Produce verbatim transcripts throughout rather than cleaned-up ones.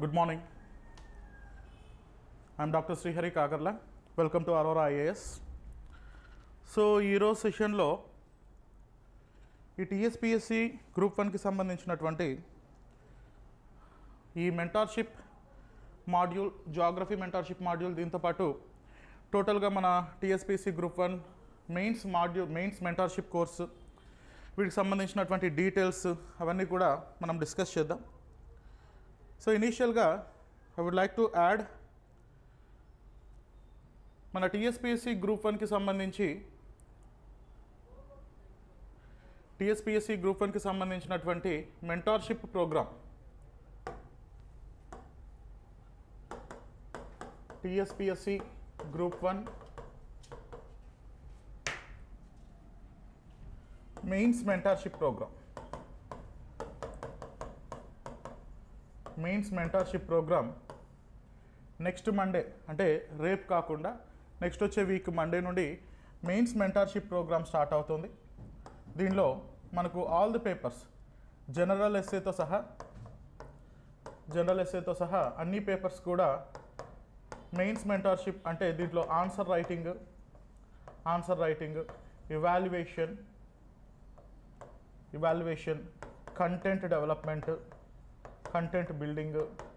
Good morning. I am Doctor Srihari Kagarla. Welcome to Aurora I A S. So ఈరోజు సెషన్లో ఈ TSPSC group వన్కి సంబంధించినటువంటి ఈ mentorship module, geography mentorship module, దీంతోపాటు టోటల్గా మన TSPSC group one mains module, mains mentorship course, వీటికి సంబంధించినటువంటి డీటెయిల్స్ అవన్నీ కూడా మనం డిస్కస్ చేద్దాం. సో ఇనీషియల్గా I would like to add మన టీఎస్పీఎస్సి గ్రూప్ వన్కి సంబంధించి టీఎస్పీఎస్సి గ్రూప్ వన్కి సంబంధించినటువంటి mentorship program, TSPSC group one mains mentorship program mains mentorship program next Monday, అంటే రేపు కాకుండా నెక్స్ట్ వచ్చే వీక్ మండే నుండి మెయిన్స్ మెంటార్షిప్ ప్రోగ్రామ్ స్టార్ట్ అవుతుంది. దీనిలో మనకు ఆల్ ది పేపర్స్, జనరల్ ఎస్సేతో సహా జనరల్ ఎస్సేతో సహా అన్ని పేపర్స్ కూడా మెయిన్స్ మెంటార్షిప్, అంటే దీంట్లో answer writing answer writing evaluation evaluation content development, content building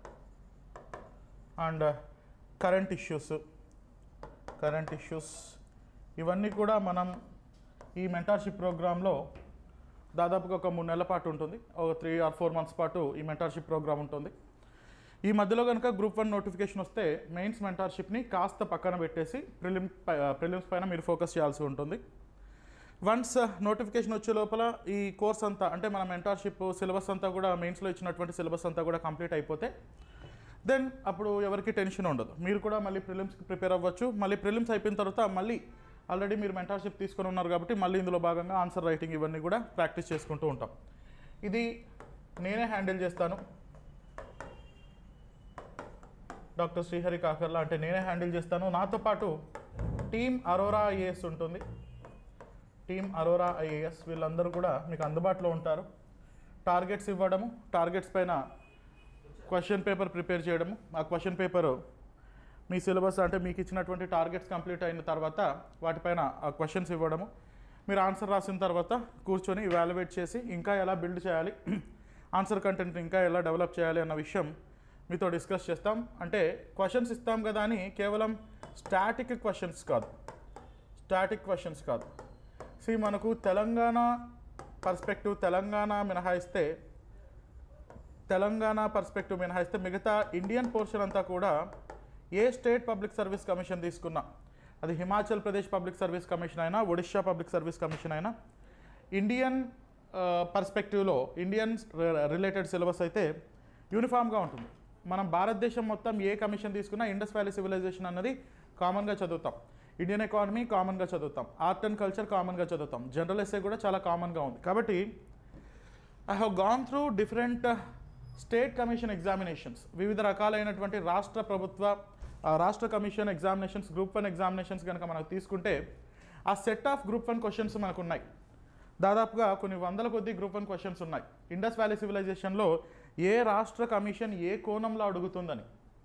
and current issues current issues ఇవన్నీ కూడా మనం ఈ మెంటార్షిప్ ప్రోగ్రాంలో దాదాపుగా ఒక మూడు నెలల పాటు ఉంటుంది. ఒక త్రీ ఆర్ ఫోర్ మంత్స్ పాటు ఈ మెంటార్షిప్ ప్రోగ్రామ్ ఉంటుంది. ఈ మధ్యలో కనుక గ్రూప్ వన్ నోటిఫికేషన్ వస్తే మెయిన్స్ మెంటార్షిప్ని కాస్త పక్కన పెట్టేసి ప్రిలిమ్ ప్రిలిమ్స్ పైన మీరు ఫోకస్ చేయాల్సి ఉంటుంది. వన్స్ నోటిఫికేషన్ వచ్చే లోపల ఈ కోర్స్ అంతా, అంటే మన మెంటార్షిప్ సిలబస్ అంతా కూడా, మెయిన్స్లో ఇచ్చినటువంటి సిలబస్ అంతా కూడా కంప్లీట్ అయిపోతే దెన్ అప్పుడు ఎవరికి టెన్షన్ ఉండదు. మీరు కూడా మళ్ళీ ప్రిలిమ్స్కి ప్రిపేర్ అవ్వచ్చు. మళ్ళీ ప్రిలిమ్స్ అయిపోయిన తర్వాత మళ్ళీ ఆల్రెడీ మీరు మెంటార్షిప్ తీసుకొని ఉన్నారు కాబట్టి మళ్ళీ ఇందులో భాగంగా ఆన్సర్ రైటింగ్ ఇవన్నీ కూడా ప్రాక్టీస్ చేసుకుంటూ ఉంటాం. ఇది నేనే హ్యాండిల్ చేస్తాను, డాక్టర్ శ్రీహరి కాకర్లా, అంటే నేనే హ్యాండిల్ చేస్తాను. నాతో పాటు టీమ్ అరోరా ఐఏఎస్ ఉంటుంది. టీమ్ అరోరా ఐఏఎస్ వీళ్ళందరూ కూడా మీకు అందుబాటులో ఉంటారు. టార్గెట్స్ ఇవ్వడము, టార్గెట్స్ పైన క్వశ్చన్ పేపర్ ప్రిపేర్ చేయడము, ఆ క్వశ్చన్ పేపరు మీ సిలబస్, అంటే మీకు ఇచ్చినటువంటి టార్గెట్స్ కంప్లీట్ అయిన తర్వాత వాటిపైన ఆ క్వశ్చన్స్ ఇవ్వడము, మీరు ఆన్సర్ రాసిన తర్వాత కూర్చొని ఇవాల్యుయేట్ చేసి ఇంకా ఎలా బిల్డ్ చేయాలి, ఆన్సర్ కంటెంట్ ఇంకా ఎలా డెవలప్ చేయాలి అన్న విషయం మీతో డిస్కస్ చేస్తాం. అంటే క్వశ్చన్స్ ఇస్తాం కదా అని కేవలం స్టాటిక్ క్వశ్చన్స్ కాదు స్టాటిక్ క్వశ్చన్స్ కాదు సి మనకు తెలంగాణ పర్స్పెక్టివ్, తెలంగాణ మినహాయిస్తే తెలంగాణ పర్స్పెక్టివ్ మినహాయిస్తే మిగతా ఇండియన్ పోర్షన్ అంతా కూడా ఏ స్టేట్ పబ్లిక్ సర్వీస్ కమిషన్ తీసుకున్నా, అది Himachal Pradesh public service commission అయినా, ఒడిషా పబ్లిక్ సర్వీస్ కమిషన్ అయినా, ఇండియన్ పర్స్పెక్టివ్లో ఇండియన్ రిలేటెడ్ సిలబస్ అయితే యూనిఫామ్గా ఉంటుంది. మనం భారతదేశం మొత్తం ఏ కమిషన్ తీసుకున్నా ఇండస్ వ్యాలీ సివిలైజేషన్ అన్నది కామన్గా చదువుతాం, ఇండియన్ ఎకానమీ కామన్గా చదువుతాం, ఆర్ట్ అండ్ కల్చర్ కామన్గా చదువుతాం, జనరల్ ఎస్సే కూడా చాలా కామన్గా ఉంది. కాబట్టి I have gone through different state commission examinations, వివిధ రకాలైనటువంటి రాష్ట్ర ప్రభుత్వ రాష్ట్ర commission examinations, group one examinations కనుక మనకు తీసుకుంటే ఆ set of group one questions మనకు ఉన్నాయి. దాదాపుగా కొన్ని వందల కొద్ది గ్రూప్ వన్ క్వశ్చన్స్ ఉన్నాయి. ఇండస్ వ్యాలీ సివిలైజేషన్లో ఏ రాష్ట్ర కమిషన్ ఏ కోణంలో అడుగుతుందని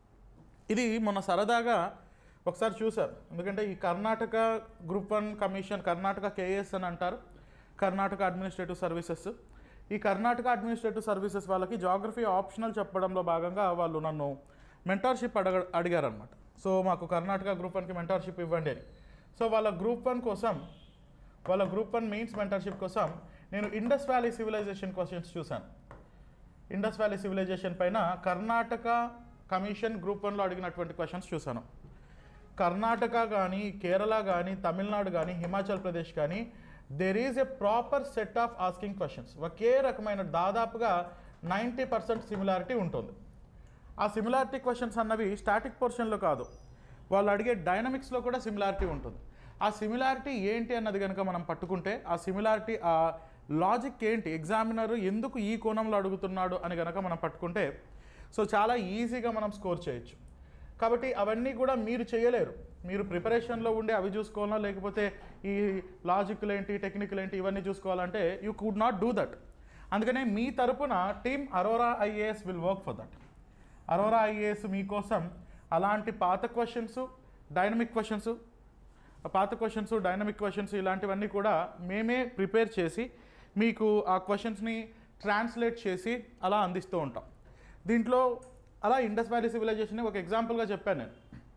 ఇది మొన్న సరదాగా ఒకసారి చూశారు. ఎందుకంటే ఈ Karnataka group one commission, Karnataka KAS అని అంటారు, కర్ణాటక అడ్మినిస్ట్రేటివ్ సర్వీసెస్. ఈ కర్ణాటక అడ్మినిస్ట్రేటివ్ సర్వీసెస్ వాళ్ళకి జాగ్రఫీ ఆప్షనల్ చెప్పడంలో భాగంగా వాళ్ళు నన్ను మెంటార్షిప్ అడగ అడిగారనమాట. సో మాకు కర్ణాటక గ్రూప్ వన్కి మెంటార్షిప్ ఇవ్వండి అని. సో వాళ్ళ గ్రూప్ వన్ కోసం, వాళ్ళ గ్రూప్ వన్ మెయిన్స్ మెంటార్షిప్ కోసం నేను ఇండస్ వ్యాలీ సివిలైజేషన్ క్వశ్చన్స్ చూశాను. ఇండస్ వ్యాలీ సివిలైజేషన్ పైన కర్ణాటక కమిషన్ గ్రూప్ వన్లో అడిగినటువంటి క్వశ్చన్స్ చూశాను. కర్ణాటక కానీ, కేరళ కానీ, తమిళనాడు కానీ, హిమాచల్ ప్రదేశ్ కానీ, there is a proper set of asking questions. ఒకే రకమైన దాదాపుగా నైంటీ పర్సెంట్ సిమిలారిటీ ఉంటుంది. ఆ సిమిలారిటీ క్వశ్చన్స్ అన్నవి స్టాటిక్ పోర్షన్లో కాదు, వాళ్ళు అడిగే డైనమిక్స్లో కూడా సిమిలారిటీ ఉంటుంది. ఆ సిమిలారిటీ ఏంటి అన్నది కనుక మనం పట్టుకుంటే, ఆ సిమిలారిటీ, ఆ లాజిక్ ఏంటి, ఎగ్జామినర్ ఎందుకు ఈ కోణంలో అడుగుతున్నాడు అని కనుక మనం పట్టుకుంటే, సో చాలా ఈజీగా మనం స్కోర్ చేయొచ్చు. కాబట్టి అవన్నీ కూడా మీరు చేయలేరు, మీరు ప్రిపరేషన్లో ఉండి అవి చూసుకోవాలా, లేకపోతే ఈ లాజిక్లు ఏంటి, టెక్నికల్ ఏంటి, ఇవన్నీ చూసుకోవాలంటే you could not do that. అందుకనే మీ తరపున team Aurora IAS will work for that. Aurora IAS మీకోసం అలాంటి పాత క్వశ్చన్స్, డైనమిక్ క్వశ్చన్స్, పాత క్వశ్చన్స్, డైనమిక్ క్వశ్చన్స్ ఇలాంటివన్నీ కూడా మేమే ప్రిపేర్ చేసి మీకు ఆ క్వశ్చన్స్ని ట్రాన్స్లేట్ చేసి అలా అందిస్తూ ఉంటాం. దీంట్లో అలా ఇండస్ వ్యాలీ సివిలైజేషన్ ఒక ఎగ్జాంపుల్గా చెప్పాను నేను.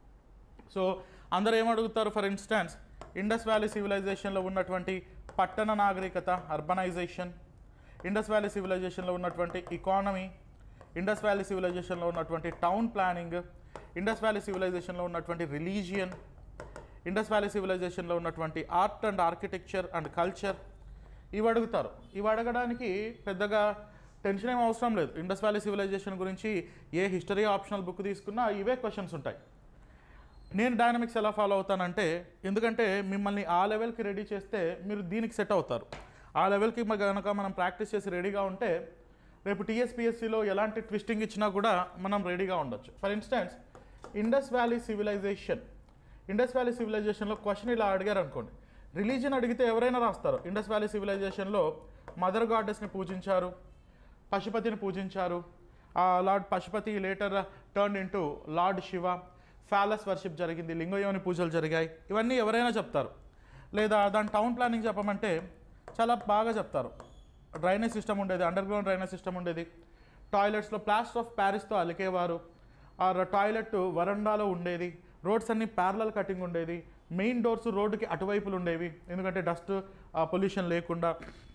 సో అందరూ ఏమడుగుతారు, ఫర్ ఇన్స్టాన్స్ ఇండస్ వ్యాలీ సివిలైజేషన్లో ఉన్నటువంటి పట్టణ నాగరికత, అర్బనైజేషన్, ఇండస్ వ్యాలీ సివిలైజేషన్లో ఉన్నటువంటి ఎకానమీ, ఇండస్ వ్యాలీ సివిలైజేషన్లో ఉన్నటువంటి టౌన్ ప్లానింగ్, ఇండస్ వ్యాలీ సివిలైజేషన్లో ఉన్నటువంటి రిలీజియన్, ఇండస్ వ్యాలీ సివిలైజేషన్లో ఉన్నటువంటి art and architecture and culture, ఇవి అడుగుతారు. ఇవి అడగడానికి పెద్దగా టెన్షన్ ఏం అవసరం లేదు. ఇండస్ వ్యాలీ సివిలైజేషన్ గురించి ఏ హిస్టరీ ఆప్షనల్ బుక్ తీసుకున్నా ఇవే క్వశ్చన్స్ ఉంటాయి. నేను డైనమిక్స్ ఎలా ఫాలో అవుతానంటే, ఎందుకంటే మిమ్మల్ని ఆ లెవెల్కి రెడీ చేస్తే మీరు దీనికి సెట్ అవుతారు. ఆ లెవెల్కి కనుక మనం ప్రాక్టీస్ చేసి రెడీగా ఉంటే రేపు టీఎస్పీఎస్సీలో ఎలాంటి ట్విస్టింగ్ ఇచ్చినా కూడా మనం రెడీగా ఉండొచ్చు. For instance Indus valley civilization, Indus valley సివిలైజేషన్లో క్వశ్చన్ ఇలా అడిగారు అనుకోండి, రిలీజియన్ అడిగితే ఎవరైనా రాస్తారు. ఇండస్ వ్యాలీ సివిలైజేషన్లో మదర్ గాడెస్ని పూజించారు, పశుపతిని పూజించారు, lord Pashupati later turn into lord Shiva, phallus worship జరిగింది, లింగయోని పూజలు జరిగాయి, ఇవన్నీ ఎవరైనా చెప్తారు. లేదా దాని టౌన్ ప్లానింగ్ చెప్పమంటే చాలా బాగా చెప్తారు. డ్రైనేజ్ సిస్టమ్ ఉండేది, అండర్ గ్రౌండ్ డ్రైనేజ్ సిస్టమ్ ఉండేది, టాయిలెట్స్లో ప్లాస్టర్ ఆఫ్ ప్యారిస్తో అలికేవారు, ఆ టాయిలెట్ వరండాలో ఉండేది, రోడ్స్ అన్ని ప్యారలల్ కటింగ్ ఉండేది, మెయిన్ డోర్స్ రోడ్డుకి అటువైపులు ఉండేవి ఎందుకంటే డస్ట్ పొల్యూషన్ లేకుండా.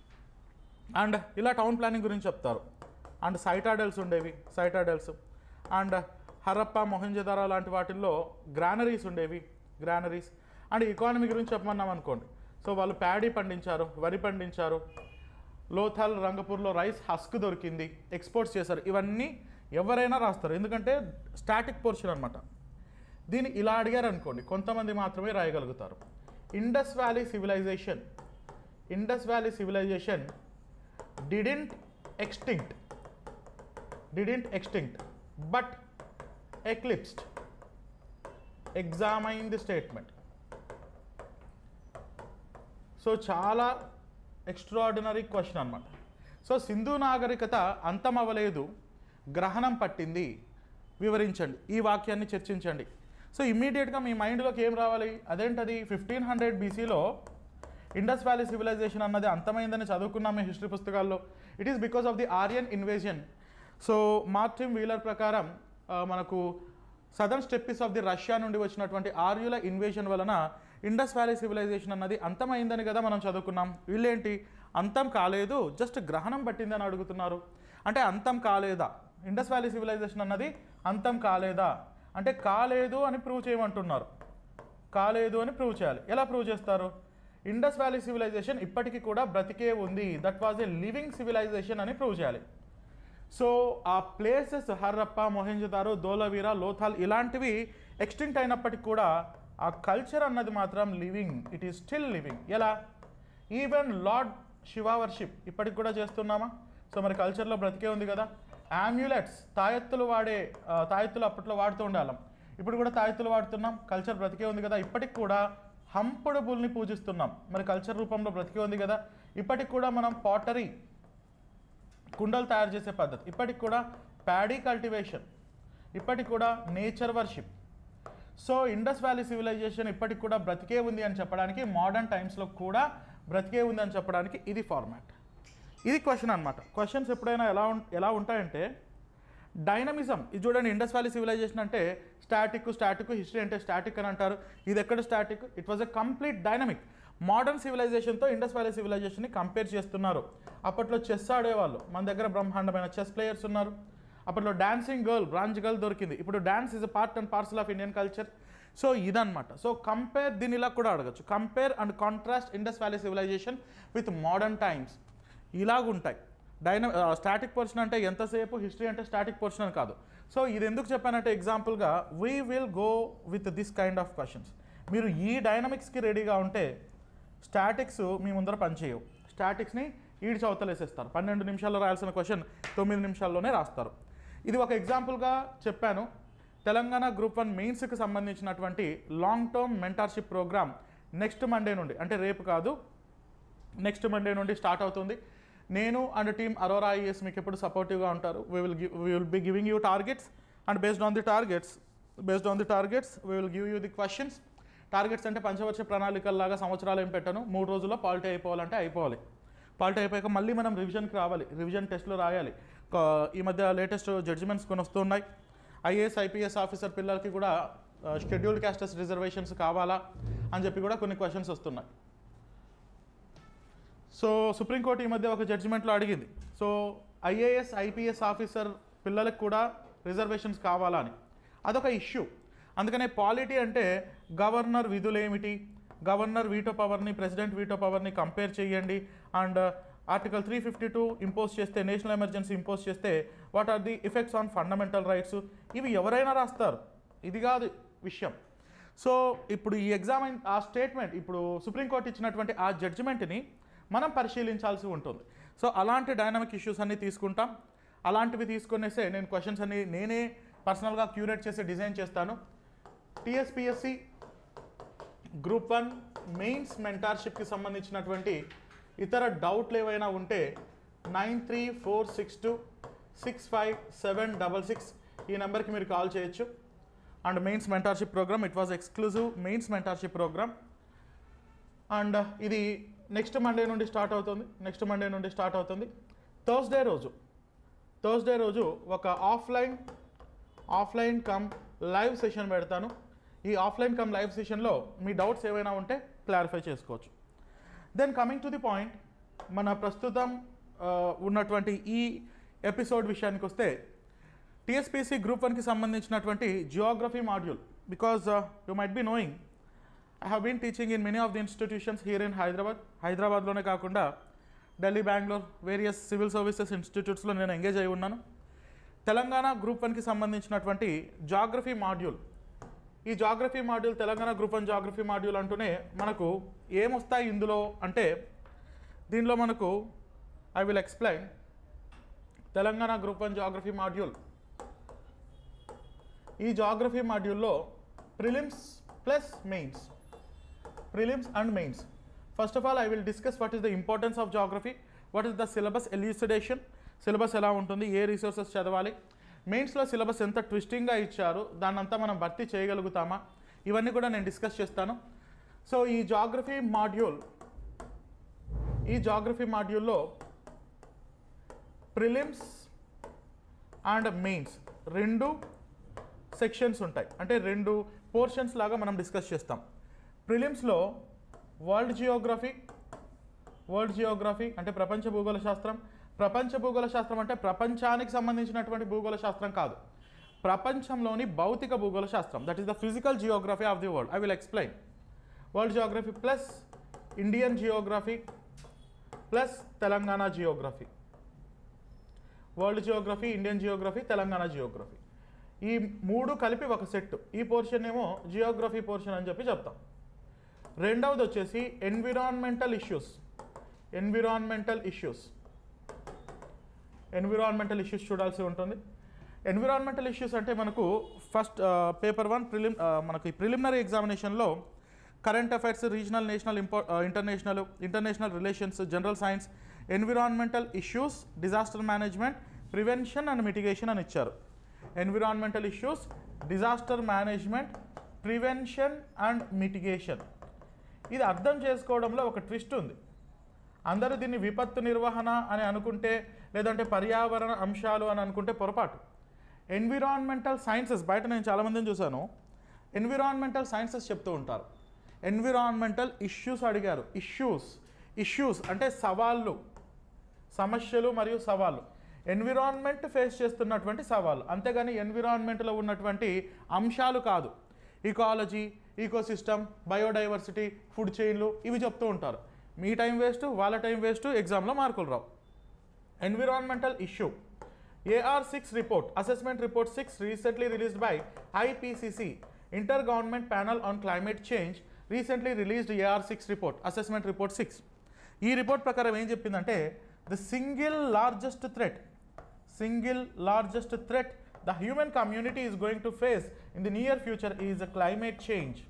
అండ్ ఇలా టౌన్ ప్లానింగ్ గురించి చెప్తారు. అండ్ సైటాడెల్స్ ఉండేవి, సైటాడెల్స్ అండ్ హరప్ప, మొహంజదారో లాంటి వాటిల్లో గ్రానరీస్ ఉండేవి, గ్రానరీస్. అండ్ ఎకానమీ గురించి చెప్పమన్నాం అనుకోండి, సో వాళ్ళు ప్యాడీ పండించారు, వరి పండించారు, లోథల్, రంగపూర్లో రైస్ హస్క్ దొరికింది, ఎక్స్పోర్ట్స్ చేశారు. ఇవన్నీ ఎవరైనా రాస్తారు ఎందుకంటే స్టాటిక్ పోర్షన్ అనమాట. దీన్ని ఇలా అడిగారు అనుకోండి, కొంతమంది మాత్రమే రాయగలుగుతారు. Indus valley civilization, Indus valley civilization didn't extinct, didn't extinct but eclipsed. Examine the statement. So చాలా ఎక్స్ట్రాడినరీ క్వశ్చన్ అనమాట. సో సింధు నాగరికత అంతమవ్వలేదు, గ్రహణం పట్టింది, వివరించండి. ఈ వాక్యాన్ని చర్చించండి. సో ఇమ్మీడియట్గా మీ మైండ్లోకి ఏం రావాలి, అదేంటది ఫిఫ్టీన్ హండ్రెడ్ బీసీలో ఇండస్ వ్యాలీ సివిలైజేషన్ అన్నది అంతమైందని చదువుకున్నాం మీ హిస్టరీ పుస్తకాల్లో. It is because of the Aryan invasion. So Martin Wheeler ప్రకారం మనకు southern steppes of the Russia నుండి వచ్చినటువంటి ఆర్యుల ఇన్వేజన్ వలన ఇండస్ వ్యాలీ సివిలైజేషన్ అన్నది అంతమైందని కదా మనం చదువుకున్నాం. వీళ్ళేంటి అంతం కాలేదు, జస్ట్ గ్రహణం పట్టిందని అడుగుతున్నారు. అంటే అంతం కాలేదా, ఇండస్ వ్యాలీ సివిలైజేషన్ అన్నది అంతం కాలేదా అంటే కాలేదు అని ప్రూవ్ చేయమంటున్నారు. కాలేదు అని ప్రూవ్ చేయాలి. ఎలా ప్రూవ్ చేస్తారు? ఇండస్ వ్యాలీ సివిలైజేషన్ ఇప్పటికీ కూడా బ్రతికే ఉంది, that was a living civilization అని ప్రూవ్ చేయాలి. సో ఆ ప్లేసెస్ హర్రప్ప, మొహెంజదారో, ధోలవీరా, లోథాల్ ఇలాంటివి ఎక్స్టింక్ట్ అయినప్పటికీ కూడా ఆ కల్చర్ అన్నది మాత్రం living, it is still living. ఎలా? ఈవెన్ లార్డ్ శివ వర్షిప్ ఇప్పటికి కూడా చేస్తున్నామా? సో మరి కల్చర్లో బ్రతికే ఉంది కదా. యామ్యులెట్స్, తాయెత్తులు వాడే, తాయెత్తులు అప్పట్లో వాడుతూ ఉండాలం, ఇప్పుడు కూడా తాయెత్తులు వాడుతున్నాం, కల్చర్ బ్రతికే ఉంది కదా. ఇప్పటికి కూడా హంపుడు బుల్ని పూజిస్తున్నాం, మరి కల్చర్ రూపంలో బ్రతికే ఉంది కదా. ఇప్పటికి కూడా మనం పాటరీ, కుండలు తయారు చేసే పద్ధతి, ఇప్పటికి కూడా ప్యాడీ కల్టివేషన్, ఇప్పటికి కూడా nature worship. So Indus valley civilization ఇప్పటికి కూడా బ్రతికే ఉంది అని చెప్పడానికి, మోడర్న్ టైమ్స్లో కూడా బ్రతికే ఉంది అని చెప్పడానికి ఇది ఫార్మాట్. ఇది క్వశ్చన్ అనమాట. క్వశ్చన్స్ ఎప్పుడైనా ఎలా ఎలా ఉంటాయంటే డైనమిజం. ఇది చూడండి, ఇండస్ వ్యాలీ సివిలైజేషన్ అంటే స్టాటిక్, స్టాటిక్, హిస్టరీ అంటే స్టాటిక్ అని అంటారు. ఇది ఎక్కడ static? It was a complete dynamic. Modern సివిలైజేషన్తో ఇండస్ వ్యాలీ సివిలైజేషన్ని కంపేర్ చేస్తున్నారు. అప్పట్లో చెస్ ఆడేవాళ్ళు, మన దగ్గర బ్రహ్మాండమైన చెస్ ప్లేయర్స్ ఉన్నారు. అప్పట్లో డాన్సింగ్ గర్ల్, బ్రాంచ్ గర్ల్ దొరికింది. ఇప్పుడు dance is a part and parcel of Indian culture. So ఇదన్నమాట. సో కంపేర్, దీని ఇలా కూడా అడగచ్చు, compare and contrast Indus valley civilization with modern times. ఇలాగుంటాయి. డైన స్టాటిక్ పోర్షన్ అంటే ఎంతసేపు, హిస్టరీ అంటే స్టాటిక్ పోర్షన్ అని కాదు. సో ఇది ఎందుకు చెప్పానంటే ఎగ్జాంపుల్గా we will go with this kind of questions. మీరు ఈ డైనమిక్స్కి రెడీగా ఉంటే స్టాటిక్స్ మీ ముందర పనిచేయవు. స్టాటిక్స్ని ఈడ్చి అవతలేసేస్తారు. పన్నెండు నిమిషాల్లో రాయాల్సిన క్వశ్చన్ తొమ్మిది నిమిషాల్లోనే రాస్తారు. ఇది ఒక ఎగ్జాంపుల్గా చెప్పాను. తెలంగాణ గ్రూప్ వన్ మెయిన్స్కి సంబంధించినటువంటి long term mentorship program next Monday నుండి, అంటే రేపు కాదు, నెక్స్ట్ మండే నుండి స్టార్ట్ అవుతుంది. నేను అండ్ టీమ్ అరోరా ఐఏఎస్ మీకు ఎప్పుడు సపోర్టివ్గా ఉంటారు. We will give we will be giving you targets and based on the targets based on the targets we will give you the questions. Targets అంటే పంచవర్ష ప్రణాళికల్లాగా సంవత్సరాలు ఏం పెట్టాను, మూడు రోజుల్లో పాలిటీ అయిపోవాలంటే అయిపోవాలి. పాలిటీ అయిపోయాక మళ్ళీ మనం రివిజన్కి రావాలి, రివిజన్ టెస్ట్లో రాయాలి. ఈ మధ్య లేటెస్ట్ జడ్జిమెంట్స్ కొన్ని వస్తున్నాయి. ఐఏఎస్ ఐపీఎస్ ఆఫీసర్ పిల్లలకి కూడా షెడ్యూల్డ్ క్యాస్టెస్ రిజర్వేషన్స్ కావాలా అని చెప్పి కూడా కొన్ని క్వశ్చన్స్ వస్తున్నాయి. సో సుప్రీంకోర్టు ఈ మధ్య ఒక జడ్జిమెంట్లో అడిగింది, సో ఐఏఎస్ ఐపీఎస్ ఆఫీసర్ పిల్లలకు కూడా రిజర్వేషన్స్ కావాలా అని. అదొక ఇష్యూ. అందుకనే పాలిటీ అంటే గవర్నర్ విధులు ఏమిటి, గవర్నర్ వీటో పవర్ని ప్రెసిడెంట్ వీటో పవర్ని కంపేర్ చేయండి, and article three fifty two impose చేస్తే, నేషనల్ ఎమర్జెన్సీ ఇంపోజ్ చేస్తే what are the effects on fundamental rights, ఇవి ఎవరైనా రాస్తారు, ఇది కాదు విషయం. సో ఇప్పుడు ఈ ఎగ్జామ్ ఆ స్టేట్మెంట్, ఇప్పుడు సుప్రీంకోర్టు ఇచ్చినటువంటి ఆ జడ్జిమెంట్ని మనం పరిశీలించాల్సి ఉంటుంది. సో అలాంటి డైనమిక్ ఇష్యూస్ అన్నీ తీసుకుంటాం. అలాంటివి తీసుకునేసే నేను క్వశ్చన్స్ అన్ని నేనే పర్సనల్గా క్యూరేట్ చేసి డిజైన్ చేస్తాను. టీఎస్పీఎస్సి గ్రూప్ వన్ మెయిన్స్ మెంటార్షిప్కి సంబంధించినటువంటి ఇతర డౌట్లు ఏవైనా ఉంటే nine three four six two six five seven double six ఈ నెంబర్కి మీరు కాల్ చేయొచ్చు. And mains mentorship program, it was exclusive mains mentorship program. And ఇది నెక్స్ట్ మండే నుండి స్టార్ట్ అవుతుంది నెక్స్ట్ మండే నుండి స్టార్ట్ అవుతుంది థర్స్డే రోజు థర్స్డే రోజు ఒక offline offline cum live session పెడతాను. ఈ ఆఫ్లైన్ కమ్ లైవ్ సెషన్లో మీ డౌట్స్ ఏవైనా ఉంటే క్లారిఫై చేసుకోవచ్చు. Then coming to the point, మన ప్రస్తుతం ఉన్నటువంటి ఈ ఎపిసోడ్ విషయానికి వస్తే టీఎస్పీసీ గ్రూప్ వన్కి సంబంధించినటువంటి geography module, because you might be knowing I have been teaching in many of the institutions here in Hyderabad. హైదరాబాద్లోనే కాకుండా Delhi, Bengaluru, various civil services ఇన్స్టిట్యూట్స్లో నేను ఎంగేజ్ అయి ఉన్నాను. తెలంగాణ గ్రూప్ వన్కి సంబంధించినటువంటి జాగ్రఫీ మాడ్యూల్, ఈ geography module Telangana group one geography module అంటూనే మనకు ఏమొస్తాయి ఇందులో అంటే, దీనిలో మనకు I will explain Telangana group one geography module. ఈ జాగ్రఫీ మాడ్యూల్లో prelims plus mains, prelims and mains. First of all I will discuss what is the importance of geography, what is the syllabus elucidation, syllabus ఎలా ఉంటుంది, ఏ resources చదవాలి, మెయిన్స్లో syllabus ఎంత ట్విస్టింగ్గా ఇచ్చారు, దాన్నంతా మనం భర్తీ చేయగలుగుతామా, ఇవన్నీ కూడా నేను డిస్కస్ చేస్తాను. సో ఈ జాగ్రఫీ మాడ్యూల్ ఈ జాగ్రఫీ మాడ్యూల్లో ప్రిలిమ్స్ అండ్ మెయిన్స్ రెండు సెక్షన్స్ ఉంటాయి, అంటే రెండు పోర్షన్స్ లాగా మనం డిస్కస్ చేస్తాం. ప్రిలిమ్స్లో వరల్డ్ జియోగ్రఫీ వరల్డ్ జియోగ్రఫీ అంటే ప్రపంచ భూగోళ శాస్త్రం. ప్రపంచ భూగోళ శాస్త్రం అంటే ప్రపంచానికి సంబంధించినటువంటి భూగోళ శాస్త్రం కాదు, ప్రపంచంలోని భౌతిక భూగోళ శాస్త్రం, that is the physical geography of the world. I will explain world geography plus Indian geography plus Telangana geography. World geography, Indian geography, Telangana geography, ఈ మూడు కలిపి ఒక సెట్. ఈ పోర్షన్ ఏమో జియోగ్రఫీ పోర్షన్ అని చెప్పి చెప్తాం. రెండవది వచ్చేసి environmental issues environmental issues environmental issues చూడాల్సి ఉంటుంది. ఎన్విరాన్మెంటల్ ఇష్యూస్ అంటే మనకు ఫస్ట్ పేపర్ వన్ ప్రిలిమ్ మనకి ప్రిలిమినరీ ఎగ్జామినేషన్లో కరెంట్ అఫైర్స్, రీజనల్, నేషనల్, ఇంపో international international relations, general science, environmental issues, disaster management, prevention and mitigation అని ఇచ్చారు. Environmental issues, disaster management, prevention and mitigation. ఇది అర్థం చేసుకోవడంలో ఒక ట్విస్ట్ ఉంది. అందరూ దీన్ని విపత్తు నిర్వహణ అని అనుకుంటే, లేదంటే పర్యావరణ అంశాలు అని అనుకుంటే పొరపాటు. ఎన్విరాన్మెంటల్ సైన్సెస్, బయట నేను చాలామందిని చూశాను ఎన్విరాన్మెంటల్ సైన్సెస్ చెప్తూ ఉంటారు. ఎన్విరాన్మెంటల్ ఇష్యూస్ అడిగారు. ఇష్యూస్ ఇష్యూస్ అంటే సవాళ్ళు, సమస్యలు మరియు సవాళ్ళు. ఎన్విరాన్మెంట్ ఫేస్ చేస్తున్నటువంటి సవాళ్ళు, అంతేగాని ఎన్విరాన్మెంట్లో ఉన్నటువంటి అంశాలు కాదు. ఈకాలజీ, ఈకోసిస్టమ్, బయోడైవర్సిటీ, ఫుడ్ చైన్లు ఇవి చెప్తూ ఉంటారు. మీ టైం వేస్ట్, వాళ్ళ టైం వేస్ట్, ఎగ్జామ్లో మార్కులు రావు. Environmental issue A R six report, assessment report six, recently released by I P C C, Intergovernment Panel on Climate Change, recently released A R six report, assessment report six. ఈ report ప్రకారం ఏం చెప్పిందంటే, the single largest threat single largest threat the human community is going to face in the near future is climate change.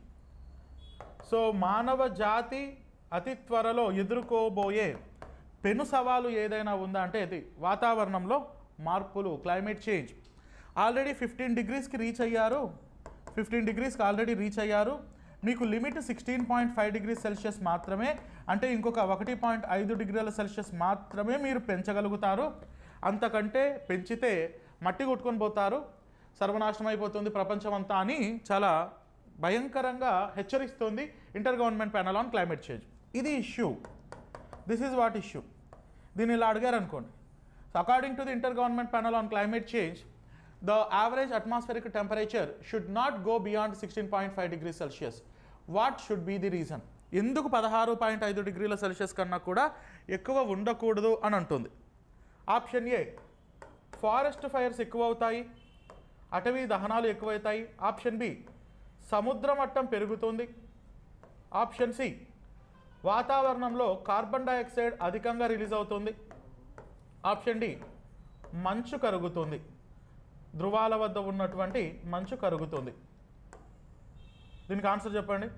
So మానవ జాతి అతి త్వరలో ఎదుర్కోబోయే పెను సవాలు ఏదైనా ఉందా అంటే అది వాతావరణంలో మార్పులు, క్లైమేట్ చేంజ్. ఆల్రెడీ ఫిఫ్టీన్ డిగ్రీస్కి రీచ్ అయ్యారు, ఫిఫ్టీన్ డిగ్రీస్కి ఆల్రెడీ రీచ్ అయ్యారు, మీకు limit sixteen point five degree Celsius మాత్రమే, అంటే ఇంకొక ఒకటి పాయింట్ ఐదు డిగ్రీల సెల్సియస్ మాత్రమే మీరు పెంచగలుగుతారు, అంతకంటే పెంచితే మట్టి కొట్టుకొని పోతారు, సర్వనాశనం అయిపోతుంది ప్రపంచం అంతా అని చాలా భయంకరంగా హెచ్చరిస్తోంది inter government panel on climate change. ఇది issue, this is what issue. దీన్ని ఇలా అడిగారు అనుకోండి. So according to the inter government panel on climate change, the average atmospheric temperature should not go beyond sixteen point five degree Celsius. What should be the reason? ఎందుకు పదహారు point ఐదు డిగ్రీల Celsius కన్నా కూడా ఎక్కువ ఉండకూడదు అని అంటుంది. ఆప్షన్ ఏ, ఫారెస్ట్ ఫైర్స్ ఎక్కువ అవుతాయి, అటవీ దహనాలు ఎక్కువవుతాయి. ఆప్షన్ బి, సముద్ర మట్టం పెరుగుతుంది. ఆప్షన్ సి, వాతావరణంలో కార్బన్ డైఆక్సైడ్ అధికంగా రిలీజ్ అవుతుంది. ఆప్షన్ డి, మంచు కరుగుతుంది, ధృవాల వద్ద ఉన్నటువంటి మంచు కరుగుతుంది. దీనికి ఆన్సర్ చెప్పండి.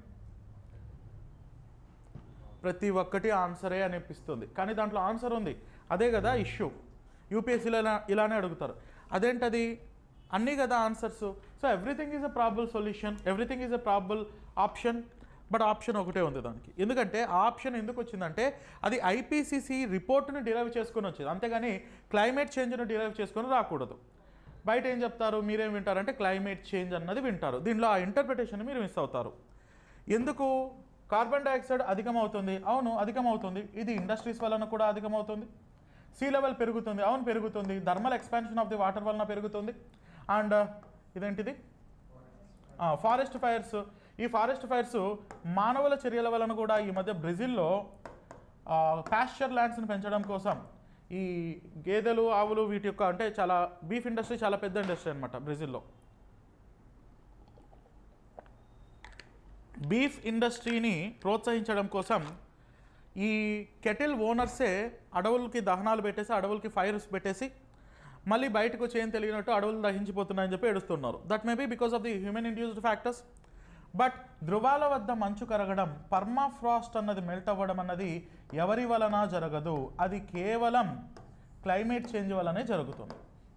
ప్రతి ఒక్కటి ఆన్సరే అనిపిస్తుంది, కానీ దాంట్లో ఆన్సర్ ఉంది. అదే కదా ఇష్యూ. యూపీఎస్సీలో ఇలా ఇలానే అడుగుతారు, అదేంటది అన్నీ కదా answers. So everything is a probable solution, everything is a probable option, but option ఒకటే ఉంది దానికి. ఎందుకంటే ఆ ఆప్షన్ ఎందుకు వచ్చిందంటే అది ఐపీసీసీ రిపోర్ట్ని డిరైవ్ చేసుకొని వచ్చింది, అంతేగాని క్లైమేట్ చేంజ్ను డిరైవ్ చేసుకొని రాకూడదు. బయట ఏం చెప్తారు, మీరేం వింటారంటే క్లైమేట్ చేంజ్ అన్నది వింటారు, దీనిలో ఆ ఇంటర్ప్రిటేషన్ మీరు మిస్ అవుతారు. ఎందుకు కార్బన్ డైఆక్సైడ్ అధికమవుతుంది? అవును అధికమవుతుంది, ఇది ఇండస్ట్రీస్ వలన కూడా అధికమవుతుంది. సీ లెవెల్ పెరుగుతుంది, అవును పెరుగుతుంది. Thermal expansion of the water వలన పెరుగుతుంది. అండ్ ఇదేంటిది, ఫారెస్ట్ ఫైర్స్. ఈ ఫారెస్ట్ ఫైర్స్ మానవుల చర్యల వలన కూడా ఈ మధ్య బ్రెజిల్లో పాస్చర్ ల్యాండ్స్ని పెంచడం కోసం ఈ గేదెలు ఆవులు వీటి యొక్క అంటే చాలా బీఫ్ ఇండస్ట్రీ చాలా పెద్ద ఇండస్ట్రీ అనమాట బ్రెజిల్లో. బీఫ్ ఇండస్ట్రీని ప్రోత్సహించడం కోసం ఈ కెటిల్ ఓనర్సే అడవులకి దహనాలు పెట్టేసి అడవులకి ఫైర్స్ పెట్టేసి మళ్ళీ బయటకు వచ్చి ఏం తెలియనట్టు అడవులు దహించిపోతున్నాయని చెప్పి ఏడుస్తున్నారు. That may be because of the human induced factors. But ధృవాల వద్ద మంచు కరగడం, పర్మాఫ్రాస్ట్ అన్నది మెల్ట్ అవ్వడం అన్నది ఎవరి వలన జరగదు, అది కేవలం క్లైమేట్ చేంజ్ వలనే జరుగుతుంది.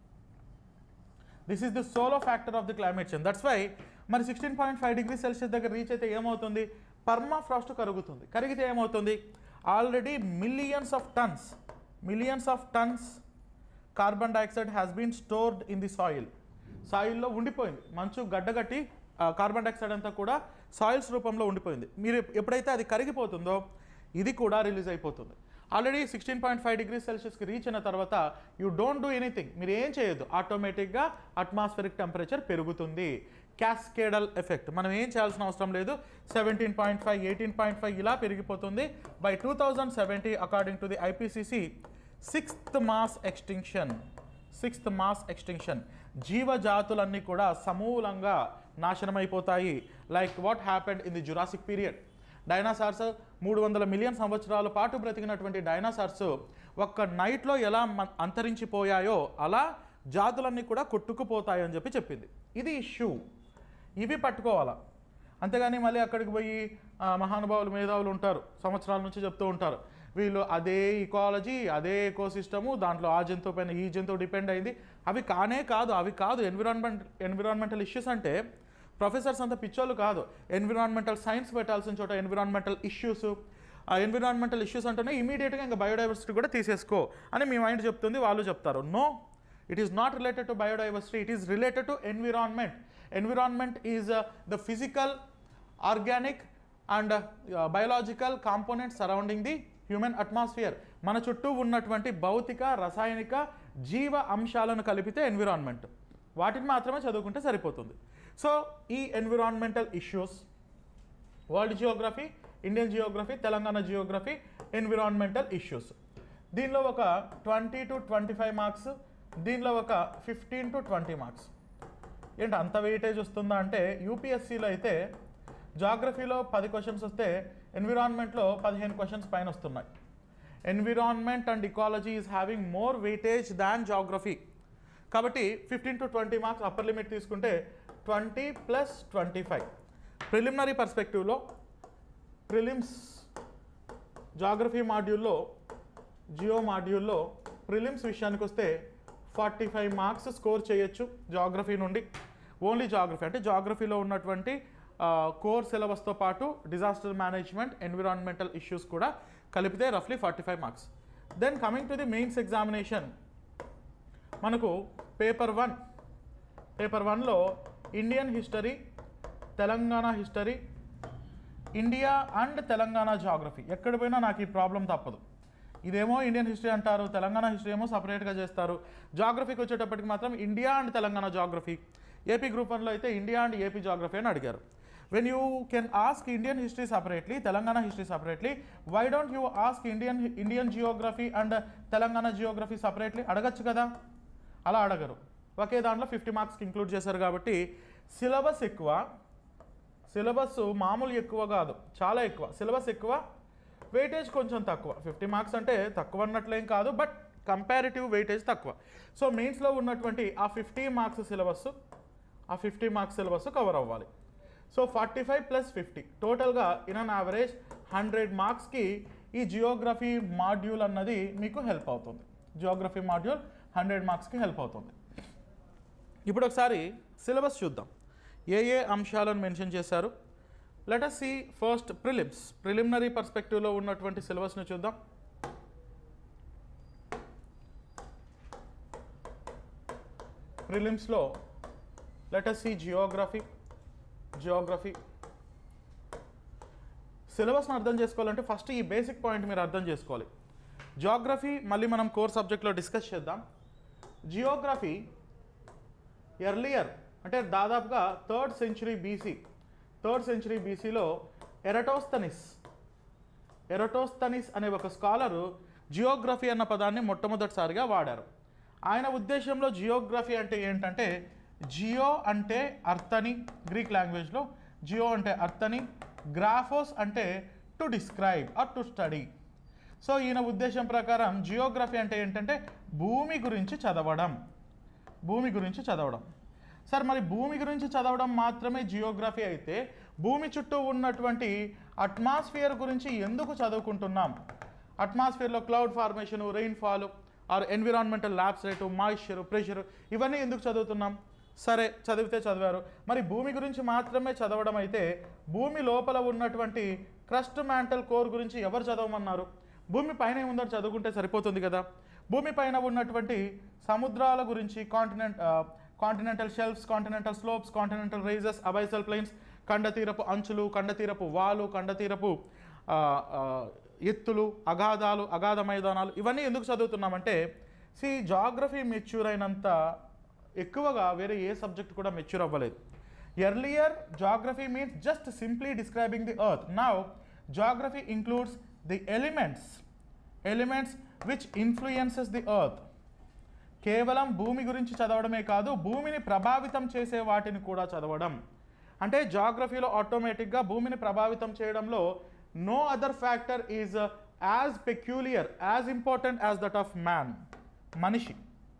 This is the solo factor of the climate change. That's why మరి sixteen point five degree Celsius దగ్గర రీచ్ అయితే ఏమవుతుంది, పర్మాఫ్రాస్ట్ కరుగుతుంది. కరిగితే ఏమవుతుంది, already millions of tons millions of tons carbon dioxide has been stored in the soil. సాయిల్లో ఉండిపోయింది, మంచు గడ్డగట్టి కార్బన్ డైఆక్సైడ్ అంతా కూడా సాయిల్స్ రూపంలో ఉండిపోయింది. మీరు ఎప్పుడైతే అది కరిగిపోతుందో ఇది కూడా రిలీజ్ అయిపోతుంది. Already sixteen point five degree సెల్సియస్కి రీచ్ అయిన తర్వాత యూ డోంట్ డూ ఎనీథింగ్, మీరు ఏం చేయొద్దు, ఆటోమేటిక్గా అట్మాస్ఫిరిక్ టెంపరేచర్ పెరుగుతుంది. క్యాస్కేడల్ ఎఫెక్ట్, మనం ఏం చేయాల్సిన అవసరం లేదు. Seventeen point five eighteen point five ఇలా పెరిగిపోతుంది. By two thousand seventy according to the IPCC sixth mass extinction sixth mass extinction జీవజాతులన్నీ కూడా సమూలంగా నాశనమైపోతాయి. Like what happened in the Jurassic period. Dinosaurs మూడు వందల మిలియన్ సంవత్సరాల పాటు బ్రతికినటువంటి డైనాసార్స్ ఒక్క నైట్లో ఎలా అంతరించిపోయాయో అలా జాతులన్నీ కూడా కొట్టుకుపోతాయని చెప్పి చెప్పింది. ఇది ఇష్యూ, ఇవి పట్టుకోవాలా. అంతేగాని మళ్ళీ అక్కడికి పోయి మహానుభావులు మేధావులు ఉంటారు, సంవత్సరాల నుంచి చెప్తూ ఉంటారు, వీళ్ళు అదే ఈకాలజీ అదే ఎకోసిస్టము దాంట్లో ఆ జంతువు పైన ఈ జంతువు డిపెండ్ అయింది. అవి కానే కాదు, అవి కాదు ఎన్విరాన్మెంట్ ఎన్విరాన్మెంటల్ ఇష్యూస్ అంటే ప్రొఫెసర్స్ అంత పిచ్చోళ్ళు కాదు. ఎన్విరాన్మెంటల్ సైన్స్ పెట్టాల్సిన చోట ఎన్విరాన్మెంటల్ ఇష్యూస్, ఆ ఎన్విరాన్మెంటల్ ఇష్యూస్ అంటేనే ఇమీడియట్గా ఇంకా బయోడైవర్సిటీ కూడా తీసేసుకో అని మీ మైండ్ చెప్తుంది, వాళ్ళు చెప్తారు. No, it is not related to biodiversity, it is related to environment. Environment is uh, the physical, organic and uh, uh, biological components surrounding the human atmosphere. మన చుట్టూ ఉన్నటువంటి భౌతిక రసాయనిక జీవ అంశాలను కలిపితే ఎన్విరాన్మెంట్, వాటిని మాత్రమే చదువుకుంటే సరిపోతుంది. సో ఈ environmental issues, world geography, Indian geography, Telangana geography, environmental issues, దీనిలో ఒక twenty to twenty five marks, దీనిలో ఒక ఫిఫ్టీన్ టు ట్వంటీ మార్క్స్. ఏంటి అంత వెయిటేజ్ వస్తుందా అంటే యూపీఎస్సీలో అయితే జాగ్రఫీలో పది క్వశ్చన్స్ వస్తే ఎన్విరాన్మెంట్లో పదిహేను క్వశ్చన్స్ పైన వస్తున్నాయి. Environment and ecology is having more weightage than geography. కాబట్టి fifteen to twenty marks upper limit తీసుకుంటే twenty plus twenty five. Preliminary పర్స్పెక్టివ్లో ప్రిలిమ్స్ జాగ్రఫీ మాడ్యూల్లో జియో మాడ్యూల్లో ప్రిలిమ్స్ విషయానికి వస్తే ఫార్టీ ఫైవ్ మార్క్స్ స్కోర్ చేయొచ్చు జాగ్రఫీ నుండి. ఓన్లీ జాగ్రఫీ అంటే జాగ్రఫీలో ఉన్నటువంటి కోర్ సిలబస్తో పాటు డిజాస్టర్ మేనేజ్మెంట్, ఎన్విరాన్మెంటల్ ఇష్యూస్ కూడా కలిపితే రఫ్లీ forty five marks. Then coming to the mains examination, మనకు పేపర్ వన్ పేపర్ వన్లో Indian history, Telangana history, India and Telangana geography. ఎక్కడ పోయినా నాకు ఈ ప్రాబ్లం తప్పదు. ఇదేమో ఇండియన్ హిస్టరీ అంటారు, తెలంగాణ హిస్టరీ ఏమో సపరేట్గా చేస్తారు. జాగ్రఫీకి వచ్చేటప్పటికి మాత్రం India and Telangana geography. AP group వన్లో అయితే ఇండియా అండ్ ఏపీ జాగ్రఫీ అని అడిగారు. When you can ask Indian history separately, Telangana history separately, why don't you ask Indian Indian geography and Telangana geography separately? అడగచ్చు కదా. అలా అడగరు, ఒకే దాంట్లో ఫిఫ్టీ మార్క్స్కి ఇంక్లూడ్ చేశారు. కాబట్టి సిలబస్ ఎక్కువ, సిలబస్ మామూలు ఎక్కువ కాదు, చాలా ఎక్కువ. సిలబస్ ఎక్కువ, వెయిటేజ్ కొంచెం తక్కువ. ఫిఫ్టీ మార్క్స్ అంటే తక్కువ అన్నట్లేం కాదు, బట్ కంపారిటివ్ వెయిటేజ్ తక్కువ. సో మెయిన్స్లో ఉన్నటువంటి ఆ ఫిఫ్టీ మార్క్స్ సిలబస్ ఆ ఫిఫ్టీ మార్క్స్ సిలబస్ కవర్ అవ్వాలి. So forty five plus fifty టోటల్గా ఇన్ అన్ యావరేజ్ హండ్రెడ్ మార్క్స్కి ఈ జియోగ్రఫీ మాడ్యూల్ అన్నది మీకు హెల్ప్ అవుతుంది. జియోగ్రఫీ మాడ్యూల్ హండ్రెడ్ మార్క్స్కి హెల్ప్ అవుతుంది. ఇప్పుడు ఒకసారి సిలబస్ చూద్దాం, ఏ ఏ అంశాలను మెన్షన్ చేశారు. Let us see first prelims. Preliminary పర్స్పెక్టివ్లో ఉన్నటువంటి సిలబస్ని చూద్దాం. ప్రిలిమ్స్లో let us see geography. Geography సిలబస్ని అర్థం చేసుకోవాలంటే ఫస్ట్ ఈ బేసిక్ పాయింట్ మీరు అర్థం చేసుకోవాలి. జియోగ్రఫీ మళ్ళీ మనం కోర్ సబ్జెక్ట్లో డిస్కస్ చేద్దాం. జియోగ్రఫీ ఎర్లియర్ అంటే దాదాపుగా third century BC third century బీసీలో ఎరటోస్తనిస్ ఎరటోస్తనిస్ అనే ఒక స్కాలరు జియోగ్రఫీ అన్న పదాన్ని మొట్టమొదటిసారిగా వాడారు. ఆయన ఉద్దేశంలో జియోగ్రఫీ అంటే ఏంటంటే, జియో అంటే అర్థని, గ్రీక్ లాంగ్వేజ్లో జియో అంటే అర్థని, గ్రాఫోస్ అంటే to describe or to study. So ఈయన ఉద్దేశం ప్రకారం జియోగ్రఫీ అంటే ఏంటంటే భూమి గురించి చదవడం, భూమి గురించి చదవడం. సార్ మరి భూమి గురించి చదవడం మాత్రమే జియోగ్రఫీ అయితే భూమి చుట్టూ ఉన్నటువంటి అట్మాస్ఫియర్ గురించి ఎందుకు చదువుకుంటున్నాం? అట్మాస్ఫియర్లో cloud formation, rainfall or environmental lapse rate, moisture, pressure ఇవన్నీ ఎందుకు చదువుతున్నాం? సరే చదివితే చదివారు, మరి భూమి గురించి మాత్రమే చదవడం అయితే భూమి లోపల ఉన్నటువంటి క్రస్ట్ మ్యాంటల్ కోర్ గురించి ఎవరు చదవమన్నారు? భూమి పైన ఏముందని చదువుకుంటే సరిపోతుంది కదా. భూమి పైన ఉన్నటువంటి సముద్రాల గురించి, continent continental shelves, continental slopes, continental rises, abyssal plains, కండతీరపు అంచులు, కండతీరపు వాలు, కండతీరపు ఎత్తులు, అగాధాలు, అగాధ మైదానాలు ఇవన్నీ ఎందుకు చదువుతున్నామంటే, సి జాగ్రఫీ మెచ్యూర్ అయినంత ఎక్కువగా వేరే ఏ సబ్జెక్ట్ కూడా మెచ్యూర్ అవ్వలేదు. Earlier geography means just simply describing the earth. Now geography includes the elements elements which influences the earth. కేవలం భూమి గురించి చదవడమే కాదు, భూమిని ప్రభావితం చేసే వాటిని కూడా చదవడం. అంటే జాగ్రఫీలో ఆటోమేటిక్గా భూమిని ప్రభావితం చేయడంలో no other factor is as peculiar, as important as that of man. మనిషి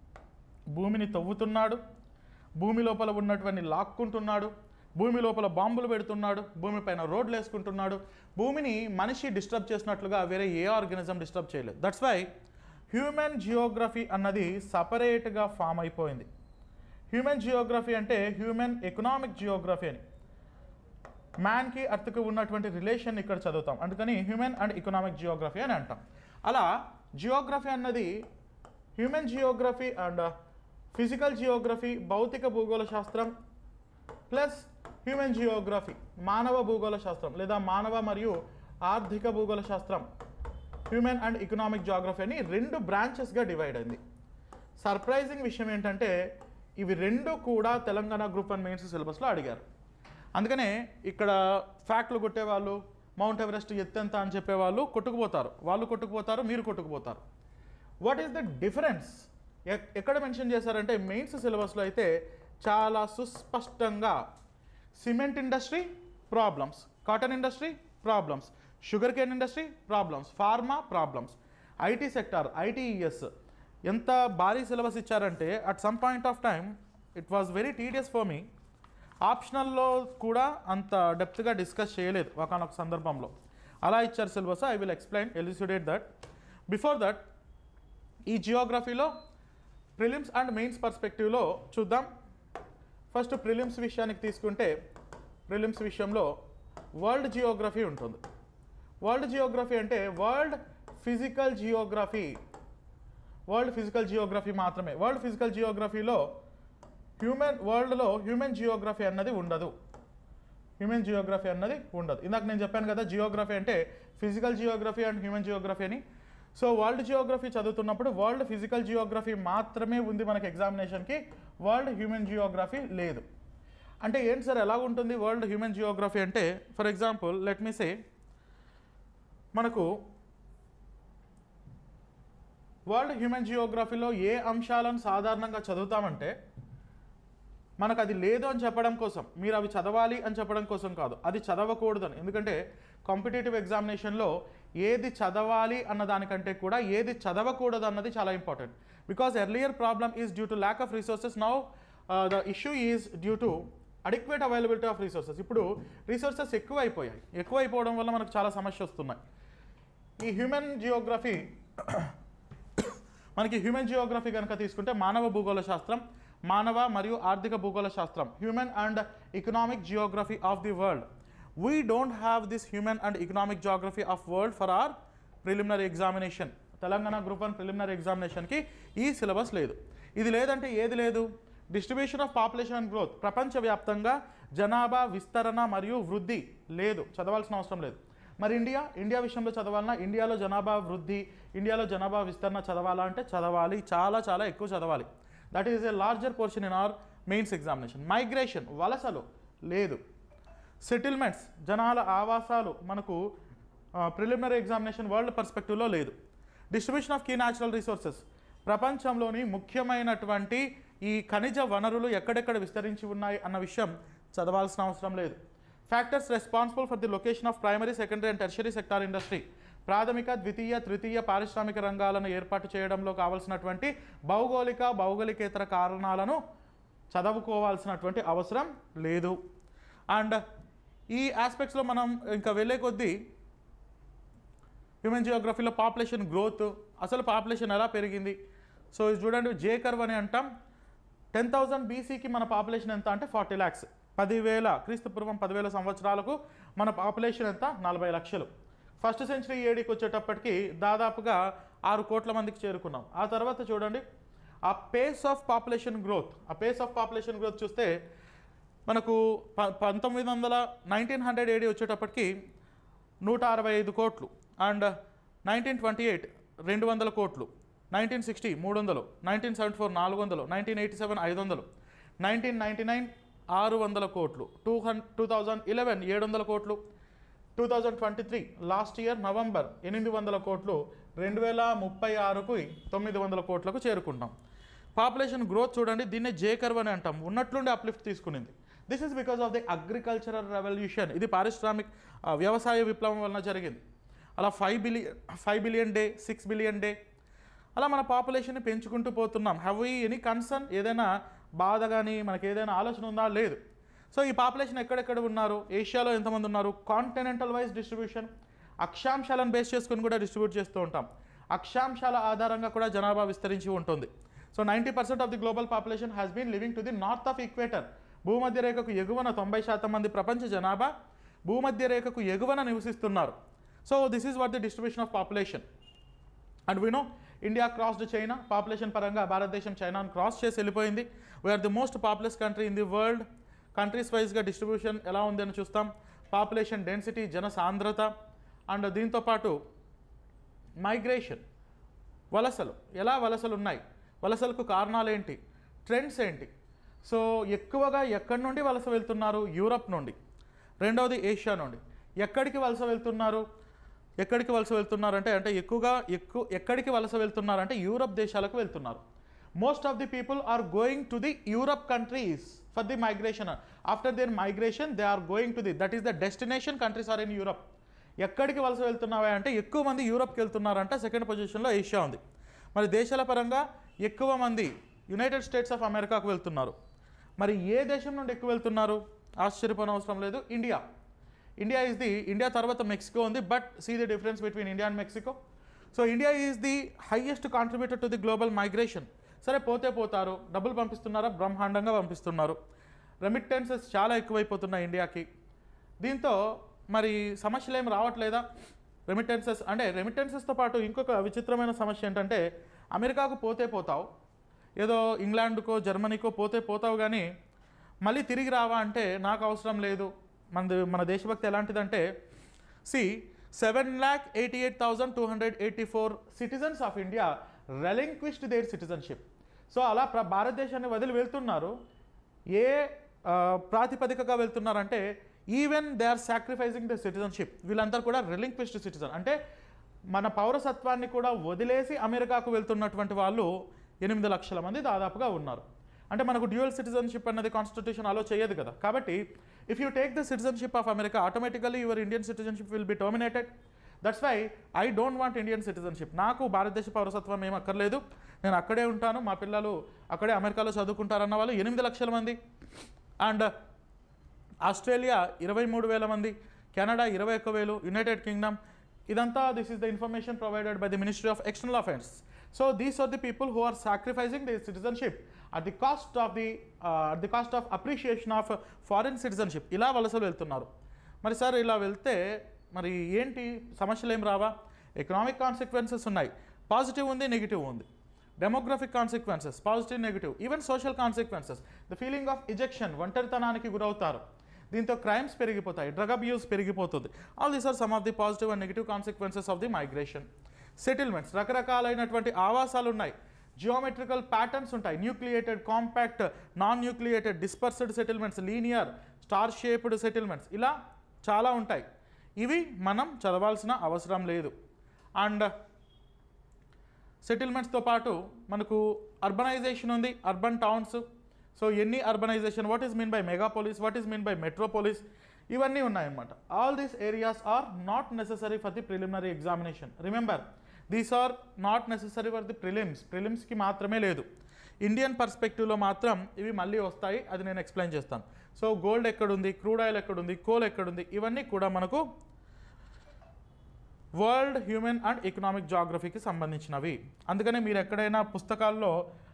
భూమిని తవ్వుతున్నాడు, భూమి లోపల ఉన్నటువంటి లాక్కుంటున్నాడు, భూమి లోపల బాంబులు పెడుతున్నాడు, భూమిపైన రోడ్లు వేసుకుంటున్నాడు. భూమిని మనిషి డిస్టర్బ్ చేసినట్లుగా వేరే ఏ ఆర్గానిజం డిస్టర్బ్ చేయలేదు. దట్స్ వై హ్యూమన్ జియోగ్రఫీ అన్నది సపరేట్గా ఫామ్ అయిపోయింది. హ్యూమన్ జియోగ్రఫీ అంటే హ్యూమన్ ఎకనామిక్ జియోగ్రఫీ అని, మ్యాన్కి అర్త్కి ఉన్నటువంటి రిలేషన్ ఇక్కడ చదువుతాం, అందుకని హ్యూమన్ అండ్ ఎకనామిక్ జియోగ్రఫీ అని అంటాం. అలా జియోగ్రఫీ అన్నది human geography and physical geography, భౌతిక భూగోళ శాస్త్రం ప్లస్ హ్యూమన్ జియోగ్రఫీ, మానవ భూగోళ శాస్త్రం లేదా మానవ మరియు ఆర్థిక భూగోళ శాస్త్రం, హ్యూమన్ అండ్ ఎకనామిక్ జియోగ్రఫీ అని రెండు బ్రాంచెస్గా డివైడ్ అయింది. సర్ప్రైజింగ్ విషయం ఏంటంటే ఇవి రెండు కూడా తెలంగాణ గ్రూప్ వన్ మెయిన్స్ సిలబస్లో అడిగారు. అందుకనే ఇక్కడ ఫ్యాక్ట్లు కొట్టేవాళ్ళు, మౌంట్ ఎవరెస్ట్ ఎత్తెంత అని చెప్పేవాళ్ళు కొట్టుకుపోతారు, వాళ్ళు కొట్టుకుపోతారు, మీరు కొట్టుకుపోతారు. వాట్ ఈస్ ద డిఫరెన్స్ ఎక్కడ మెన్షన్ చేశారంటే మెయిన్స్ సిలబస్లో అయితే చాలా సుస్పష్టంగా cement industry problems, cotton industry problems, sugar cane industry problems, pharma problems, IT sector, ITES ఎంత భారీ సిలబస్ ఇచ్చారంటే at some point of time it was very tedious for me. ఆప్షనల్లో కూడా అంత డెప్త్గా డిస్కస్ చేయలేదు ఒకనొక సందర్భంలో, అలా ఇచ్చారు syllabus. I will explain, elucidate that. Before that ఈ జియోగ్రఫీలో ప్రిలిమ్స్ అండ్ మెయిన్స్ పర్స్పెక్టివ్లో చూద్దాం. ఫస్ట్ ప్రిలిమ్స్ విషయానికి తీసుకుంటే ప్రిలిమ్స్ విషయంలో వరల్డ్ జియోగ్రఫీ ఉంటుంది. వరల్డ్ జియోగ్రఫీ అంటే world physical geography, world physical geography మాత్రమే. వరల్డ్ ఫిజికల్ జియోగ్రఫీలో హ్యూమన్ వరల్డ్లో హ్యూమన్ జియోగ్రఫీ అన్నది ఉండదు. హ్యూమన్ జియోగ్రఫీ అన్నది ఉండదు. ఇందాక నేను చెప్పాను కదా, జియోగ్రఫీ అంటే physical geography and human geography అని. సో వరల్డ్ జియోగ్రఫీ చదువుతున్నప్పుడు వరల్డ్ ఫిజికల్ జియోగ్రఫీ మాత్రమే ఉంది మనకి ఎగ్జామినేషన్కి, వరల్డ్ హ్యూమన్ జియోగ్రఫీ లేదు. అంటే ఏంటి సార్ ఎలా ఉంటుంది వరల్డ్ హ్యూమన్ జియోగ్రఫీ అంటే? For example let me say, మనకు వరల్డ్ హ్యూమన్ జియోగ్రఫీలో ఏ అంశాలను సాధారణంగా చదువుతామంటే, మనకు అది లేదు అని చెప్పడం కోసం, మీరు అవి చదవాలి అని చెప్పడం కోసం కాదు, అది చదవకూడదని. ఎందుకంటే కాంపిటేటివ్ ఎగ్జామినేషన్లో ఏది చదవాలి అన్న దానికంటే కూడా ఏది చదవకూడదు అన్నది చాలా important. Because earlier problem is due to lack of resources, now the issue is due to adequate availability of resources. ఇప్పుడు రిసోర్సెస్ ఎక్కువ అయిపోయాయి, ఎక్కువ అయిపోవడం వల్ల మనకు చాలా సమస్య వస్తున్నాయి. ఈ హ్యూమన్ జియోగ్రఫీ మనకి హ్యూమన్ జియోగ్రఫీ కనుక తీసుకుంటే మానవ భూగోళ శాస్త్రం, మానవ మరియు ఆర్థిక భూగోళ శాస్త్రం, human and economic geography of the world. We don't have this human and economic geography of world for our preliminary examination. Telangana group one preliminary ఎగ్జామినేషన్కి ఈ సిలబస్ లేదు. ఇది లేదంటే ఏది లేదు? Distribution of population and growth, ప్రపంచవ్యాప్తంగా జనాభా విస్తరణ మరియు వృద్ధి లేదు, చదవాల్సిన అవసరం లేదు. మరి ఇండియా ఇండియా విషయంలో చదవాలన్నా, ఇండియాలో జనాభా వృద్ధి, ఇండియాలో జనాభా విస్తరణ చదవాలా అంటే చదవాలి, చాలా చాలా ఎక్కువ చదవాలి. That is a larger portion in our mains examination. Migration, వలసలు లేదు. సెటిల్మెంట్స్, జనాల ఆవాసాలు మనకు ప్రిలిమినరీ ఎగ్జామినేషన్ వరల్డ్ పర్స్పెక్టివ్లో లేదు. Distribution of key natural resources, ప్రపంచంలోని ముఖ్యమైనటువంటి ఈ ఖనిజ వనరులు ఎక్కడెక్కడ విస్తరించి ఉన్నాయి అన్న విషయం చదవాల్సిన అవసరం లేదు. Factors responsible for the location of primary, secondary and tertiary sector industry, ప్రాథమిక, ద్వితీయ, తృతీయ పారిశ్రామిక రంగాలను ఏర్పాటు చేయడంలో కావాల్సినటువంటి భౌగోళిక భౌగోళికేతర కారణాలను చదువుకోవాల్సినటువంటి అవసరం లేదు. అండ్ ఈ ఆస్పెక్ట్స్లో మనం ఇంకా వెళ్ళే కొద్దీ హ్యూమన్ జియోగ్రఫీలో పాపులేషన్ గ్రోత్, అసలు పాపులేషన్ ఎలా పెరిగింది. సో ఇది చూడండి, జే కర్వ్ అని అంటాం. టెన్ థౌజండ్ బీసీకి మన పాపులేషన్ ఎంత అంటే ఫార్టీ ల్యాక్స్. పదివేల క్రీస్తు పూర్వం పదివేల సంవత్సరాలకు మన పాపులేషన్ ఎంత? నలభై లక్షలు. ఫస్ట్ సెంచరీ ఏడీకి వచ్చేటప్పటికి దాదాపుగా ఆరు కోట్ల మందికి చేరుకున్నాం. ఆ తర్వాత చూడండి ఆ పేస్ ఆఫ్ పాపులేషన్ గ్రోత్, ఆ పేస్ ఆఫ్ పాపులేషన్ గ్రోత్ చూస్తే మనకు ప పంతొమ్మిది వందల నైన్టీన్ హండ్రెడ్ ఏడీ వచ్చేటప్పటికి నూట అరవై ఐదు కోట్లు, అండ్ నైన్టీన్ ట్వంటీ ఎయిట్ రెండు వందల కోట్లు, నైన్టీన్ సిక్స్టీ మూడు వందలు, నైన్టీన్ సెవెంటీ ఫోర్ నాలుగు వందలు, నైన్టీన్ ఎయిటీ సెవెన్ ఐదు వందలు, నైన్టీన్ నైంటీ నైన్ ఆరు వందల కోట్లు, టూ హండ్ టూ థౌజండ్ ఇలెవెన్ ఏడు వందల కోట్లు, two thousand twenty three last year November ఎనిమిది వందల కోట్లు, రెండు వేల ముప్పై ఆరుకు తొమ్మిది వందల కోట్లకు చేరుకుంటాం. పాపులేషన్ గ్రోత్ చూడండి, దీన్నే జే కర్వ్ అని అంటాం. ఉన్నట్లుండి అప్లిఫ్ట్ తీసుకునింది. This is because of the agricultural revolution. ఇది పారిశ్రామిక వ్యవసాయ విప్లవం వలన జరిగింది. అలా five billion five billion day six billion day అలా మన పాపులేషన్ని పెంచుకుంటూ పోతున్నాం. Have we any concern? ఏదైనా బాధ కానీ మనకి ఏదైనా ఆలోచన ఉందా? లేదు. సో ఈ పాపులేషన్ ఎక్కడెక్కడ ఉన్నారు, ఏషియాలో ఎంతమంది ఉన్నారు, కాంటినెంటల్ వైజ్ డిస్ట్రిబ్యూషన్, అక్షాంశాలను బేస్ చేసుకుని కూడా డిస్ట్రిబ్యూట్ చేస్తూ ఉంటాం. అక్షాంశాల ఆధారంగా కూడా జనాభా విస్తరించి ఉంటుంది. So ninety percent of the global population has been living to the north of equator. భూమధ్య రేఖకు ఎగువన తొంభై శాతం మంది ప్రపంచ జనాభా భూమధ్య రేఖకు ఎగువన నివసిస్తున్నారు. So this is what the distribution of population. And we know India crossed China. Population పరంగా భారతదేశం చైనాను క్రాస్ చేసి వెళ్ళిపోయింది. We're the most populous country in the world. Countries వైజ్గా డిస్ట్రిబ్యూషన్ ఎలా ఉంది అని చూస్తాం. పాపులేషన్ డెన్సిటీ, జన సాంద్రత, అండ్ దీంతోపాటు మైగ్రేషన్, వలసలు, ఎలా వలసలు ఉన్నాయి, వలసలకు కారణాలు ఏంటి, ట్రెండ్స్ ఏంటి. సో ఎక్కువగా ఎక్కడి నుండి వలస వెళ్తున్నారు? యూరప్ నుండి. రెండవది ఏషియా నుండి. ఎక్కడికి వలస వెళ్తున్నారు? ఎక్కడికి వలస వెళ్తున్నారంటే అంటే ఎక్కువగా ఎక్కువ ఎక్కడికి వలస వెళ్తున్నారంటే యూరప్ దేశాలకు వెళ్తున్నారు. Most of the people are going to the Europe countries for the migration. After their migration they are going to the, that is the destination countries are in Europe. ఎక్కడికి వలస వెళ్తున్నావా అంటే ఎక్కువ మంది యూరప్కి వెళ్తున్నారంట. సెకండ్ పొజిషన్లో Asia ఉంది. మరి దేశాల పరంగా ఎక్కువ మంది యునైటెడ్ స్టేట్స్ ఆఫ్ అమెరికాకు వెళ్తున్నారు. మరి ఏ దేశం నుండి ఎక్కువ వెళ్తున్నారు? ఆశ్చర్యపోనవసరం లేదు, India. India is the, India తర్వాత మెక్సికో ఉంది, but see the difference between India and Mexico. So India is the highest contributor to the global migration. సరే పోతే పోతారు, డబ్బులు పంపిస్తున్నారా, బ్రహ్మాండంగా పంపిస్తున్నారు. రెమిట్టెన్సెస్ చాలా ఎక్కువైపోతున్నాయి ఇండియాకి. దీంతో మరి సమస్యలు ఏం రావట్లేదా? రెమిట్టెన్సెస్ అంటే రెమిట్టెన్సెస్తో పాటు ఇంకొక విచిత్రమైన సమస్య ఏంటంటే, అమెరికాకు పోతే పోతావు, ఏదో ఇంగ్లాండ్కో జర్మనీకో పోతే పోతావు, కానీ మళ్ళీ తిరిగి రావా అంటే నాకు అవసరం లేదు. మన మన దేశభక్తి ఎలాంటిదంటే, see seven lakh eighty eight thousand two hundred eighty four citizens of India relinquished their citizenship. So అలా ప్ర భారతదేశాన్ని వదిలి వెళ్తున్నారు. ఏ ప్రాతిపదికగా వెళ్తున్నారంటే, even they are sacrificing the citizenship. వీళ్ళందరూ కూడా రెలింక్విష్డ్ సిటిజన్, అంటే మన పౌరసత్వాన్ని కూడా వదిలేసి అమెరికాకు వెళ్తున్నటువంటి వాళ్ళు ఎనిమిది లక్షల మంది దాదాపుగా ఉన్నారు. అంటే మనకు డ్యూయల్ సిటిజన్షిప్ అన్నది కాన్స్టిట్యూషన్ అలో చేయదు కదా. కాబట్టి if you take the citizenship of America, automatically your Indian citizenship will be terminated. That's why I don't want Indian citizenship. నాకు భారతదేశ పౌరసత్వం ఏం అక్కర్లేదు, నేను అక్కడే ఉంటాను, మా పిల్లలు అక్కడే అమెరికాలో చదువుకుంటారన్న వాళ్ళు ఎనిమిది లక్షల మంది. అండ్ ఆస్ట్రేలియా ఇరవై మూడు వేల మంది, కెనడా ఇరవై ఒక్క వేలు, యునైటెడ్ కింగ్డమ్. ఇదంతా this is the information provided by the ministry of external affairs. So these are the people who are sacrificing the citizenship at the cost of the at the cost of appreciation of foreign citizenship. ఇలా వలసలు వెళ్తున్నారు. మరి sir ఇలా వెళ్తే మరి ఏంటి, సమస్యలు ఏం రావా? ఎకనామిక్ కాన్సిక్వెన్సెస్ ఉన్నాయి, పాజిటివ్ ఉంది, నెగిటివ్ ఉంది. Demographic consequences, positive, negative. Even social consequences, the feeling of ejection, ఒంటరితనానికి గురవుతారు. దీంతో క్రైమ్స్ పెరిగిపోతాయి, డ్రగ్ అబ్యూస్ పెరిగిపోతుంది. All these are some of the positive and negative consequences of the migration. Settlements, రకరకాలైనటువంటి ఆవాసాలు ఉన్నాయి, జియోమెట్రికల్ ప్యాటర్న్స్ ఉంటాయి, nucleated, compact, non nucleated, dispersed settlements, linear, star shaped settlements, ఇలా చాలా ఉంటాయి. ఇవి మనం చదవాల్సిన అవసరం లేదు. అండ్ సెటిల్మెంట్స్తో పాటు మనకు అర్బనైజేషన్ ఉంది, అర్బన్ టౌన్స్. సో ఎన్ని urbanization, what is mean by megapolis, what is mean by metropolis, ఇవన్నీ ఉన్నాయన్నమాట. All these areas are not necessary for the preliminary examination. Remember, these are not necessary for the prelims. ప్రిలిమ్స్కి మాత్రమే లేదు, Indian పర్స్పెక్టివ్లో మాత్రం ఇవి మళ్ళీ వస్తాయి. అది నేను ఎక్స్ప్లెయిన్ చేస్తాను. సో గోల్డ్ ఎక్కడుంది, క్రూడ్ ఆయిల్ ఎక్కడుంది, కోల్ ఎక్కడుంది, ఇవన్నీ కూడా మనకు వరల్డ్ హ్యూమన్ అండ్ ఎకనామిక్ జాగ్రఫీకి సంబంధించినవి. అందుకనే మీరు ఎక్కడైనా పుస్తకాల్లో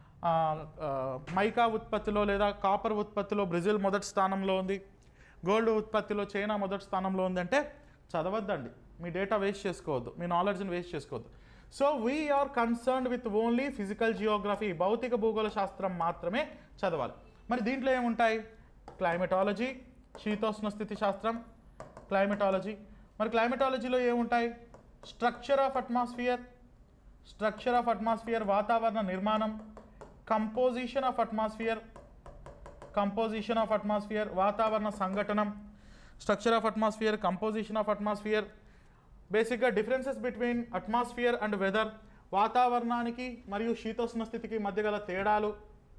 మైకా ఉత్పత్తిలో లేదా కాపర్ ఉత్పత్తిలో బ్రెజిల్ మొదటి స్థానంలో ఉంది, గోల్డ్ ఉత్పత్తిలో చైనా మొదటి స్థానంలో ఉందంటే చదవద్దండి. మీ డేటా వేస్ట్ చేసుకోవద్దు, మీ నాలెడ్జ్ని వేస్ట్ చేసుకోవద్దు. So we're concerned with only physical geography, భౌతిక భూగోళ శాస్త్రం మాత్రమే చదవాలి. మరి దీంట్లో ఏముంటాయి? క్లైమటాలజీ, శీతోష్ణ స్థితి శాస్త్రం, క్లైమటాలజీ. మరి క్లైమటాలజీలో ఏముంటాయి? Structure of atmosphere, structure of atmosphere, వాతావరణ నిర్మాణం, composition of atmosphere, composition of atmosphere, వాతావరణ సంఘటనం, structure of atmosphere, composition of atmosphere. బేసిక్గా differences between atmosphere and weather, వాతావరణానికి మరియు శీతోష్ణ స్థితికి మధ్య గల తేడాలు.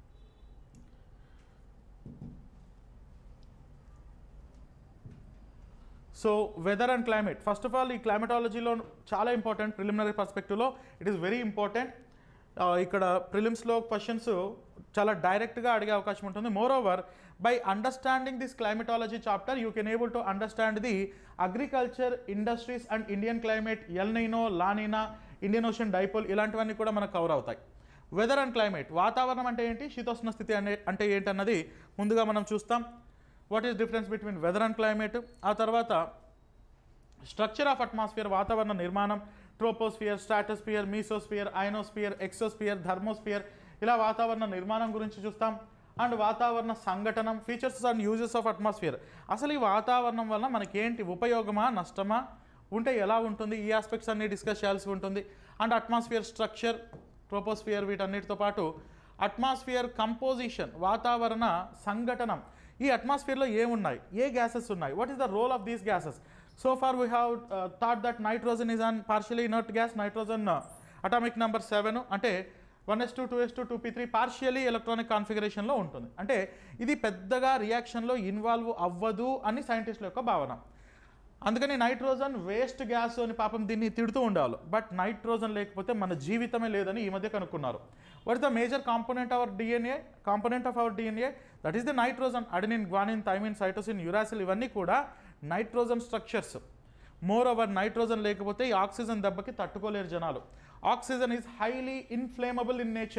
So weather and climate, first of all ఈ క్లైమటాలజీలో చాలా ఇంపార్టెంట్. ప్రిలిమినరీ పర్స్పెక్టివ్లో ఇట్ ఈస్ వెరీ ఇంపార్టెంట్. ఇక్కడ ప్రిలిమ్స్లో క్వశ్చన్స్ చాలా డైరెక్ట్గా అడిగే అవకాశం ఉంటుంది. Moreover, by understanding this climatology chapter you can able to understand the agriculture, industries and Indian climate, El Nino, La Nina, Indian Ocean dipole, ఇలాంటివన్నీ కూడా మనకు కవర్ అవుతాయి. వెదర్ అండ్ క్లైమేట్, వాతావరణం అంటే ఏంటి, శీతోష్ణ స్థితి అనే అంటే ఏంటన్నది ముందుగా మనం చూస్తాం. What is difference between weather and climate. ఆ తర్వాత స్ట్రక్చర్ ఆఫ్ అట్మాస్ఫియర్, వాతావరణ నిర్మాణం, troposphere, stratosphere, mesosphere, ionosphere, exosphere, thermosphere, ఇలా వాతావరణ నిర్మాణం గురించి చూస్తాం. అండ్ వాతావరణ సంఘటనం, features and uses of atmosphere. అసలు ఈ వాతావరణం వల్ల మనకి ఏంటి ఉపయోగమా, నష్టమా, ఉంటే ఎలా ఉంటుంది, ఈ ఆస్పెక్ట్స్ అన్ని డిస్కస్ చేయాల్సి ఉంటుంది. అండ్ అట్మాస్ఫియర్ స్ట్రక్చర్, ట్రోపోస్ఫియర్, వీటన్నిటితో పాటు అట్మాస్ఫియర్ కంపోజిషన్, వాతావరణ సంఘటనం. ఈ అట్మాస్ఫియర్లో ఏమున్నాయి, ఏ గ్యాసెస్ ఉన్నాయి, what is the role of these gases. So far we have thought that nitrogen is an partially inert gas. Nitrogen atomic number seven, అంటే one s two, two s two, two p three, partially electronic కాన్ఫిగరేషన్లో ఉంటుంది. అంటే ఇది పెద్దగా రియాక్షన్లో involve అవ్వదు అని సైంటిస్టుల యొక్క భావన. అందుకని నైట్రోజన్ వేస్ట్ గ్యాస్ అని పాపం దీన్ని తిడుతూ ఉండేవాళ్ళు. బట్ నైట్రోజన్ లేకపోతే మన జీవితమే లేదని ఈ మధ్య కనుక్కున్నారు. What is the major component our DNA component of our DNA that is the nitrogen. Adenine, guanine, thymine, cytosine, uracil, ఇవన్నీ కూడా nitrogen structures. Moreover nitrogen లేకపోతే ఈ ఆక్సిజన్ దెబ్బకి తట్టుకోలేరు జనాలు. Oxygen is highly inflammable in nature.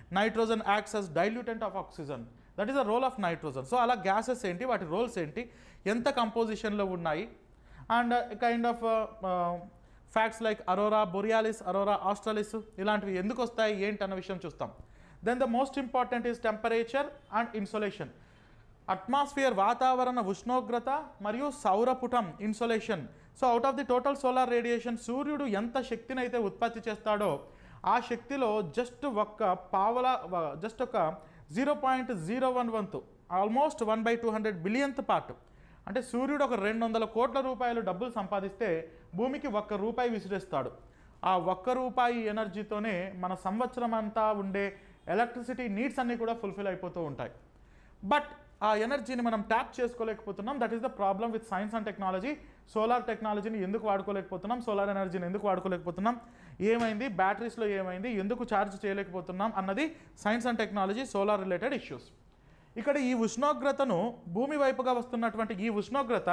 Nitrogen acts as diluent of oxygen. That is the role of nitrogen. So అలా gases ఏంటి, వాటి రోల్స్ ఏంటి, ఎంత కంపోజిషన్లో ఉన్నాయి, and kind of facts like Arora borealis, aurora australis ఇలాంటివి ఎందుకు వస్తాయి ఏంటి అన్న విషయం చూస్తాం. Then the most important is temperature and insolation. Atmosphere వాతావరణ ఉష్ణోగ్రత మరియు సౌరపుటం insolation. So out of the total solar radiation సూర్యుడు ఎంత శక్తిని అయితే ఉత్పత్తి చేస్తాడో ఆ శక్తిలో జస్ట్ ఒక్క పావల జస్ట్ ఒక జీరో పాయింట్ జీరో వన్ వంతు almost one by two hundred billionth part, అంటే సూర్యుడు ఒక రెండు వందల కోట్ల రూపాయలు డబ్బులు సంపాదిస్తే భూమికి ఒక్క రూపాయి విసిరేస్తాడు. ఆ ఒక్క రూపాయి ఎనర్జీతోనే మన సంవత్సరం అంతా ఉండే ఎలక్ట్రిసిటీ నీడ్స్ అన్నీ కూడా ఫుల్ఫిల్ అయిపోతూ ఉంటాయి. బట్ ఆ ఎనర్జీని మనం ట్యాప్ చేసుకోలేకపోతున్నాం. That is the problem with science and technology. Solar టెక్నాలజీని ఎందుకు వాడుకోలేకపోతున్నాం, సోలార్ ఎనర్జీని ఎందుకు వాడుకోలేకపోతున్నాం, ఏమైంది, బ్యాటరీస్లో ఏమైంది, ఎందుకు ఛార్జ్ చేయలేకపోతున్నాం అన్నది science and technology solar related issues. ఇక్కడ ఈ ఉష్ణోగ్రతను భూమి వైపుగా వస్తున్నటువంటి ఈ ఉష్ణోగ్రత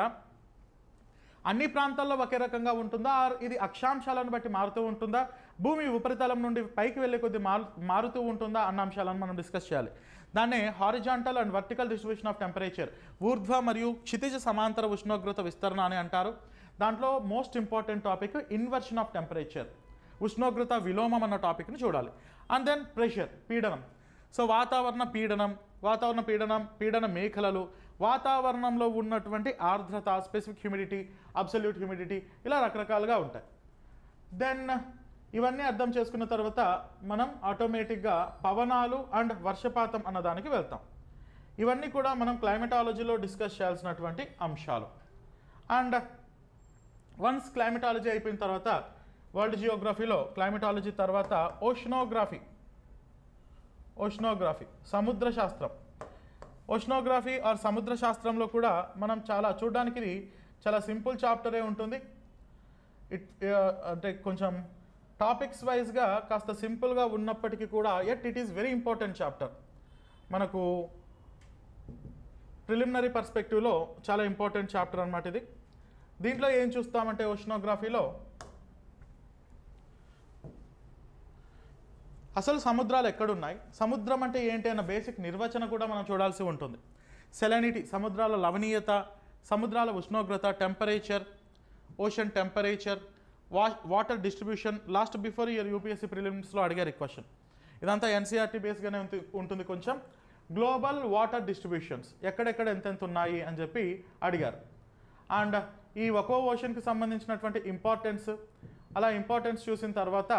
అన్ని ప్రాంతాల్లో ఒకే రకంగా ఉంటుందా, ఆర్ ఇది అక్షాంశాలను బట్టి మారుతూ ఉంటుందా, భూమి ఉపరితలం నుండి పైకి వెళ్ళే కొద్ది మారు మారుతూ ఉంటుందా అన్న అంశాలను మనం డిస్కస్ చేయాలి. దాన్నే horizontal and vertical distribution of temperature, ఊర్ధ్వ మరియు క్షితిజ సమాంతర ఉష్ణోగ్రత విస్తరణ అని అంటారు. దాంట్లో most important topic inversion of temperature, ఉష్ణోగ్రత విలోమం అన్న టాపిక్ని చూడాలి. అండ్ దెన్ ప్రెషర్, పీడనం. సో వాతావరణ పీడనం, వాతావరణ పీడనం, పీడన మేఖలలు, వాతావరణంలో ఉన్నటువంటి ఆర్ద్రత, స్పెసిఫిక్ హ్యూమిడిటీ, అబ్సల్యూట్ హ్యూమిడిటీ, ఇలా రకరకాలుగా ఉంటాయి. దెన్ ఇవన్నీ అర్థం చేసుకున్న తర్వాత మనం ఆటోమేటిక్గా పవనాలు అండ్ వర్షపాతం అన్నదానికి వెళ్తాం. ఇవన్నీ కూడా మనం క్లైమటాలజీలో డిస్కస్ చేయాల్సినటువంటి అంశాలు. అండ్ వన్స్ క్లైమటాలజీ అయిపోయిన తర్వాత వరల్డ్ జియోగ్రఫీలో క్లైమటాలజీ తర్వాత ఓషనోగ్రఫీ, ఓషనోగ్రఫీ సముద్ర శాస్త్రం. ఓషనోగ్రఫీ ఆర్ సముద్ర శాస్త్రంలో కూడా మనం చాలా చూడడానికి ఇది చాలా సింపుల్ చాప్టరే ఉంటుంది. ఇట్ అంటే కొంచెం టాపిక్స్ వైజ్గా కాస్త సింపుల్గా ఉన్నప్పటికీ కూడా at it is very important chapter. మనకు ప్రిలిమినరీ పర్స్పెక్టివ్లో చాలా ఇంపార్టెంట్ చాప్టర్ అన్నమాట ఇది. దీంట్లో ఏం చూస్తామంటే ఓషనోగ్రఫీలో అసలు సముద్రాలు ఎక్కడున్నాయి, సముద్రం అంటే ఏంటి అన్న బేసిక్ నిర్వచన కూడా మనం చూడాల్సి ఉంటుంది. సెలనిటీ, సముద్రాల లవణీయత, సముద్రాల ఉష్ణోగ్రత, టెంపరేచర్, ఓషన్ టెంపరేచర్, వా water distribution. Last before year UPSC ప్రిలిమ్స్లో అడిగారు ఈ క్వశ్చన్. ఇదంతా ఎన్సీఆర్టీ బేస్గానే ఉంటుంది కొంచెం. గ్లోబల్ వాటర్ డిస్ట్రిబ్యూషన్స్, ఎక్కడెక్కడ ఎంతెంత ఉన్నాయి అని చెప్పి అడిగారు. అండ్ ఈ ఒక్కో ఓషన్కి సంబంధించినటువంటి ఇంపార్టెన్స్, అలా ఇంపార్టెన్స్ చూసిన తర్వాత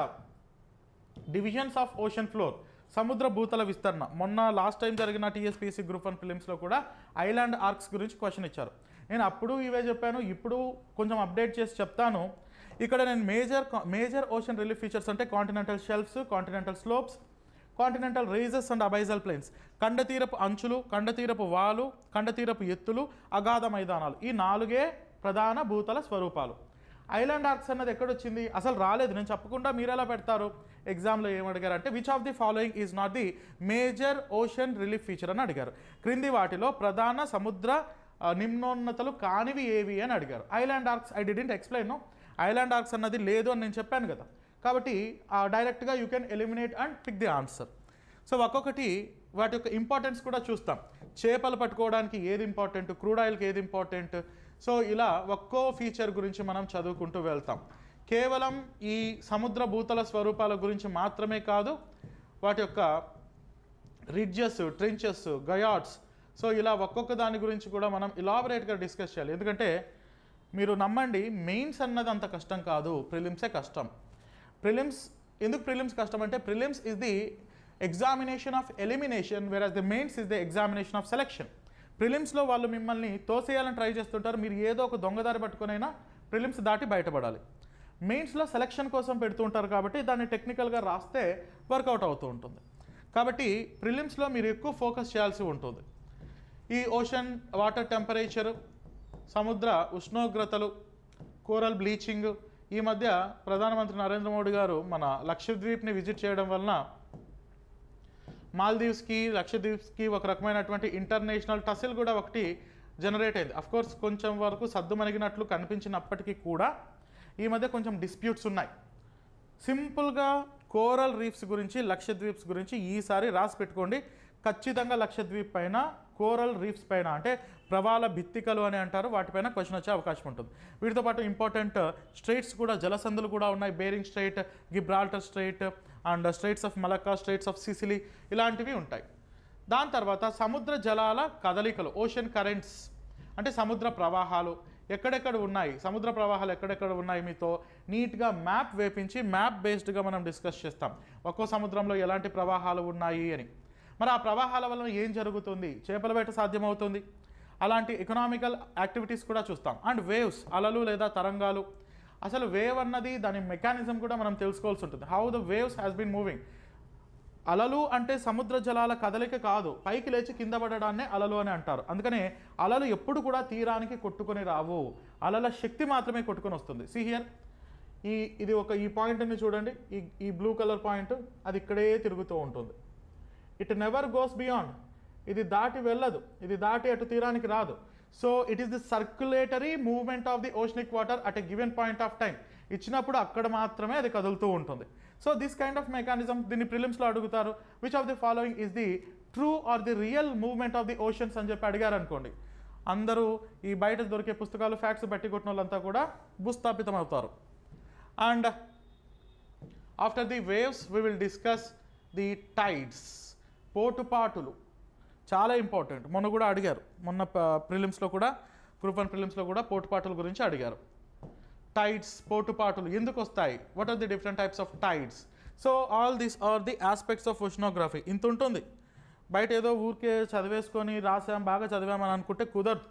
డివిజన్స్ ఆఫ్ ఓషన్ ఫ్లోర్, సముద్ర భూతల విస్తరణ. మొన్న లాస్ట్ టైం జరిగిన టీఎస్పీఎస్సీ గ్రూప్ వన్ ఫిలిమ్స్లో కూడా ఐలాండ్ ఆర్క్స్ గురించి క్వశ్చన్ ఇచ్చారు. నేను అప్పుడు ఇవే చెప్పాను, ఇప్పుడు కొంచెం అప్డేట్ చేసి చెప్తాను. ఇక్కడ నేను major major ocean relief features అంటే continental shelves, continental slopes, continental rises and abyssal plains, కండతీరపు అంచులు, కండతీరపు వాలు, కండతీరపు ఎత్తులు, అగాధ మైదానాలు. ఈ నాలుగే ప్రధాన భూతల స్వరూపాలు. ఐలాండ్ ఆర్క్స్ అన్నది ఎక్కడొచ్చింది, అసలు రాలేదు. నేను చెప్పకుండా మీరు ఎలా పెడతారు, ఎగ్జామ్లో ఏమడిగారు అంటే which of the following is not the major ocean relief feature అని అడిగారు. క్రింది వాటిలో ప్రధాన సముద్ర నిమ్నోన్నతలు కానివి ఏవి అని అడిగారు. Island arcs I didn't explain. Island arcs అన్నది లేదు అని నేను చెప్పాను కదా, కాబట్టి డైరెక్ట్గా you can eliminate and pick the answer. So ఒక్కొక్కటి వాటి యొక్క ఇంపార్టెన్స్ కూడా చూస్తాం. చేపలు పట్టుకోవడానికి ఏది ఇంపార్టెంట్, క్రూడ్ ఆయిల్కి ఏది ఇంపార్టెంట్. సో ఇలా ఒక్కో ఫీచర్ గురించి మనం చదువుకుంటూ వెళ్తాం. కేవలం ఈ సముద్ర భూతల స్వరూపాల గురించి మాత్రమే కాదు, వాటి యొక్క రిడ్జెస్, ట్రెంచెస్, గయాట్స్, సో ఇలా ఒక్కొక్క దాని గురించి కూడా మనం ఇలాబరేట్గా డిస్కస్ చేయాలి. ఎందుకంటే మీరు నమ్మండి, మెయిన్స్ అన్నది అంత కష్టం కాదు, ప్రిలిమ్సే కష్టం. ప్రిలిమ్స్ ఎందుకు ప్రిలిమ్స్ కష్టం అంటే prelims is the examination of elimination, where the mains is the examination of selection. ప్రిలిమ్స్లో వాళ్ళు మిమ్మల్ని తోసేయాలని ట్రై చేస్తుంటారు, మీరు ఏదో ఒక దొంగదారి పట్టుకునైనా ప్రిలిమ్స్ దాటి బయటపడాలి. మెయిన్స్లో సెలెక్షన్ కోసం పెడుతూ ఉంటారు కాబట్టి దాన్ని టెక్నికల్గా రాస్తే వర్కౌట్ అవుతూ ఉంటుంది. కాబట్టి ప్రిలిమ్స్లో మీరు ఎక్కువ ఫోకస్ చేయాల్సి ఉంటుంది. ఈ ఓషన్ వాటర్ టెంపరేచర్, సముద్ర ఉష్ణోగ్రతలు, కోరల్ బ్లీచింగ్. ఈ మధ్య ప్రధానమంత్రి నరేంద్ర మోడీ గారు మన లక్షద్వీప్ని విజిట్ చేయడం వలన మాల్దీవ్స్కి, లక్షద్వీప్స్కి ఒక రకమైనటువంటి ఇంటర్నేషనల్ టసిల్ కూడా ఒకటి జనరేట్ అయింది. అఫ్కోర్స్ కొంచెం వరకు సద్దుమణిగినట్లు కనిపించినప్పటికీ కూడా ఈ మధ్య కొంచెం డిస్ప్యూట్స్ ఉన్నాయి. సింపుల్గా కోరల్ రీఫ్స్ గురించి, లక్షద్వీప్స్ గురించి ఈసారి రాసి పెట్టుకోండి. ఖచ్చితంగా లక్షద్వీప్ పైన, కోరల్ రీఫ్స్ పైన అంటే ప్రవాల భిత్తికలు అని అంటారు, వాటిపైన క్వశ్చన్ వచ్చే అవకాశం ఉంటుంది. వీటితో పాటు ఇంపార్టెంట్ స్ట్రైట్స్ కూడా, జలసంధులు కూడా ఉన్నాయి. Bering strait, Gibraltar strait and straits of Malacca, straits of Sicily ఇలాంటివి ఉంటాయి. దాని తర్వాత సముద్ర జలాల కదలికలు, ఓషన్ కరెంట్స్ అంటే సముద్ర ప్రవాహాలు ఎక్కడెక్కడ ఉన్నాయి, సముద్ర ప్రవాహాలు ఎక్కడెక్కడ ఉన్నాయి మీతో నీట్గా మ్యాప్ వేపించి మ్యాప్ బేస్డ్గా మనం డిస్కస్ చేస్తాం. ఒక్కో సముద్రంలో ఎలాంటి ప్రవాహాలు ఉన్నాయి అని. మరి ఆ ప్రవాహాల వలన ఏం జరుగుతుంది, చేపల వేట సాధ్యమవుతుంది, అలాంటి ఎకనామికల్ యాక్టివిటీస్ కూడా చూస్తాం. అండ్ వేవ్స్, అలలు లేదా తరంగాలు, అసలు వేవ్ అన్నది దాని మెకానిజం కూడా మనం తెలుసుకోవాల్సి ఉంటుంది. How the waves has been moving. అలలు అంటే సముద్ర జలాల కదలిక కాదు, పైకి లేచి కింద పడడాన్నే అలలు అని అంటారు. అందుకనే అలలు ఎప్పుడు కూడా తీరానికి కొట్టుకొని రావు, అలల శక్తి మాత్రమే కొట్టుకొని వస్తుంది. సీ హియర్, ఈ ఇది ఒక ఈ పాయింట్ని చూడండి, ఈ ఈ బ్లూ కలర్ పాయింట్ అది ఇక్కడే తిరుగుతూ ఉంటుంది. ఇట్ నెవర్ గోస్ బియాండ్, ఇది దాటి వెళ్ళదు, ఇది దాటి అటు తీరానికి రాదు. So it is the circulatory movement of the oceanic water at a given point of time. ఇచ్చినప్పుడు అక్కడ మాత్రమే అది కదులుతూ ఉంటుంది. So this kind of mechanism దీన్ని ప్రిలిమ్స్లో అడుగుతారు. Which of the following is the true or the real movement of the oceans అని చెప్పి అడిగారు అనుకోండి, అందరూ ఈ బయట దొరికే పుస్తకాలు ఫ్యాక్ట్స్ బట్టి కొట్టిన వాళ్ళంతా కూడా భూస్థాపితం అవుతారు. And after the waves we will discuss the tides, పోటుపాటులు చాలా ఇంపార్టెంట్. మొన్న కూడా అడిగారు, మొన్న ప్రిలిమ్స్లో కూడా, గ్రూప్ వన్ ప్రిలిమ్స్లో కూడా పోటుపాటుల గురించి అడిగారు. టైడ్స్, పోటుపాటులు ఎందుకు వస్తాయి, what are the different types of tides. So all these are the aspects of oceanography. ఇంత ఉంటుంది, బయట ఏదో ఊరికే చదివేసుకొని రాసాం, బాగా చదివామని అనుకుంటే కుదరదు.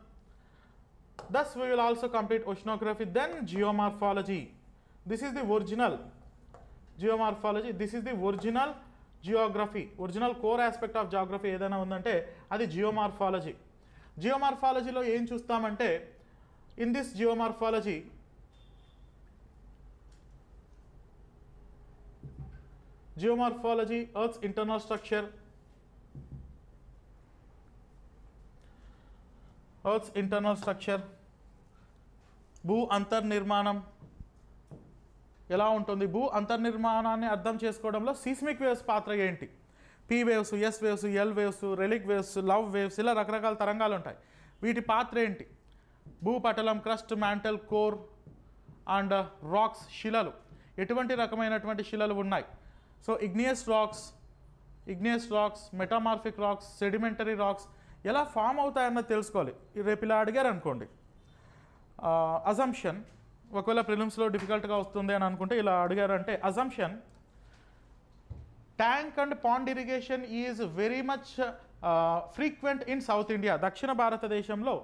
Thus we will also complete oceanography. Then geomorphology, this is the original geomorphology, this is the original geography. Original core aspect of geography ఏదైనా ఉందంటే అది జియోమార్ఫాలజీ. జియోమార్ఫాలజీలో ఏం చూస్తామంటే, in this geomorphology geomorphology earth's internal structure, earth's internal structure, భూ అంతర్నిర్మాణం ఎలా ఉంటుంది, భూ అంతర్నిర్మాణాన్ని అర్థం చేసుకోవడంలో సీస్మిక్ వేవ్స్ పాత్ర ఏంటి, P waves, S waves, L waves, Rayleigh waves, love waves, ఇలా రకరకాల తరంగాలు ఉంటాయి. వీటి పాత్ర ఏంటి, భూపటలం, crust, mantle, core and rocks, శిలలు, ఎటువంటి రకమైనటువంటి శిలలు ఉన్నాయి. సో igneous rocks, igneous rocks, metamorphic rocks, sedimentary rocks ఎలా ఫామ్ అవుతాయన్నది తెలుసుకోవాలి. రేపు ఇలా అడిగారు అనుకోండి, అజంప్షన్, ఒకవేళ ప్రిలిమ్స్లో డిఫికల్ట్గా వస్తుంది అని అనుకుంటే ఇలా అడిగారంటే, assumption tank and pond irrigation is very much frequent in South India. దక్షిణ భారతదేశంలో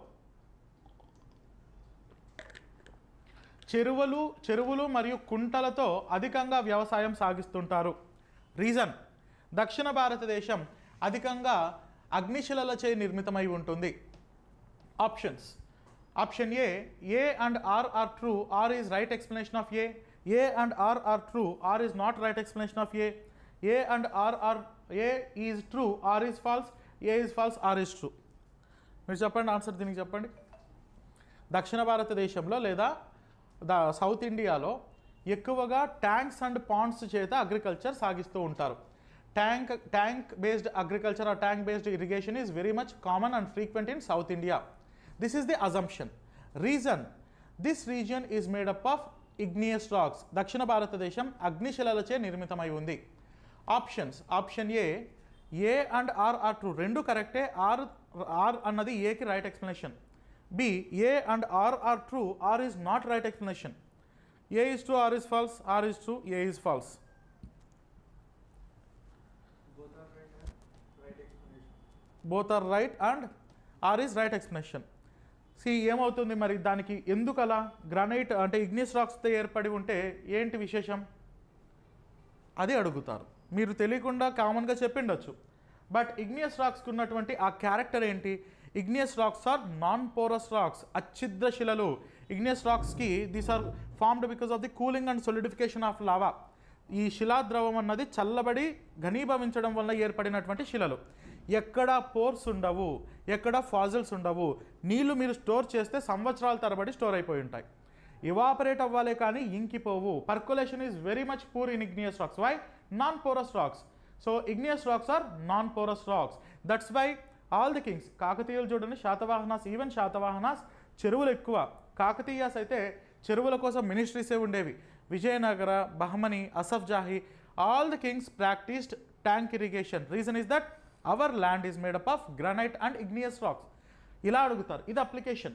చెరువులు చెరువులు మరియు కుంటలతో అధికంగా వ్యవసాయం సాగిస్తుంటారు. రీజన్, దక్షిణ భారతదేశం అధికంగా అగ్నిశిలలచే నిర్మితమై ఉంటుంది. Options, option A, A and R are true, R is right explanation of A, A and R are true, R is not right explanation of A, A and R are, A is true, R is false, A is false, R is true. మీరు చెప్పండి answer దీనికి చెప్పండి. దక్షిణ భారతదేశంలో లేదా the south ఇండియాలో ఎక్కువగా tanks and ponds చేత అగ్రికల్చర్ సాగిస్తూ ఉంటారు. Tank tank based agriculture or tank based irrigation is very much common and frequent in South India. This is the assumption. Reason, this region is made up of igneous rocks. దక్షిణ భారతదేశం అగ్నిశిలలచే నిర్మితమై ఉంది. Options, option A, A and R are true, రెండు కరెక్టే, R R అన్నది ఏకి right explanation. B, A and R are true, R is not right explanation. A is true, R is false, R is true, A is false. Both are right and R is right explanation. C ఏమవుతుంది మరి దానికి, ఎందుకు అలా granite అంటే igneous రాక్స్తో ఏర్పడి ఉంటే ఏంటి విశేషం అది అడుగుతారు. మీరు తెలియకుండా కామన్గా చెప్పిండొచ్చు, బట్ ఇగ్నియస్ రాక్స్కి ఉన్నటువంటి ఆ క్యారెక్టర్ ఏంటి, igneous rocks are non porous rocks, అచ్ఛిద్ర శిలలు. ఇగ్నియస్ రాక్స్కి these are formed because of the cooling and solidification of lava. ఈ శిలాద్రవం అన్నది చల్లబడి ఘనీభవించడం వల్ల ఏర్పడినటువంటి శిలలు. ఎక్కడ పోర్స్ ఉండవు, ఎక్కడ ఫాజిల్స్ ఉండవు, నీళ్లు మీరు స్టోర్ చేస్తే సంవత్సరాల తరబడి స్టోర్ అయిపోయి ఉంటాయి. ఇవాపరేట్ అవ్వాలే కానీ ఇంకిపోవు. Percolation is very much poor in igneous rocks. Why? Non porous rocks. So igneous rocks are non porous rocks. That's why all the kings, కాకతీయులు చూడండి, శాతవాహనాస్, ఈవెన్ శాతవాహనాస్ చెరువులు ఎక్కువ. కాకతీయాస్ అయితే చెరువుల కోసం మినిస్ట్రీసే ఉండేవి. Vijayanagara, Bahmani, Asaf Jahi, all the kings practised tank irrigation. Reason is that our land is made up of granite and igneous rocks. ఇలా అడుగుతారు. ఇది అప్లికేషన్.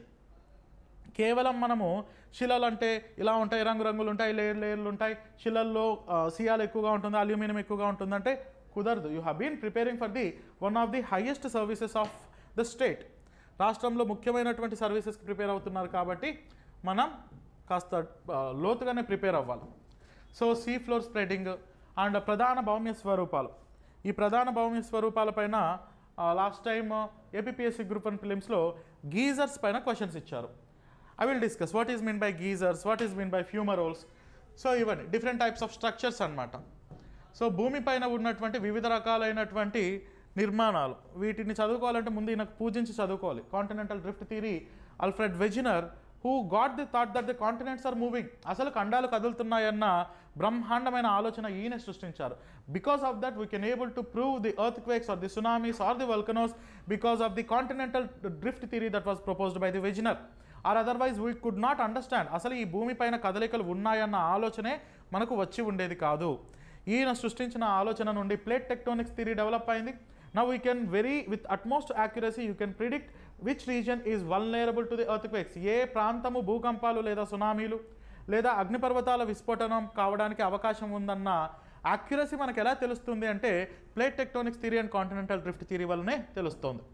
కేవలం మనము శిలలు అంటే ఇలా ఉంటాయి, రంగురంగులు ఉంటాయి, లేయర్ లేయర్లు ఉంటాయి, శిలల్లో సియాలు ఎక్కువగా ఉంటుంది, అల్యూమినియం ఎక్కువగా ఉంటుందంటే కుదరదు. You have been preparing for the one of the highest services of the state. రాష్ట్రంలో ముఖ్యమైనటువంటి సర్వీసెస్కి ప్రిపేర్ అవుతున్నారు కాబట్టి మనం కాస్త లోతుగానే ప్రిపేర్ అవ్వాలి. So sea floor spreading and ప్రధాన భౌమ్య స్వరూపాలు. ఈ ప్రధాన భౌమ్య స్వరూపాల పైన last time APPSC group one ఫిలిమ్స్లో గీజర్స్ పైన క్వశ్చన్స్ ఇచ్చారు. I will discuss what is mean by geysers, what is mean by fumaroles. So ఇవన్నీ డిఫరెంట్ టైప్స్ ఆఫ్ స్ట్రక్చర్స్ అన్నమాట. సో భూమి పైన ఉన్నటువంటి వివిధ రకాలైనటువంటి నిర్మాణాలు, వీటిని చదువుకోవాలంటే ముందు ఈయనకు పూజించి చదువుకోవాలి. Continental drift theory, Alfred Wegener, who got the thought that the continents are moving, అసలు ఖండాలు కదులుతున్నాయన్న బ్రహ్మాండమైన ఆలోచన ఈయన సృష్టించారు. Because of that we can able to prove the earthquakes or the tsunamis or the volcanoes because of the continental drift theory that was proposed by the Wegener. Or otherwise we could not understand, అసలు ఈ భూమి పైన కదలికలు ఉన్నాయన్న ఆలోచనే మనకు వచ్చి ఉండేది కాదు. ఈయన సృష్టించిన ఆలోచన నుండి ప్లేట్ టెక్టోనిక్స్ థియరీ డెవలప్ అయింది. Now we can very with utmost accuracy you can predict which region is vulnerable to the earthquakes. ఏ ప్రాంతము భూకంపాలు లేదా సునామీలు లేదా అగ్నిపర్వతాల విస్ఫోటనం కావడానికి అవకాశం ఉందన్న యాక్యురసీ మనకు ఎలా తెలుస్తుంది అంటే plate tectonics theory and continental drift theory వల్లనే తెలుస్తుంది.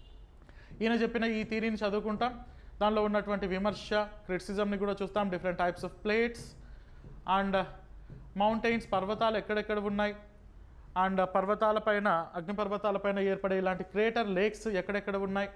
ఈయన చెప్పిన ఈ థియరీని చదువుకుంటాం. దానిలో ఉన్నటువంటి విమర్శ, క్రిటిసిజంని కూడా చూస్తాం. Different types of plates and mountains, పర్వతాలు ఎక్కడెక్కడ ఉన్నాయి, అండ్ పర్వతాలపైన, అగ్నిపర్వతాలపైన ఏర్పడే ఇలాంటి క్రేటర్ లేక్స్ ఎక్కడెక్కడ ఉన్నాయి.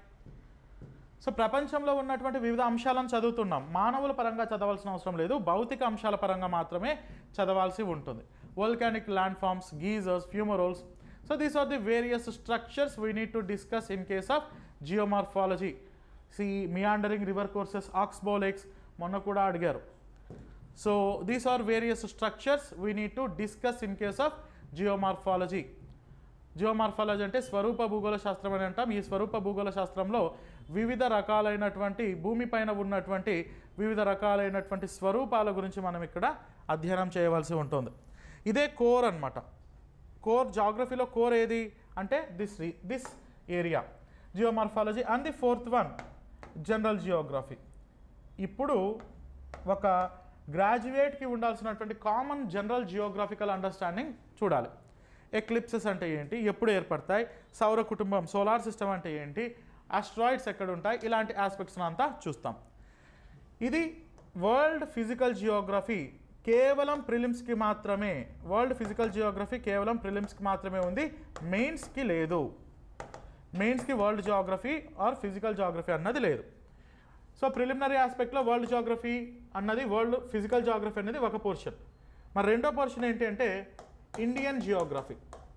సో ప్రపంచంలో ఉన్నటువంటి వివిధ అంశాలను చదువుతున్నాం. మానవుల పరంగా చదవాల్సిన అవసరం లేదు, భౌతిక అంశాల పరంగా మాత్రమే చదవాల్సి ఉంటుంది. Volcanic landforms, geysers, fumaroles. So these are the various structures we need to discuss in case of geomorphology. See meandering river courses, oxbow lakes మొన్న కూడా అడిగారు. So these are various structures we need to discuss in case of geomorphology. Geomorphology అంటే స్వరూప భూగోళ శాస్త్రం అని అంటాం. ఈ స్వరూప భూగోళ శాస్త్రంలో వివిధ రకాలైనటువంటి భూమిపైన ఉన్నటువంటి వివిధ రకాలైనటువంటి స్వరూపాల గురించి మనం ఇక్కడ అధ్యయనం చేయవలసి ఉంటుంది. ఇదే కోర్ అన్నమాట. కోర్ జాగ్రఫీలో కోర్ ఏది అంటే this this area geomorphology. And the fourth one general geography. ఇప్పుడు ఒక గ్రాడ్యుయేట్కి ఉండాల్సినటువంటి కామన్ జనరల్ జియోగ్రాఫికల్ అండర్స్టాండింగ్ చూడాలి. ఎక్లిప్సెస్ అంటే ఏంటి, ఎప్పుడు ఏర్పడతాయి, సౌర కుటుంబం సోలార్ సిస్టమ్ అంటే ఏంటి, ఆస్ట్రాయిడ్స్ ఎక్కడ ఉంటాయి, ఇలాంటి ఆస్పెక్ట్స్ని అంతా చూస్తాం. ఇది వరల్డ్ ఫిజికల్ జియోగ్రఫీ కేవలం ప్రిలిమ్స్కి మాత్రమే. వరల్డ్ ఫిజికల్ జియోగ్రఫీ కేవలం ప్రిలిమ్స్కి మాత్రమే ఉంది, మెయిన్స్కి లేదు. మెయిన్స్కి world geography or physical geography అన్నది లేదు. సో ప్రిలిమినరీ ఆస్పెక్ట్లో వరల్డ్ జియోగ్రఫీ అన్నది, వరల్డ్ ఫిజికల్ జియోగ్రఫీ అనేది ఒక పోర్షన్. మరి రెండో పోర్షన్ ఏంటి అంటే ఇండియన్ జియోగ్రఫీ.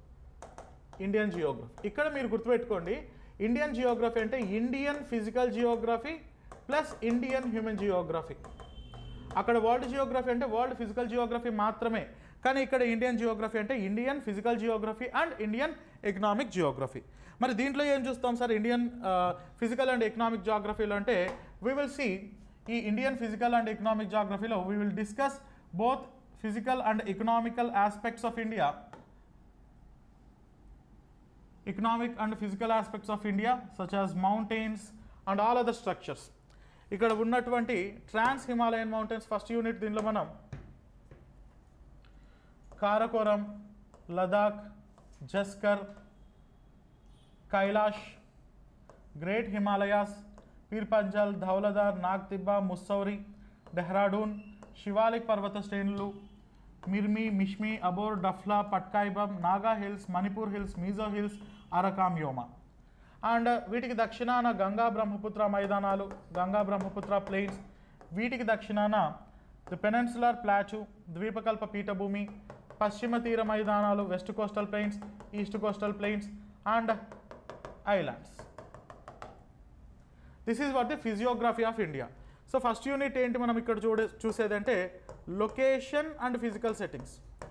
ఇండియన్ జియోగ్రఫీ ఇక్కడ మీరు గుర్తుపెట్టుకోండి, ఇండియన్ జియోగ్రఫీ అంటే Indian physical geography plus Indian human geography. అక్కడ వరల్డ్ జియోగ్రఫీ అంటే వరల్డ్ ఫిజికల్ జియోగ్రఫీ మాత్రమే, కానీ ఇక్కడ ఇండియన్ జియోగ్రఫీ అంటే Indian physical geography and Indian economic geography. మరి దీంట్లో ఏం చూస్తాం sir Indian physical and economic జియోగ్రఫీలో అంటే వీ విల్ సీ ఈ ఇండియన్ ఫిజికల్ అండ్ ఎకనామిక్ జియోగ్రఫీలో we will discuss both physical and economical aspects of India, economic and physical aspects of India such as mountains and all other structures. ఇక్కడ ఉన్నటువంటి trans Himalayan mountains first unit, దీనిలో మనం Karakoram, Ladakh, Zanskar, Kailash, great Himalayas, Pir Panjal, Dhauladhar, Nag Tibba, Mussoorie, Dehradun, Shivalik పర్వత శ్రేణులు, Mirmi, Mishmi, Abor, Dafla, Patkai Bum, Naga hills, Manipur hills, Mizo hills, Arakan Yoma. And వీటికి దక్షిణాన గంగా బ్రహ్మపుత్ర మైదానాలు, Ganga Brahmaputra plains. వీటికి దక్షిణాన ది పెనెన్సులర్ ప్లాచు, ద్వీపకల్ప పీఠభూమి, పశ్చిమ తీర మైదానాలు, west coastal plains, east coastal plains and islands. This is what the physiography of India. So first unit ఏంటి మనం ఇక్కడ చూడే చూసేదంటే location and physical settings.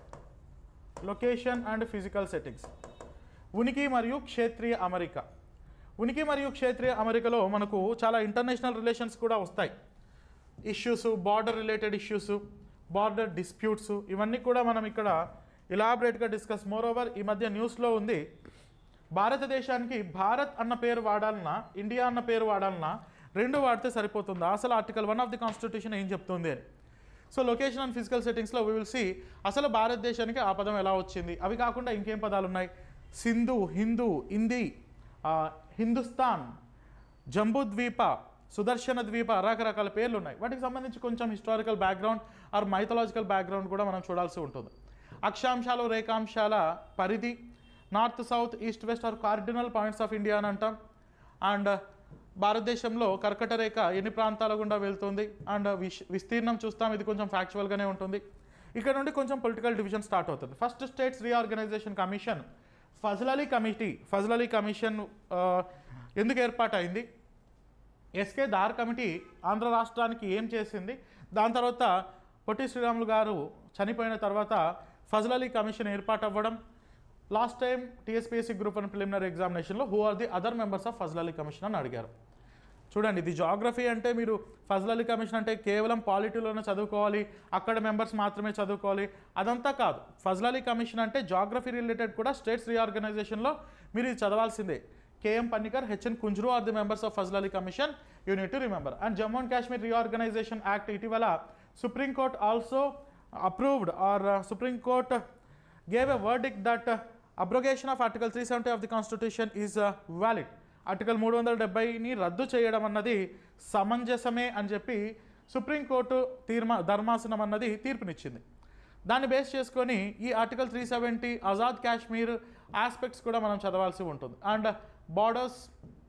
Location and physical settings, ఉనికి మరియు క్షేత్రీయ అమరిక. ఉనికి మరియు క్షేత్రీయ అమరికలో మనకు చాలా ఇంటర్నేషనల్ రిలేషన్స్ కూడా వస్తాయి. Issues, border related issues, border disputes, ఇవన్నీ కూడా మనం ఇక్కడ ఇలాబరేట్గా డిస్కస్. మోర్ ఓవర్ ఈ మధ్య న్యూస్లో ఉంది, భారతదేశానికి భారత్ అన్న పేరు వాడాలన్నా ఇండియా అన్న పేరు వాడాలన్నా రెండు వాడితే సరిపోతుందా, అసలు article one of the constitution ఏం చెప్తుంది అని. సో లొకేషన్ అండ్ ఫిజికల్ సెట్టింగ్స్లో వీ విల్ సీ అసలు భారతదేశానికి ఆ పదం ఎలా వచ్చింది. అవి కాకుండా ఇంకేం పదాలు ఉన్నాయి, సింధు, హిందూ, హిందీ, హిందుస్థాన్, జంబూద్వీప, సుదర్శన ద్వీప, రకరకాల పేర్లు ఉన్నాయి. వాటికి సంబంధించి కొంచెం historical background or mythological background కూడా మనం చూడాల్సి ఉంటుంది. అక్షాంశాలు, రేఖాంశాల పరిధి, north, south, east, west or cardinal points of India అని అంటాం. అండ్ భారతదేశంలో కర్కట రేఖ ఎన్ని ప్రాంతాల గుండా వెళ్తుంది అండ్ విష్ విస్తీర్ణం చూస్తాం, ఇది కొంచెం ఫ్యాక్చువల్గానే ఉంటుంది. ఇక్కడ నుండి కొంచెం పొలిటికల్ డివిజన్ స్టార్ట్ అవుతుంది. First states reorganisation commission, Fazal Ali committee. Fazal Ali commission ఎందుకు ఏర్పాటైంది, ఎస్కే దార్ కమిటీ ఆంధ్ర రాష్ట్రానికి ఏం చేసింది, దాని తర్వాత పొట్టి శ్రీరాములు గారు చనిపోయిన తర్వాత ఫజల్ అలీ కమిషన్ ఏర్పాటు అవ్వడం. Last time TSPSC group one preliminary ఎగ్జామినేషన్లో who are the other members of Fazal Ali commission అని అడిగారు. చూడండి, ఇది జాగ్రఫీ అంటే మీరు ఫజల్ అలీ కమిషన్ అంటే కేవలం పాలిటీలోనే చదువుకోవాలి, అక్కడ మెంబర్స్ మాత్రమే చదువుకోవాలి, అదంతా కాదు. ఫజల్ అలీ కమిషన్ అంటే జాగ్రఫీ రిలేటెడ్ కూడా స్టేట్స్ రీఆర్గనైజేషన్లో మీరు ఇది చదవాల్సిందే. KM Panikkar, HN Kunzru are the members of Fazal Ali commission, you need to remember. And Jammu and Kashmir reorganisation act ఇటీవల Supreme Court also approved or Supreme Court gave a verdict that abrogation of article three seventy of the constitution is valid. Article మూడు వందల డెబ్బైని రద్దు చేయడం అన్నది సమంజసమే అని చెప్పి supreme court తీర్మా ధర్మాసనం అన్నది తీర్పునిచ్చింది. దాన్ని బేస్ చేసుకొని ఈ article three seventy Azad Kashmir aspects కూడా మనం చదవాల్సి ఉంటుంది. And borders,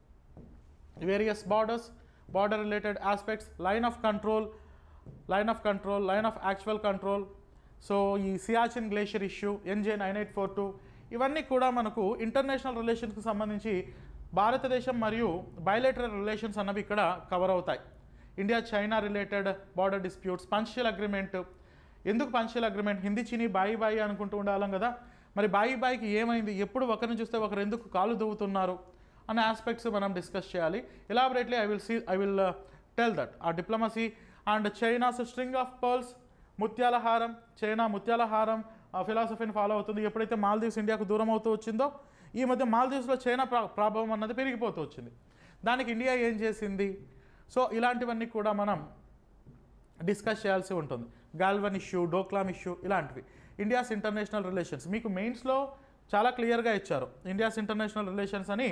various borders, border related aspects, line of control, line of control, line of actual control. So ఈ Siachen glacier issue, NJ nine eight four two, ఇవన్నీ కూడా మనకు ఇంటర్నేషనల్ రిలేషన్స్కి సంబంధించి భారతదేశం మరియు బయలేటరల్ రిలేషన్స్ అన్నవి ఇక్కడ కవర్ అవుతాయి. India China related border disputes, Panchsheel agreement. ఎందుకు పంచషీల్ అగ్రిమెంట్, హిందీ చీనీ బాయి బాయి అనుకుంటూ ఉండాలం కదా, మరి బాయి బాయికి ఏమైంది, ఎప్పుడు ఒకరిని చూస్తే ఒకరు ఎందుకు కాలు దువ్వుతున్నారు అనే ఆస్పెక్ట్స్ మనం డిస్కస్ చేయాలి. Elaborately I will see I will tell that. ఆ diplomacy and China's string of pearls, ముత్యాల హారం. చైనా ముత్యాల హారం ఫిలాసఫీని ఫాలో అవుతుంది. ఎప్పుడైతే మాల్దీవ్స్ ఇండియాకు దూరం అవుతూ వచ్చిందో, ఈ మధ్య మాల్దీవ్స్లో చైనా ప్రా ప్రభావం అన్నది పెరిగిపోతూ వచ్చింది. దానికి ఇండియా ఏం చేసింది, సో ఇలాంటివన్నీ కూడా మనం డిస్కస్ చేయాల్సి ఉంటుంది. గాల్వన్ ఇష్యూ, డోక్లాం ఇష్యూ, ఇలాంటివి. ఇండియాస్ ఇంటర్నేషనల్ రిలేషన్స్ మీకు మెయిన్స్లో చాలా క్లియర్గా ఇచ్చారు. ఇండియాస్ ఇంటర్నేషనల్ రిలేషన్స్ అని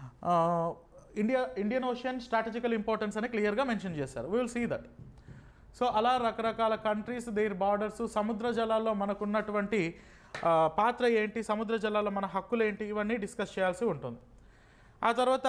India Indian Ocean strategical importance అని క్లియర్గా మెన్షన్ చేశారు. We will see that. So అలా రకరకాల కంట్రీస్, దేర్ బార్డర్స్, సముద్ర జలాల్లో మనకున్నటువంటి పాత్ర ఏంటి, సముద్ర జలాల్లో మన హక్కులు ఏంటి, ఇవన్నీ డిస్కస్ చేయాల్సి ఉంటుంది. ఆ తర్వాత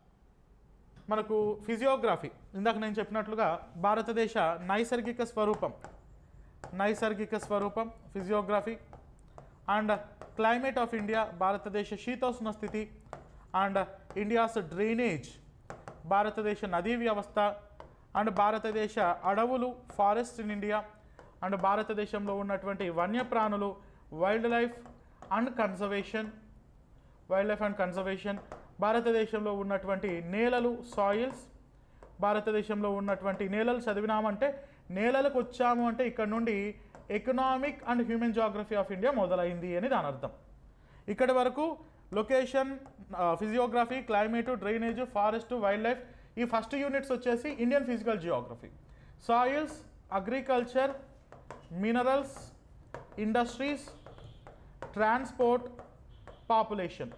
మనకు ఫిజియోగ్రఫీ, ఇందాక నేను చెప్పినట్లుగా భారతదేశ నైసర్గిక స్వరూపం, నైసర్గిక స్వరూపం physiography. And climate of India, భారతదేశ శీతోష్ణ స్థితి. అండ్ ఇండియాస్ డ్రైనేజ్, భారతదేశ నదీ వ్యవస్థ. అండ్ భారతదేశ అడవులు, ఫారెస్ట్ ఇన్ ఇండియా. అండ్ భారతదేశంలో ఉన్నటువంటి వన్యప్రాణులు, wildlife and conservation, wildlife and conservation. భారతదేశంలో ఉన్నటువంటి నేలలు, సాయిల్స్. భారతదేశంలో ఉన్నటువంటి నేలలు చదివినామంటే, నేలలకు వచ్చాము అంటే ఇక్కడ నుండి economic and human geography of India మొదలైంది అని దాని అర్థం. ఇక్కడి వరకు location, physiography, climate, drainage, forest, wildlife, ఈ ఫస్ట్ యూనిట్స్ వచ్చేసి Indian physical geography. Soils, agriculture, minerals, industries, transport, population,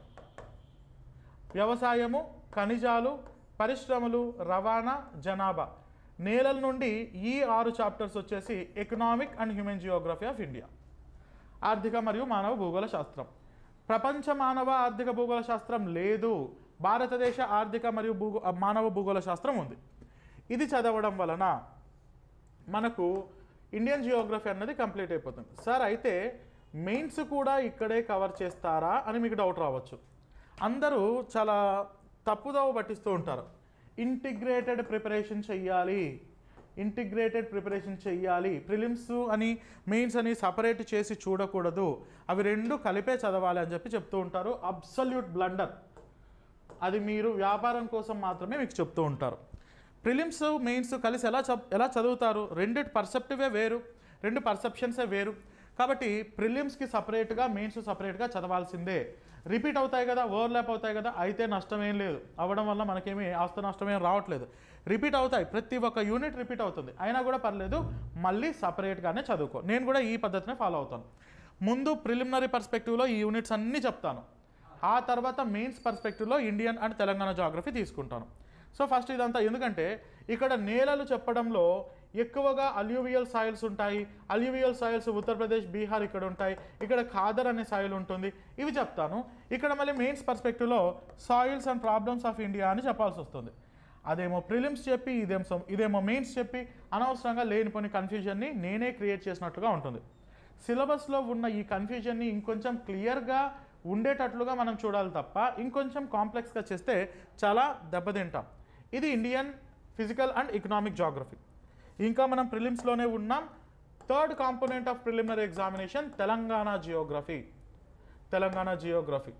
వ్యవసాయము, ఖనిజాలు, పరిశ్రమలు, రవాణా, జనాభా. నేలల నుండి ఈ ఆరు చాప్టర్స్ వచ్చేసి economic and human geography of India. ఆర్థిక మరియు మానవ భూగోళ శాస్త్రం. ప్రపంచ మానవ ఆర్థిక భూగోళ శాస్త్రం లేదు, భారతదేశ ఆర్థిక మరియు భూగో మానవ భూగోళ శాస్త్రం ఉంది. ఇది చదవడం వలన మనకు ఇండియన్ జియోగ్రఫీ అన్నది కంప్లీట్ అయిపోతుంది. సార్ అయితే మెయిన్స్ కూడా ఇక్కడే కవర్ చేస్తారా అని మీకు డౌట్ రావచ్చు. అందరూ చాలా తప్పుదోవ పట్టిస్తూ ఉంటారు. ఇంటిగ్రేటెడ్ ప్రిపరేషన్ చెయ్యాలి, ఇంటిగ్రేటెడ్ ప్రిపరేషన్ చెయ్యాలి. ప్రిలిమ్స్ అని మెయిన్స్ అని సపరేట్ చేసి చూడకూడదు, అవి రెండు కలిపే చదవాలి అని చెప్పి చెప్తూ ఉంటారు. Absolute blunder. అది మీరు వ్యాపారం కోసం మాత్రమే మీకు చెప్తూ ఉంటారు. ప్రిలిమ్స్ మెయిన్స్ కలిసి ఎలా చ ఎలా చదువుతారు? రెండు పర్సెప్టివే వేరు, రెండు పర్సెప్షన్సే వేరు. కాబట్టి ప్రిలిమ్స్కి సపరేట్గా, మెయిన్స్ సపరేట్గా చదవాల్సిందే. రిపీట్ అవుతాయి కదా, ఓవర్లాప్ అవుతాయి కదా, అయితే నష్టమేం లేదు. అవ్వడం వల్ల మనకేమీ ఆస్తి నష్టమేం రావట్లేదు. రిపీట్ అవుతాయి, ప్రతి ఒక్క యూనిట్ రిపీట్ అవుతుంది, అయినా కూడా పర్లేదు, మళ్ళీ సపరేట్గానే చదువుకో. నేను కూడా ఈ పద్ధతిని ఫాలో అవుతాను. ముందు ప్రిలిమినరీ పర్స్పెక్టివ్లో ఈ యూనిట్స్ అన్నీ చెప్తాను, ఆ తర్వాత మెయిన్స్ పర్స్పెక్టివ్లో ఇండియన్ అండ్ తెలంగాణ జాగ్రఫీ తీసుకుంటాను. సో ఫస్ట్ ఇదంతా ఎందుకంటే ఇక్కడ నేలలు చెప్పడంలో ఎక్కువగా అల్యూవియల్ సాయిల్స్ ఉంటాయి. అల్యూవియల్ సాయిల్స్ ఉత్తరప్రదేశ్, బీహార్ ఇక్కడ ఉంటాయి. ఇక్కడ ఖాదర్ అనే సాయిల్ ఉంటుంది, ఇవి చెప్తాను. ఇక్కడ మళ్ళీ మెయిన్స్ పర్స్పెక్టివ్లో soils and problems of India అని చెప్పాల్సి వస్తుంది. అదేమో ప్రిలిమ్స్ చెప్పి, ఇదేమో ఇదేమో మెయిన్స్ చెప్పి అనవసరంగా లేనిపోని కన్ఫ్యూజన్ని నేనే క్రియేట్ చేసినట్లుగా ఉంటుంది. సిలబస్లో ఉన్న ఈ కన్ఫ్యూజన్ని ఇంకొంచెం క్లియర్గా ఉండేటట్లుగా మనం చూడాలి తప్ప ఇంకొంచెం కాంప్లెక్స్గా చేస్తే చాలా దెబ్బతింటాం. ఇది Indian physical and economic geography. ఇంకా మనం ప్రిలిమ్స్లోనే ఉన్నాం. Third component of preliminary examination Telangana geography. Telangana geography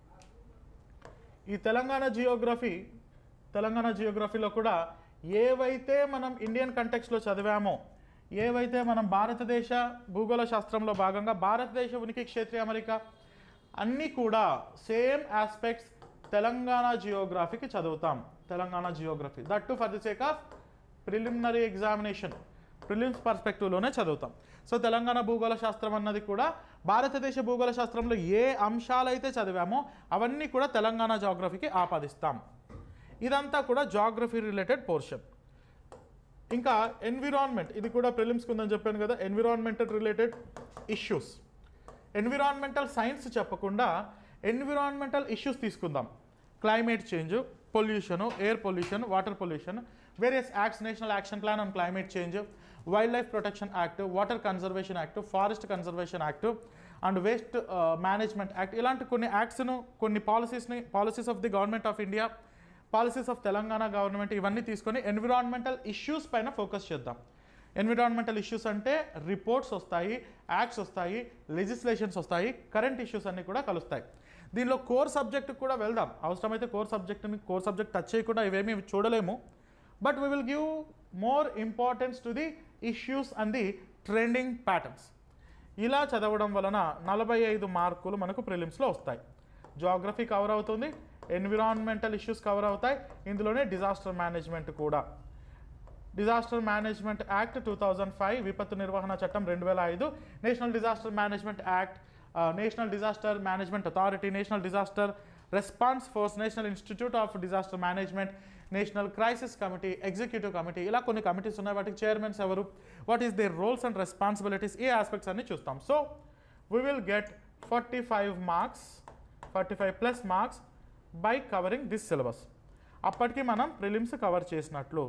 ఈ తెలంగాణ జియోగ్రఫీ తెలంగాణ జియోగ్రఫీలో కూడా ఏవైతే మనం ఇండియన్ కంటెక్స్ట్లో చదివామో, ఏవైతే మనం భారతదేశ భూగోళ శాస్త్రంలో భాగంగా భారతదేశ ఉనికి, క్షేత్రీయ అమరిక అన్నీ కూడా సేమ్ ఆస్పెక్ట్స్ తెలంగాణ జియోగ్రఫీకి చదువుతాం. Telangana geography that to for the sake of preliminary examination, prelims పర్స్పెక్టివ్లోనే చదువుతాం. సో తెలంగాణ భూగోళ శాస్త్రం అన్నది కూడా భారతదేశ భూగోళ శాస్త్రంలో ఏ అంశాలైతే చదివామో అవన్నీ కూడా తెలంగాణ జాగ్రఫీకి ఆపాదిస్తాం. ఇదంతా కూడా జాగ్రఫీ రిలేటెడ్ పోర్షన్. ఇంకా ఎన్విరాన్మెంట్, ఇది కూడా ప్రిలిమ్స్కి ఉందని చెప్పాను కదా. Environmental related issues, environmental science చెప్పకుండా ఎన్విరాన్మెంటల్ ఇష్యూస్ తీసుకుందాం. Climate change, pollution, air pollution, water pollution, various acts, national action plan on climate change, wild life protection act, water conservation act, forest conservation act and waste management act, ఇలాంటి కొన్ని యాక్ట్స్ను, కొన్ని పాలసీస్ని, policies of the government of India, policies of Telangana government, ఇవన్నీ తీసుకొని environmental issues పైన focus చేద్దాం. Environmental issues అంటే రిపోర్ట్స్ వస్తాయి, యాక్ట్స్ వస్తాయి, లెజిస్లేషన్స్ వస్తాయి, కరెంట్ ఇష్యూస్ అన్నీ కూడా కలుస్తాయి. దీనిలో కోర్ సబ్జెక్ట్కి కూడా వెళ్దాం. అవసరమైతే కోర్ సబ్జెక్ట్ని కోర్ సబ్జెక్ట్ టచ్ చేయకుండా ఇవేమీ చూడలేము. But we will give more importance to the issues and the trending patterns. ఇలా చదవడం వలన నలభై ఐదు మార్కులు మనకు ప్రిలిమ్స్లో వస్తాయి. జాగ్రఫీ కవర్ అవుతుంది, ఎన్విరాన్మెంటల్ ఇష్యూస్ కవర్ అవుతాయి, ఇందులోనే డిజాస్టర్ మేనేజ్మెంట్ కూడా. Disaster management act two thousand five, విపత్తు నిర్వహణ చట్టం రెండు వేల ఐదు, national disaster management act, national disaster management authority, national disaster response force, national institute of disaster management, national crisis committee, executive committee, ఇలా కొన్ని కమిటీస్ ఉన్నాయి. వాటికి చైర్మన్స్ ఎవరు, what is their roles and responsibilities, ఈ ఆస్పెక్ట్స్ అన్ని చూస్తాం. So we will get forty five marks forty five plus marks by covering this syllabus. అప్పటికి మనం ప్రిలిమ్స్ కవర్ చేసినట్లు.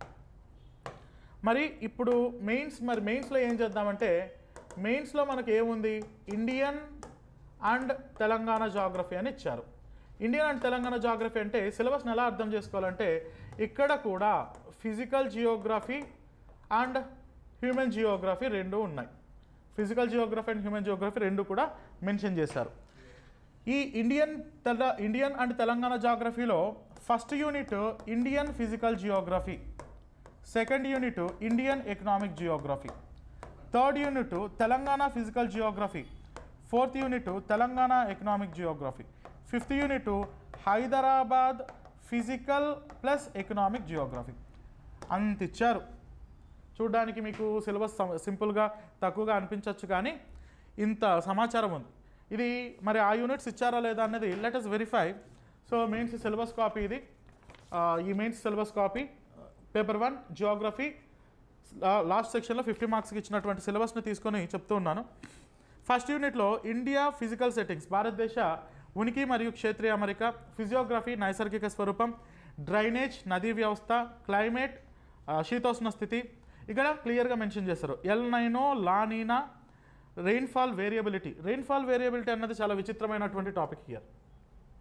మరి ఇప్పుడు మెయిన్స్, మరి మెయిన్స్లో ఏం చేద్దామంటే, మెయిన్స్లో మనకు ఏముంది, ఇండియన్ అండ్ తెలంగాణ జాగ్రఫీ అని ఇచ్చారు. ఇండియన్ అండ్ తెలంగాణ జాగ్రఫీ అంటే సిలబస్ని ఎలా అర్థం చేసుకోవాలంటే, ఇక్కడ కూడా physical geography and human geography రెండు ఉన్నాయి. Physical geography and human geography రెండు కూడా మెన్షన్ చేశారు. ఈ ఇండియన్ తెల ఇండియన్ అండ్ తెలంగాణ జాగ్రఫీలో first unit Indian physical geography, second unit Indian economic geography, third unit Telangana physical geography, fourth unit Telangana economic geography, fifth unit Hyderabad physical plus economic geography. అంత ఇచ్చారు. చూడడానికి మీకు సిలబస్ సింపుల్గా తక్కువగా అనిపించవచ్చు, కానీ ఇంత సమాచారం ఉంది. ఇది మరి ఆ యూనిట్స్ ఇచ్చారా లేదా అన్నది let us verify. So mains syllabus copy ఇది. ఈ mains syllabus copy paper one geography last సెక్షన్లో ఫిఫ్టీ మార్క్స్కి ఇచ్చినటువంటి సిలబస్ని తీసుకొని చెప్తూ ఉన్నాను. ఫస్ట్ యూనిట్లో ఇండియా ఫిజికల్ సెట్టింగ్స్, భారతదేశ ఉనికి మరియు క్షేత్రీయ అమరిక, ఫిజియోగ్రఫీ నైసర్గిక స్వరూపం, డ్రైనేజ్ నదీ వ్యవస్థ, క్లైమేట్ శీతోష్ణ స్థితి, ఇక్కడ క్లియర్గా మెన్షన్ చేస్తారు. El Nino La Nina, rainfall variability. Rainfall variability అన్నది చాలా విచిత్రమైనటువంటి టాపిక్ హియర్.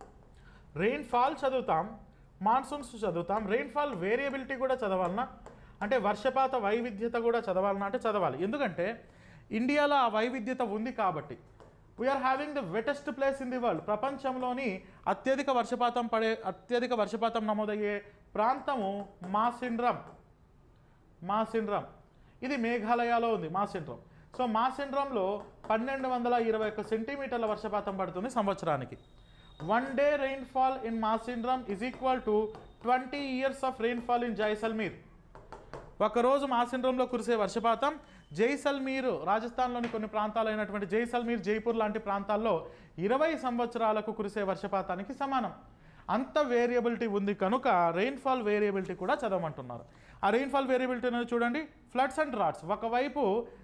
రెయిన్ఫాల్ చదువుతాం, మాన్సూన్స్ చదువుతాం, రెయిన్ఫాల్ వేరియబిలిటీ కూడా చదవాలన్నా, అంటే వర్షపాత వైవిధ్యత కూడా చదవాలన్నా అంటే చదవాలి, ఎందుకంటే ఇండియాలో ఆ వైవిధ్యత ఉంది కాబట్టి. We're having the wettest place in the world. ప్రపంచంలోని అత్యధిక వర్షపాతం పడే అత్యధిక వర్షపాతం నమోదయ్యే ప్రాంతము మాసిండ్రమ్. మాసిండ్రమ్ ఇది మేఘాలయలో ఉంది మాసిండ్రమ్. సో మాసిండ్రమ్లో పన్నెండు వందల ఇరవై ఒక్క సెంటీమీటర్ల వర్షపాతం పడుతుంది సంవత్సరానికి. One day rainfall in Mawsynram is equal to twenty years of rainfall in Jaisalmer. ఒకరోజు మాసిండ్రంలో కురిసే వర్షపాతం జైసల్మీర్, రాజస్థాన్లోని కొన్ని ప్రాంతాలైనటువంటి జైసల్మీర్, జైపూర్ లాంటి ప్రాంతాల్లో ఇరవై సంవత్సరాలకు కురిసే వర్షపాతానికి సమానం. అంత వేరియబిలిటీ ఉంది కనుక రెయిన్ఫాల్ వేరియబిలిటీ కూడా చదవమంటున్నారు. ఆ రెయిన్ఫాల్ వేరియబిలిటీ అనేది చూడండి, ఫ్లడ్స్ అండ్ డ్రాట్స్. ఒకవైపు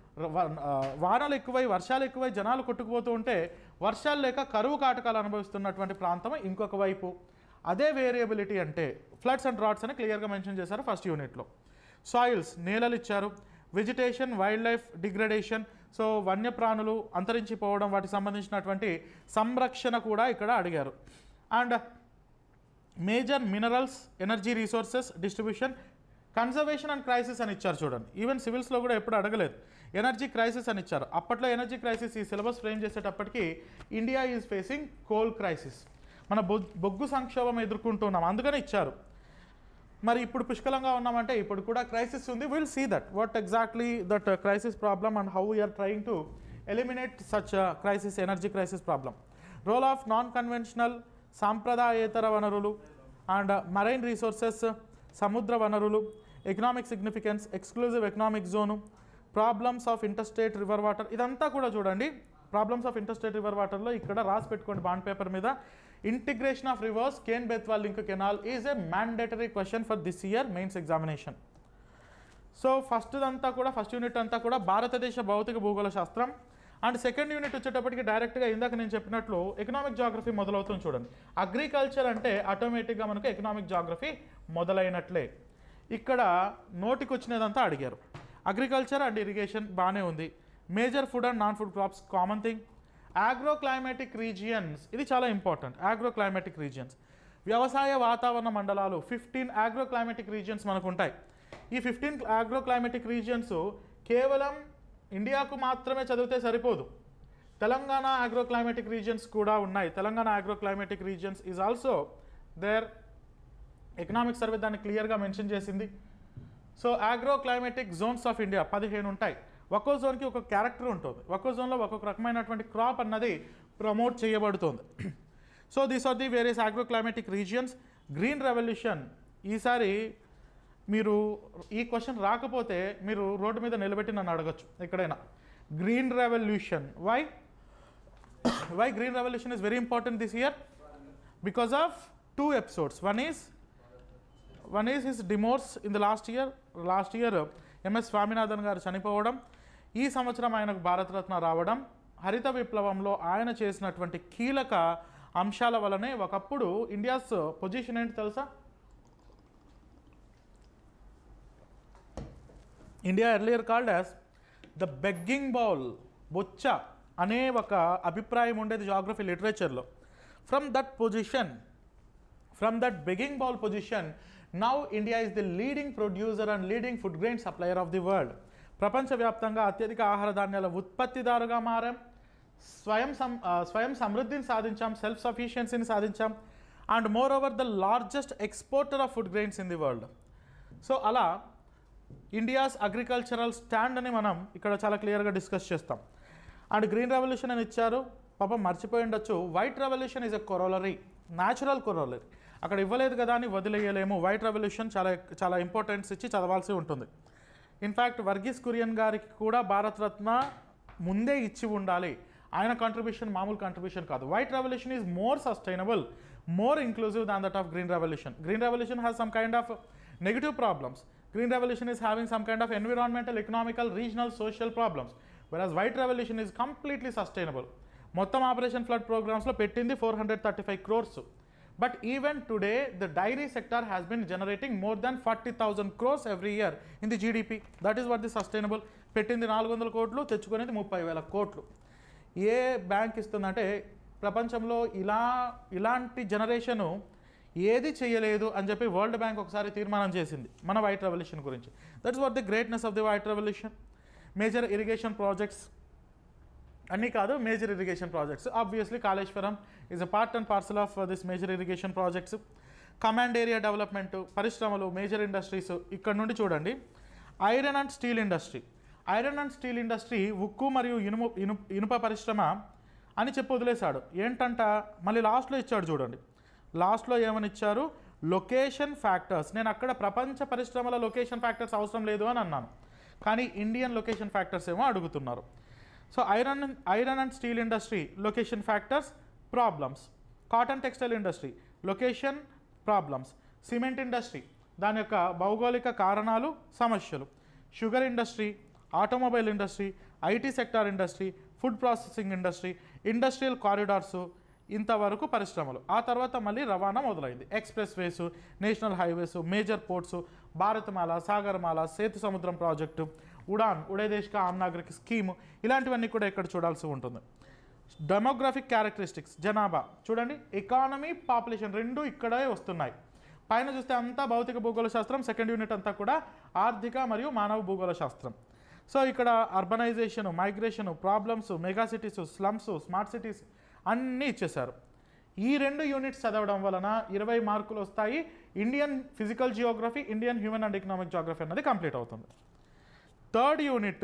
వానలు ఎక్కువై వర్షాలు ఎక్కువై జనాలు కొట్టుకుపోతూ ఉంటే వర్షాలు లేక కరువు కాటకాలు అనుభవిస్తున్నటువంటి ప్రాంతం ఇంకొక వైపు. అదే వేరియబిలిటీ అంటే ఫ్లడ్స్ అండ్ డ్రాట్స్ అని క్లియర్గా మెన్షన్ చేశారు ఫస్ట్ యూనిట్లో. సాయిల్స్ నేలలు ఇచ్చారు, vegetation, wild life degradation, so వన్యప్రాణులు అంతరించిపోవడం, వాటికి సంబంధించినటువంటి సంరక్షణ కూడా ఇక్కడ అడిగారు. And major minerals, energy resources distribution, conservation and crisis అని ఇచ్చారు చూడండి. ఈవెన్ సివిల్స్లో కూడా ఎప్పుడు అడగలేదు, ఎనర్జీ క్రైసిస్ అని ఇచ్చారు. అప్పట్లో ఎనర్జీ క్రైసిస్ ఈ సిలబస్ ఫ్రేమ్ చేసేటప్పటికి India is facing coal crisis, మన బొగ్గు సంక్షోభం ఎదుర్కొంటున్నాం అందుకని ఇచ్చారు. మరి ఇప్పుడు పుష్కలంగా ఉన్నామంటే ఇప్పుడు కూడా క్రైసిస్ ఉంది. Will see that what exactly that crisis problem and how we're trying to eliminate such crisis, energy crisis problem. Role of non conventional, సాంప్రదాయేతర వనరులు అండ్ మరైన్ రీసోర్సెస్, సముద్ర వనరులు, economic significance, exclusive economic zone, problems of interstate river water. ఇదంతా కూడా చూడండి, problems of interstate river వాటర్లో ఇక్కడ రాసి పెట్టుకోండి బాండ్ పేపర్ మీద. Integration of rivers, Ken Betwa link canal is a mandatory question for this year mains examination. So first అంతా కూడా ఫస్ట్ యూనిట్ అంతా కూడా భారతదేశ భౌతిక భూగోళ శాస్త్రం. అండ్ సెకండ్ యూనిట్ వచ్చేటప్పటికి డైరెక్ట్గా ఇందాక నేను చెప్పినట్లు ఎకనామిక్ జాగ్రఫీ మొదలవుతుంది చూడండి. అగ్రికల్చర్ అంటే ఆటోమేటిక్గా మనకు ఎకనామిక్ జాగ్రఫీ మొదలైనట్లే. ఇక్కడ నోటికి వచ్చినదంతా అడిగారు. అగ్రికల్చర్ అండ్ ఇరిగేషన్ బాగానే ఉంది. Major food and non food crops common thing. Agroclimatic regions ఇది చాలా ఇంపార్టెంట్. ఆగ్రోక్లైమాటిక్ రీజియన్స్ వ్యవసాయ వాతావరణ మండలాలు ఫిఫ్టీన్ ఆగ్రోక్లైమాటిక్ రీజియన్స్ మనకు ఉంటాయి. ఈ ఫిఫ్టీన్ ఆగ్రోక్లైమాటిక్ రీజియన్స్ కేవలం ఇండియాకు మాత్రమే చదివితే సరిపోదు, తెలంగాణ ఆగ్రోక్లైమాటిక్ రీజియన్స్ కూడా ఉన్నాయి. Telangana agroclimatic regions is also there. Economic survey దాన్ని క్లియర్గా మెన్షన్ చేసింది. So agroclimatic zones of India పదిహేను ఉంటాయి. ఒక్కో జోన్కి ఒక క్యారెక్టర్ ఉంటుంది, ఒక్కో జోన్లో ఒక్కొక్క రకమైనటువంటి క్రాప్ అన్నది ప్రమోట్ చేయబడుతుంది. So these are the various agroclimatic regions. Green revolution, ఈసారి మీరు ఈ క్వశ్చన్ రాకపోతే మీరు రోడ్డు మీద నిలబెట్టి నన్ను అడగచ్చు ఎక్కడైనా. Green revolution, why why green revolution is very important this year because of two episodes. One is one is his demise in the last year. Last year MS Swaminathan గారు చనిపోవడం, ఈ సంవత్సరం ఆయనకు భారతరత్న రావడం, హరిత విప్లవంలో ఆయన చేసినటువంటి కీలక అంశాల వలనే ఒకప్పుడు ఇండియాస్ పొజిషన్ ఏంటి తెలుసా? India earlier called as the begging bowl, బొచ్చ అనే ఒక అభిప్రాయం ఉండేది జాగ్రఫీ లిటరేచర్లో. From that position, from that begging bowl position, now India is the leading producer and leading food grain supplier of the world. ప్రపంచవ్యాప్తంగా అత్యధిక ఆహార ధాన్యాల ఉత్పత్తిదారుగా మారాం, స్వయం సం స్వయం సమృద్ధిని సాధించాం, సెల్ఫ్ సఫిషియన్సీని సాధించాం, and moreover the largest exporter of food grains in the world. So అలా ఇండియాస్ అగ్రికల్చరల్ స్టాండ్ అని మనం ఇక్కడ చాలా క్లియర్గా డిస్కస్ చేస్తాం. అండ్ గ్రీన్ రెవల్యూషన్ అని ఇచ్చారు, పాపం మర్చిపోయి ఉండొచ్చు. White revolution is a corollary, natural corollary. అక్కడ ఇవ్వలేదు కదా అని వదిలేయలేము. వైట్ రెవల్యూషన్ చాలా చాలా ఇంపార్టెన్స్ ఇచ్చి చదవాల్సి ఉంటుంది. ఇన్ఫ్యాక్ట్ వర్గీస్ కురియన్ గారికి కూడా భారతరత్న ముందే ఇచ్చి ఉండాలి. ఆయన కాంట్రిబ్యూషన్ మామూలు కాంట్రిబ్యూషన్ కాదు. White revolution is more sustainable, more inclusive than that of green revolution. Green revolution has some kind of negative problems. Green revolution is having some kind of environmental, economical, regional, social problems, whereas white revolution is completely sustainable. మొత్తం operation flood ప్రోగ్రామ్స్లో పెట్టింది four hundred thirty five crores. But even today the dairy sector has been generating more than forty thousand crores every year in the GDP. That is what the sustainable. పెట్టింది నాలుగు వందల కోట్లు, తెచ్చుకునేది ముప్పై వేల కోట్లు. ఏ బ్యాంక్ ఇస్తుందంటే ప్రపంచంలో ఇలా ఇలాంటి జనరేషను ఏది చేయలేదు అని చెప్పి వరల్డ్ బ్యాంక్ ఒకసారి తీర్మానం చేసింది మన వైట్ రెవల్యూషన్ గురించి. That's what the greatness of the white revolution. Major irrigation projects అన్నీ కాదు, major irrigation projects. Obviously Kaleshwaram is a part and parcel of this major irrigation projects. Command area development, పరిశ్రమలు, major industries. ఇక్కడ నుండి చూడండి, iron and steel industry. Iron and steel industry ఉక్కు మరియు ఇనుము ఇను ఇనుప పరిశ్రమ అని చెప్పి వదిలేశాడు. ఏంటంట మళ్ళీ లాస్ట్లో ఇచ్చాడు చూడండి. లాస్ట్లో ఏమని ఇచ్చారు, లొకేషన్ ఫ్యాక్టర్స్. నేను అక్కడ ప్రపంచ పరిశ్రమల లొకేషన్ ఫ్యాక్టర్స్ అవసరం లేదు అని అన్నాను, కానీ ఇండియన్ లొకేషన్ ఫ్యాక్టర్స్ ఏమో అడుగుతున్నారు. So iron iron and steel industry location factors problems. Cotton textile industry location problems. Cement industry దాని యొక్క భౌగోళిక కారణాలు సమస్యలు. Sugar industry, automobile industry, IT sector industry, food processing industry, industrial corridors, ఇంతవరకు పరిశ్రమలు. ఆ తర్వాత మళ్ళీ రవాణా మొదలైంది. Expressways, national highways, major ports, Bharatmala, Sagarmala, Sethusamudram project, Udaan ఉడే దేశ్ కా ఆమ్ నాగరిక్ స్కీము, ఇలాంటివన్నీ కూడా ఇక్కడ చూడాల్సి ఉంటుంది. డెమోగ్రాఫిక్ క్యారెక్టరిస్టిక్స్, జనాభా చూడండి, ఎకానమీ, పాపులేషన్ రెండు ఇక్కడే వస్తున్నాయి. పైన చూస్తే అంతా భౌతిక భూగోళ శాస్త్రం, సెకండ్ యూనిట్ అంతా కూడా ఆర్థిక మరియు మానవ భూగోళ శాస్త్రం. సో ఇక్కడ urbanization, migration, problems, mega cities, slums, smart cities అన్నీ ఇచ్చేశారు. ఈ రెండు యూనిట్స్ చదవడం వలన ఇరవై మార్కులు వస్తాయి. Indian physical geography, Indian human and economic geography అన్నది కంప్లీట్ అవుతుంది. Third unit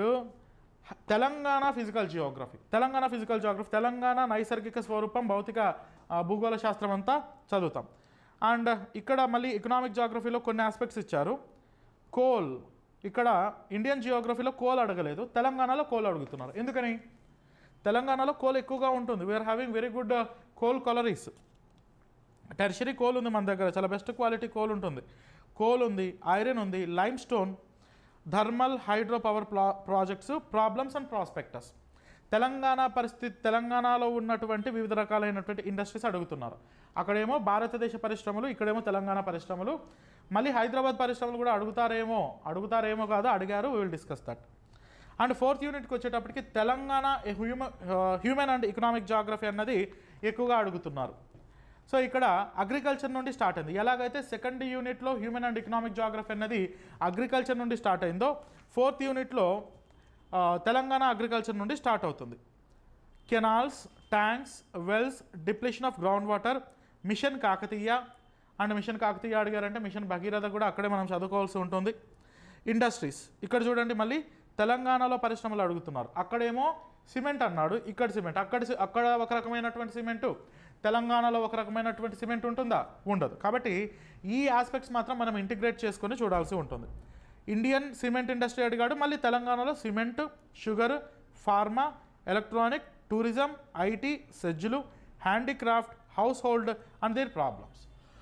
Telangana physical geography. Telangana physical geography Telangana నైసర్గిక స్వరూపం, భౌతిక భూగోళ శాస్త్రం అంతా చదువుతాం. అండ్ ఇక్కడ మళ్ళీ ఎకనామిక్ జియోగ్రఫీలో కొన్ని ఆస్పెక్ట్స్ ఇచ్చారు. కోల్, ఇక్కడ ఇండియన్ జియోగ్రఫీలో కోల్ అడగలేదు, తెలంగాణలో కోల్ అడుగుతున్నారు. ఎందుకని? తెలంగాణలో కోల్ ఎక్కువగా ఉంటుంది. We're having very good coal collieries. Tertiary coal ఉంది మన దగ్గర, చాలా బెస్ట్ క్వాలిటీ కోల్ ఉంటుంది. కోల్ ఉంది, ఐరన్ ఉంది, limestone, thermal hydro power projects, problems and prospectus. Telangana పరిస్థితి, తెలంగాణలో ఉన్నటువంటి వివిధ రకాలైనటువంటి ఇండస్ట్రీస్ అడుగుతున్నారు. అక్కడేమో భారతదేశ పరిశ్రమలు, ఇక్కడేమో తెలంగాణ పరిశ్రమలు. మళ్ళీ హైదరాబాద్ పరిశ్రమలు కూడా అడుగుతారేమో, అడుగుతారేమో కాదు, అడిగారు. We will discuss that. And fourth యూనిట్కి వచ్చేటప్పటికి Telangana human human and economic geography అన్నది ఎక్కువగా అడుగుతున్నారు. సో ఇక్కడ అగ్రికల్చర్ నుండి స్టార్ట్ అయింది. ఎలాగైతే సెకండ్ యూనిట్లో హ్యూమన్ అండ్ ఎకనామిక్ జాగ్రఫీ అన్నది అగ్రికల్చర్ నుండి స్టార్ట్ అయిందో, ఫోర్త్ యూనిట్లో తెలంగాణ అగ్రికల్చర్ నుండి స్టార్ట్ అవుతుంది. Canals, tanks, wells, depletion of ground water, mission Kakatiya. And mission Kakatiya అడిగారంటే మిషన్ భగీరథ కూడా అక్కడే మనం చదువుకోవాల్సి ఉంటుంది. ఇండస్ట్రీస్, ఇక్కడ చూడండి మళ్ళీ తెలంగాణలో పరిశ్రమలు అడుగుతున్నారు. అక్కడేమో సిమెంట్ అన్నాడు, ఇక్కడ సిమెంట్. అక్కడ అక్కడ ఒక రకమైనటువంటి సిమెంటు, తెలంగాణలో ఒక రకమైనటువంటి సిమెంట్ ఉంటుందా? ఉండదు. కాబట్టి ఈ ఆస్పెక్ట్స్ మాత్రం మనం ఇంటిగ్రేట్ చేసుకొని చూడాల్సి ఉంటుంది. ఇండియన్ సిమెంట్ ఇండస్ట్రీ అడిగాడు, మళ్ళీ తెలంగాణలో cement, sugar, pharma, electronic, tourism, IT, సెజ్జులు, handicraft, household and their problems.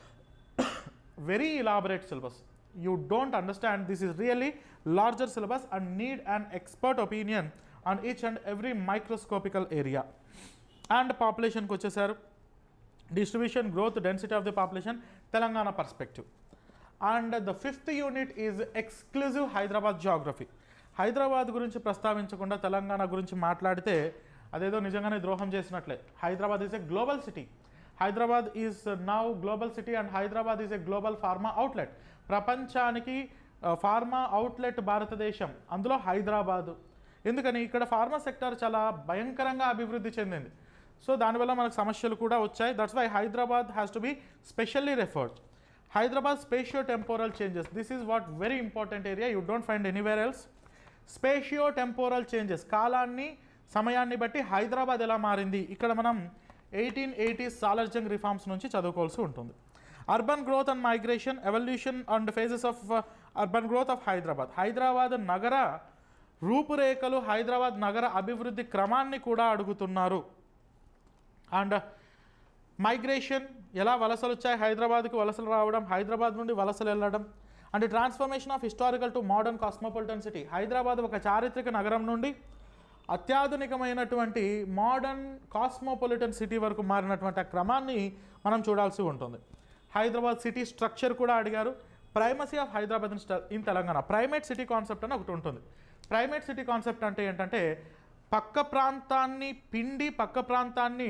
Very elaborate syllabus. You don't understand, this is really larger syllabus and need an expert opinion on each and every microscopical area. And population ku vachesaaru, distribution, growth, density of the population, Telangana perspective. And the fifth unit is exclusive Hyderabad geography. Hyderabad గురించి ప్రస్తావించకుండా తెలంగాణ గురించి మాట్లాడితే అదేదో నిజంగానే ద్రోహం చేసినట్లే. Hyderabad is a global city. Hyderabad is now global city and Hyderabad is a global pharma outlet. ప్రపంచానికి pharma outlet భారతదేశం, అందులో హైదరాబాదు. ఎందుకని? ఇక్కడ ఫార్మా సెక్టర్ చాలా భయంకరంగా అభివృద్ధి చెందింది. సో దానివల్ల మనకు సమస్యలు కూడా వచ్చాయి. That's why Hyderabad has to be specially referred. Hyderabad spatio temporal changes, this is what very important area, you don't find anywhere else. Spatio temporal changes, కాలాన్ని సమయాన్ని బట్టి హైదరాబాద్ ఎలా మారింది, ఇక్కడ మనం ఎయిటీన్ ఎయిటీస్ సాలర్జంగ్ రిఫార్మ్స్ నుంచి చదువుకోవాల్సి ఉంటుంది. Urban growth and migration, evolution and phases of urban growth of Hyderabad. Hyderabad నగర రూపురేఖలు, హైదరాబాద్ నగర అభివృద్ధి క్రమాన్ని కూడా అడుగుతున్నారు. అండ్ మైగ్రేషన్, ఎలా వలసలు వచ్చాయి హైదరాబాద్కి, వలసలు రావడం, హైదరాబాద్ నుండి వలసలు వెళ్ళడం. And transformation of historical to modern cosmopolitan city. Hyderabad ఒక చారిత్రక నగరం నుండి అత్యాధునికమైనటువంటి మోడర్న్ కాస్మోపాలిటన్ సిటీ వరకు మారినటువంటి ఆ క్రమాన్ని మనం చూడాల్సి ఉంటుంది. హైదరాబాద్ సిటీ స్ట్రక్చర్ కూడా అడిగారు. Primacy of Hyderabad in Telangana. Primate city concept అని ఒకటి ఉంటుంది. ప్రైమేట్ సిటీ కాన్సెప్ట్ అంటే ఏంటంటే పక్క ప్రాంతాన్ని పిండి పక్క ప్రాంతాన్ని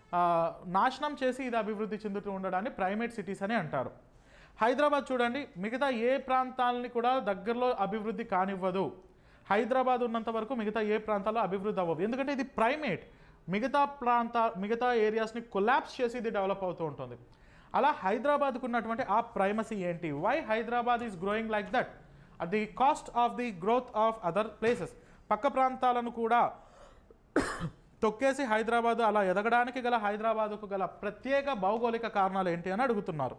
నాశనం చేసి ఇది అభివృద్ధి చెందుతూ ఉండడాన్ని ప్రైమేట్ సిటీస్ అని అంటారు. హైదరాబాద్ చూడండి, మిగతా ఏ ప్రాంతాలని కూడా దగ్గరలో అభివృద్ధి కానివ్వదు. హైదరాబాద్ ఉన్నంత వరకు మిగతా ఏ ప్రాంతాల్లో అభివృద్ధి అవ్వవు, ఎందుకంటే ఇది ప్రైమేట్. మిగతా ప్రాంత మిగతా ఏరియాస్ని కొలాప్స్ చేసి ఇది డెవలప్ అవుతూ ఉంటుంది. అలా హైదరాబాద్కు ఉన్నటువంటి ఆ ప్రైమసీ ఏంటి? Why Hyderabad is growing like that at the cost of the growth of other places? పక్క ప్రాంతాలను కూడా తొక్కేసి హైదరాబాద్ అలా ఎదగడానికి గల హైదరాబాదుకు గల ప్రత్యేక భౌగోళిక కారణాలు ఏంటి అని అడుగుతున్నారు.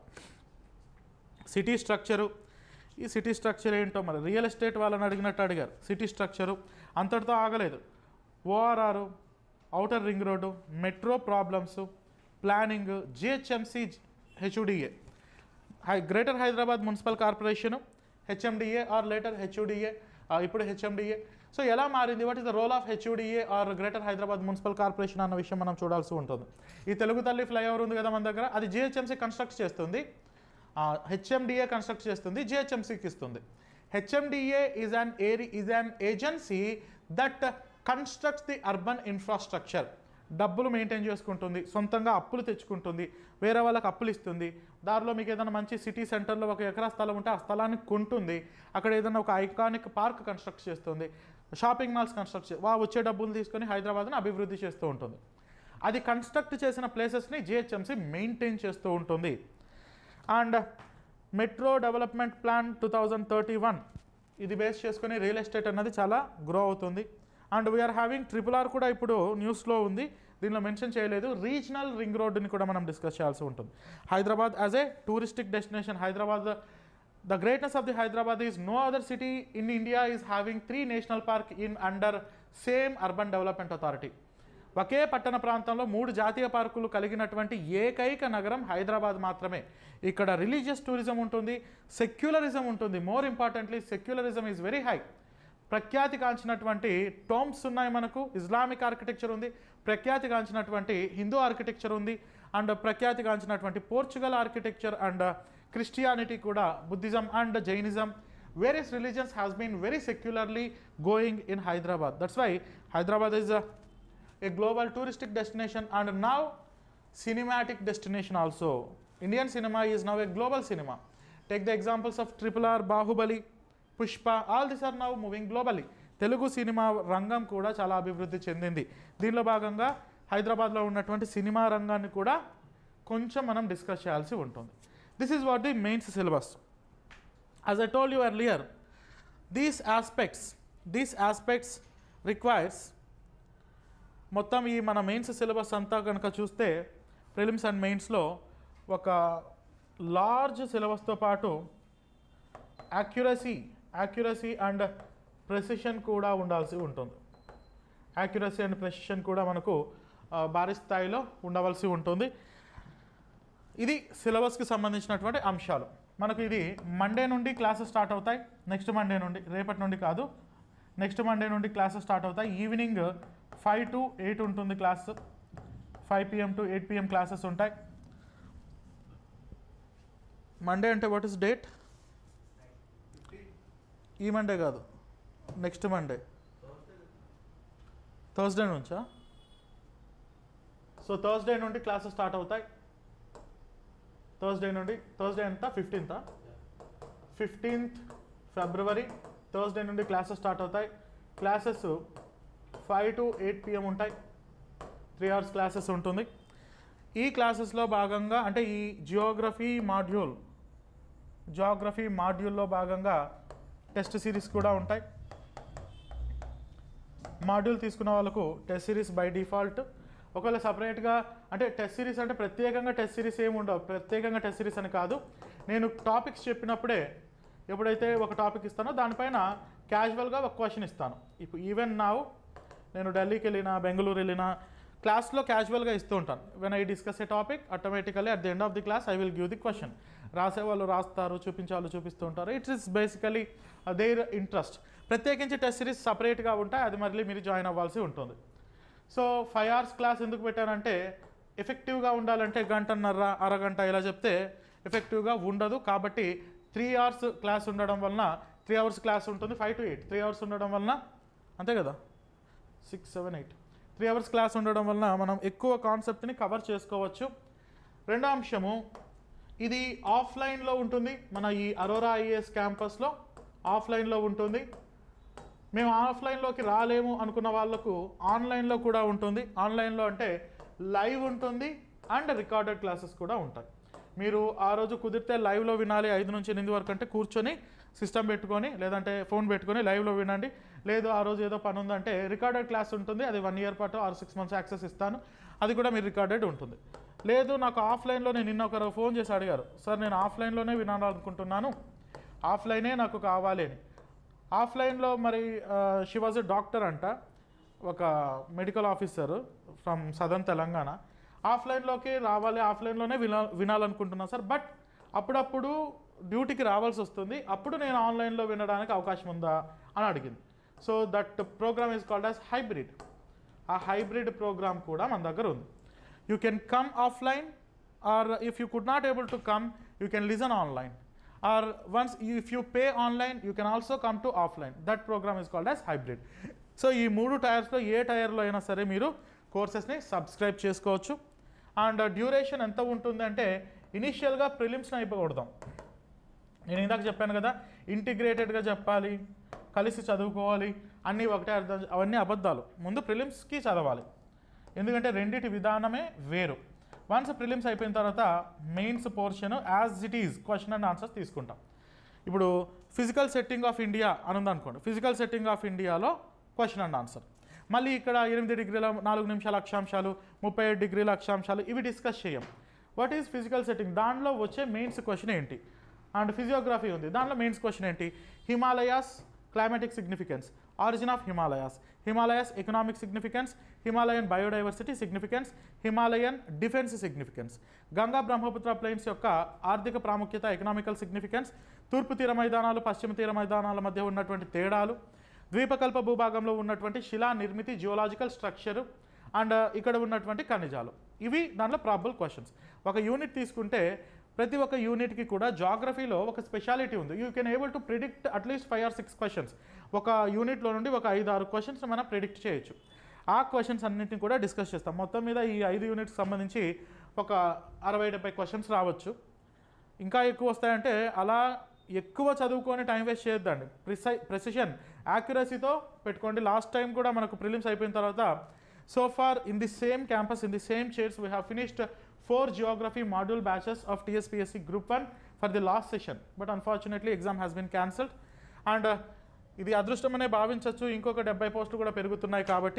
సిటీ స్ట్రక్చరు, ఈ సిటీ స్ట్రక్చర్ ఏంటో మరి రియల్ ఎస్టేట్ వాళ్ళని అడిగినట్టు అడిగారు. సిటీ స్ట్రక్చరు అంతటితో ఆగలేదు. ORR, outer ring road, metro problems, planning, GHMC, HUDA, హై greater Hyderabad municipal corporation, HMDA or later HUDA, ఇప్పుడు హెచ్ఎండిఏ. సో ఎలా మారింది? What is the role of HUDA or greater Hyderabad municipal corporation అన్న విషయం మనం చూడాల్సి ఉంటుంది. ఈ తెలుగు తల్లి ఫ్లైఓవర్ ఉంది కదా మన దగ్గర, అది జిహెచ్ఎంసి కన్స్ట్రక్ట్ చేస్తుంది, హెచ్ఎండిఏ కన్స్ట్రక్ట్ చేస్తుంది, జిహెచ్ఎంసికి ఇస్తుంది. HMDA is an area is an agency that constructs the urban infrastructure. డబ్బులు మెయింటైన్ చేసుకుంటుంది, సొంతంగా అప్పులు తెచ్చుకుంటుంది, వేరే వాళ్ళకి అప్పులు ఇస్తుంది. దారిలో మీకు ఏదైనా మంచి సిటీ సెంటర్లో ఒక ఎకరా స్థలం ఉంటే ఆ స్థలాన్ని కొంటుంది, అక్కడ ఏదైనా ఒక ఐకానిక్ పార్క్ కన్స్ట్రక్ట్ చేస్తుంది, షాపింగ్ మాల్స్ కన్స్ట్రక్ట్ చే వా వచ్చే డబ్బులు తీసుకొని హైదరాబాద్ని అభివృద్ధి చేస్తూ ఉంటుంది. అది కన్స్ట్రక్ట్ చేసిన ప్లేసెస్ని జిహెచ్ఎంసి మెయింటైన్ చేస్తూ ఉంటుంది. And metro development plan two thousand thirty one ఇది బేస్ చేసుకొని రియల్ ఎస్టేట్ అన్నది చాలా గ్రో అవుతుంది. And we're having triple R కూడా ఇప్పుడు న్యూస్లో ఉంది, దీనిలో మెన్షన్ చేయలేదు. రీజనల్ రింగ్ రోడ్డుని కూడా మనం డిస్కస్ చేయాల్సి ఉంటుంది. Hyderabad as a touristic destination, Hyderabad the greatness of the Hyderabad is no other city in India is having three national park in under same urban development authority. ఒకే పట్టణ ప్రాంతంలో మూడు జాతీయ పార్కులు కలిగినటువంటి ఏకైక నగరం హైదరాబాద్ మాత్రమే. ఇక్కడ రిలీజియస్ టూరిజం ఉంటుంది, సెక్యులరిజం ఉంటుంది. More importantly secularism is very high. ప్రఖ్యాతిగాంచినటువంటి టోమ్స్ ఉన్నాయి మనకు, ఇస్లామిక్ ఆర్కిటెక్చర్ ఉంది, ప్రఖ్యాతిగాంచినటువంటి హిందూ ఆర్కిటెక్చర్ ఉంది, అండ్ ప్రఖ్యాతిగాంచినటువంటి పోర్చుగల్ ఆర్కిటెక్చర్ అండ్ క్రిస్టియానిటీ కూడా, Buddhism and Jainism, various religions has been very secularly going in Hyderabad. That's why Hyderabad is a global touristic destination and now cinematic destination also. Indian cinema is now a global cinema. Take the examples of Triple R, Bahubali, Pushpa, all these are now moving globally. Telugu cinema రంగం కూడా చాలా అభివృద్ధి చెందింది. దీనిలో భాగంగా హైదరాబాద్లో ఉన్నటువంటి cinema రంగాన్ని కూడా కొంచెం మనం డిస్కస్ చేయాల్సి ఉంటుంది. This is what the mains syllabus. As I told you earlier, these aspects, these aspects requires మొత్తం ఈ మన మెయిన్స్ సిలబస్ అంతా కనుక చూస్తే ప్రిలిమ్స్ అండ్ మెయిన్స్లో ఒక లార్జ్ సిలబస్తో పాటు యాక్యురసీ యాక్యురసీ అండ్ ప్రెసిషన్ కూడా ఉండాల్సి ఉంటుంది. యాక్యురసీ అండ్ ప్రెసిషన్ కూడా మనకు భారీ స్థాయిలో ఉండవలసి ఉంటుంది. ఇది సిలబస్కి సంబంధించినటువంటి అంశాలు. మనకు ఇది మండే నుండి క్లాసెస్ స్టార్ట్ అవుతాయి. నెక్స్ట్ మండే నుండి, రేపటి నుండి కాదు, నెక్స్ట్ మండే నుండి క్లాసెస్ స్టార్ట్ అవుతాయి. ఈవినింగ్ ఫైవ్ టు ఎయిట్ ఉంటుంది class, five PM to eight PM classes ఉంటాయి. మండే అంటే వాట్ ఇస్ డేట్? ఈ మండే కాదు, నెక్స్ట్ మండే, థర్స్డే నుంచా? సో థర్స్డే నుండి క్లాసెస్ స్టార్ట్ అవుతాయి. థర్స్డే నుండి, థర్స్డే ఎంత? ఫిఫ్టీన్తా? ఫిఫ్టీన్త్ ఫిబ్రవరి థర్స్డే నుండి క్లాసెస్ స్టార్ట్ అవుతాయి. Classes five to eight PM ఉంటాయి, త్రీ అవర్స్ క్లాసెస్ ఉంటుంది. ఈ క్లాసెస్లో భాగంగా అంటే ఈ జియోగ్రఫీ మాడ్యూల్ జియోగ్రఫీ మాడ్యూల్లో భాగంగా టెస్ట్ సిరీస్ కూడా ఉంటాయి. మాడ్యూల్ తీసుకున్న వాళ్ళకు టెస్ట్ సిరీస్ బై డిఫాల్ట్. ఒకవేళ సపరేట్గా అంటే టెస్ట్ సిరీస్ అంటే ప్రత్యేకంగా టెస్ట్ సిరీస్ ఏమి ఉండవు, ప్రత్యేకంగా టెస్ట్ సిరీస్ అని కాదు. నేను టాపిక్స్ చెప్పినప్పుడే ఎప్పుడైతే ఒక టాపిక్ ఇస్తానో దానిపైన క్యాజువల్గా ఒక క్వశ్చన్ ఇస్తాను. ఇప్పుడు ఈవెన్ నా నేను ఢిల్లీకి వెళ్ళినా, బెంగళూరు వెళ్ళినా క్లాస్లో క్యాజువల్గా ఇస్తూ ఉంటాను. When I discuss a topic automatically at the end of the class I will give the question. రాసేవాళ్ళు రాస్తారు, చూపించే వాళ్ళు చూపిస్తూ ఉంటారు. It is basically their interest. ప్రత్యేకించి టెస్ట్ సిరీస్ సపరేట్గా ఉంటాయి, అది మళ్ళీ మీరు జాయిన్ అవ్వాల్సి ఉంటుంది. సో ఫైవ్ అవర్స్ క్లాస్ ఎందుకు పెట్టానంటే ఎఫెక్టివ్గా ఉండాలంటే గంటన్నర అరగంట ఇలా చెప్తే ఎఫెక్టివ్గా ఉండదు. కాబట్టి త్రీ అవర్స్ క్లాస్ ఉండడం వలన, త్రీ అవర్స్ క్లాస్ ఉంటుంది, five to eight three hours ఉండడం వలన, అంతే కదా, six seven eight three hours class ఉండడం వలన మనం ఎక్కువ కాన్సెప్ట్ని కవర్ చేసుకోవచ్చు. రెండో అంశము, ఇది ఆఫ్లైన్లో ఉంటుంది. మన ఈ అరోరా ఐఏఎస్ క్యాంపస్లో ఆఫ్లైన్లో ఉంటుంది. మేము ఆఫ్లైన్లోకి రాలేము అనుకున్న వాళ్ళకు ఆన్లైన్లో కూడా ఉంటుంది. ఆన్లైన్లో అంటే లైవ్ ఉంటుంది అండ్ రికార్డెడ్ క్లాసెస్ కూడా ఉంటాయి. మీరు ఆ రోజు కుదిరితే లైవ్లో వినాలి, ఐదు నుంచి ఎనిమిది వరకు అంటే కూర్చొని సిస్టమ్ పెట్టుకొని లేదంటే ఫోన్ పెట్టుకొని లైవ్లో వినండి. లేదు ఆ రోజు ఏదో పని ఉందంటే రికార్డెడ్ క్లాస్ ఉంటుంది, అది వన్ ఇయర్ పాటు ఆరు సిక్స్ మంత్స్ యాక్సెస్ ఇస్తాను, అది కూడా మీరు రికార్డెడ్ ఉంటుంది. లేదు నాకు ఆఫ్లైన్లో, నేను నిన్న ఒకరు ఫోన్ చేసి అడిగారు, సార్ నేను ఆఫ్లైన్లోనే వినాలనుకుంటున్నాను, ఆఫ్లైనే నాకు కావాలి అని. ఆఫ్లైన్లో మరి షీ వాజ్ ఎ డాక్టర్ అంట, ఒక medical officer from southern Telangana. ఆఫ్లైన్లోకి రావాలి, ఆఫ్లైన్లోనే వినా వినాలనుకుంటున్నాను సార్, బట్ అప్పుడప్పుడు డ్యూటీకి రావాల్సి వస్తుంది, అప్పుడు నేను ఆన్లైన్లో వినడానికి అవకాశం ఉందా అని అడిగింది. So that program is called as hybrid. ఆ హైబ్రిడ్ ప్రోగ్రామ్ కూడా మన దగ్గర ఉంది. You can come offline, or if you could not able to come you can listen online, or once if you pay online you can also come to offline. That program is called as hybrid. So ఈ మూడు టైర్స్లో ఏ టైర్లో అయినా సరే మీరు కోర్సెస్ని subscribe చేసుకోవచ్చు. అండ్ డ్యూరేషన్ ఎంత ఉంటుంది అంటే, ఇనీషియల్గా ప్రిలిమ్స్ని అయిపోకూడదాం. నేను ఇందాక చెప్పాను కదా, ఇంటిగ్రేటెడ్గా చెప్పాలి, కలిసి చదువుకోవాలి, అన్నీ ఒకటే అర్థం, అవన్నీ అబద్ధాలు. ముందు ప్రిలిమ్స్కి చదవాలి, ఎందుకంటే రెండింటి విధానమే వేరు. వన్స్ ప్రిలిమ్స్ అయిపోయిన తర్వాత mains portion as it is question and answers తీసుకుంటాం. ఇప్పుడు ఫిజికల్ సెట్టింగ్ ఆఫ్ ఇండియా అని ఉందనుకోండి, ఫిజికల్ సెట్టింగ్ ఆఫ్ ఇండియాలో క్వశ్చన్ అండ్ ఆన్సర్. మళ్ళీ ఇక్కడ ఎనిమిది డిగ్రీల నాలుగు నిమిషాల అక్షాంశాలు, ముప్పై ఏడు డిగ్రీల అక్షాంశాలు, ఇవి డిస్కస్ చేయం. వాట్ ఈజ్ ఫిజికల్ సెట్టింగ్, దానిలో వచ్చే మెయిన్స్ క్వశ్చన్ ఏంటి. అండ్ ఫిజియోగ్రఫీ ఉంది, దానిలో మెయిన్స్ క్వశ్చన్ ఏంటి, Himalayas climatic significance, origin of Himalayas, Himalayas economic significance, Himalayan biodiversity significance, Himalayan defence significance, Ganga Brahmaputra plains యొక్క ఆర్థిక ప్రాముఖ్యత ఎకనామికల్ సిగ్నిఫికెన్స్, తూర్పు తీర మైదానాలు పశ్చిమ తీర మైదానాల మధ్య ఉన్నటువంటి తేడాలు, ద్వీపకల్ప భూభాగంలో ఉన్నటువంటి శిలా నిర్మితి జియోలాజికల్ స్ట్రక్చరు, అండ్ ఇక్కడ ఉన్నటువంటి ఖనిజాలు, ఇవి దాంట్లో ప్రాబబుల్ క్వశ్చన్స్. ఒక యూనిట్ తీసుకుంటే ప్రతి ఒక్క యూనిట్కి కూడా జాగ్రఫీలో ఒక స్పెషాలిటీ ఉంది. You can able to predict at least five or six questions. ఒక యూనిట్లో నుండి ఒక ఐదు ఆరు క్వశ్చన్స్ మనం ప్రిడిక్ట్ చేయొచ్చు. ఆ క్వశ్చన్స్ అన్నింటిని కూడా డిస్కస్ చేస్తాం. మొత్తం మీద ఈ ఐదు యూనిట్స్ సంబంధించి ఒక అరవై డెబ్బై క్వశ్చన్స్ రావచ్చు. ఇంకా ఎక్కువ వస్తాయంటే అలా ఎక్కువ చదువుకొని టైం వేస్ట్ చేయొద్దండి. ప్రిసై ప్రెసిషన్ యాక్యురసీతో పెట్టుకోండి. లాస్ట్ టైం కూడా మనకు ప్రిలిమ్స్ అయిపోయిన తర్వాత so far in the same campus in the same chairs we have finished four geography module batches of T S P S C group one for the last session, but unfortunately exam has been cancelled. And ఇది అదృష్టమనే భావించవచ్చు, ఇంకొక డెబ్బై పోస్టులు కూడా పెరుగుతున్నాయి కాబట్టి.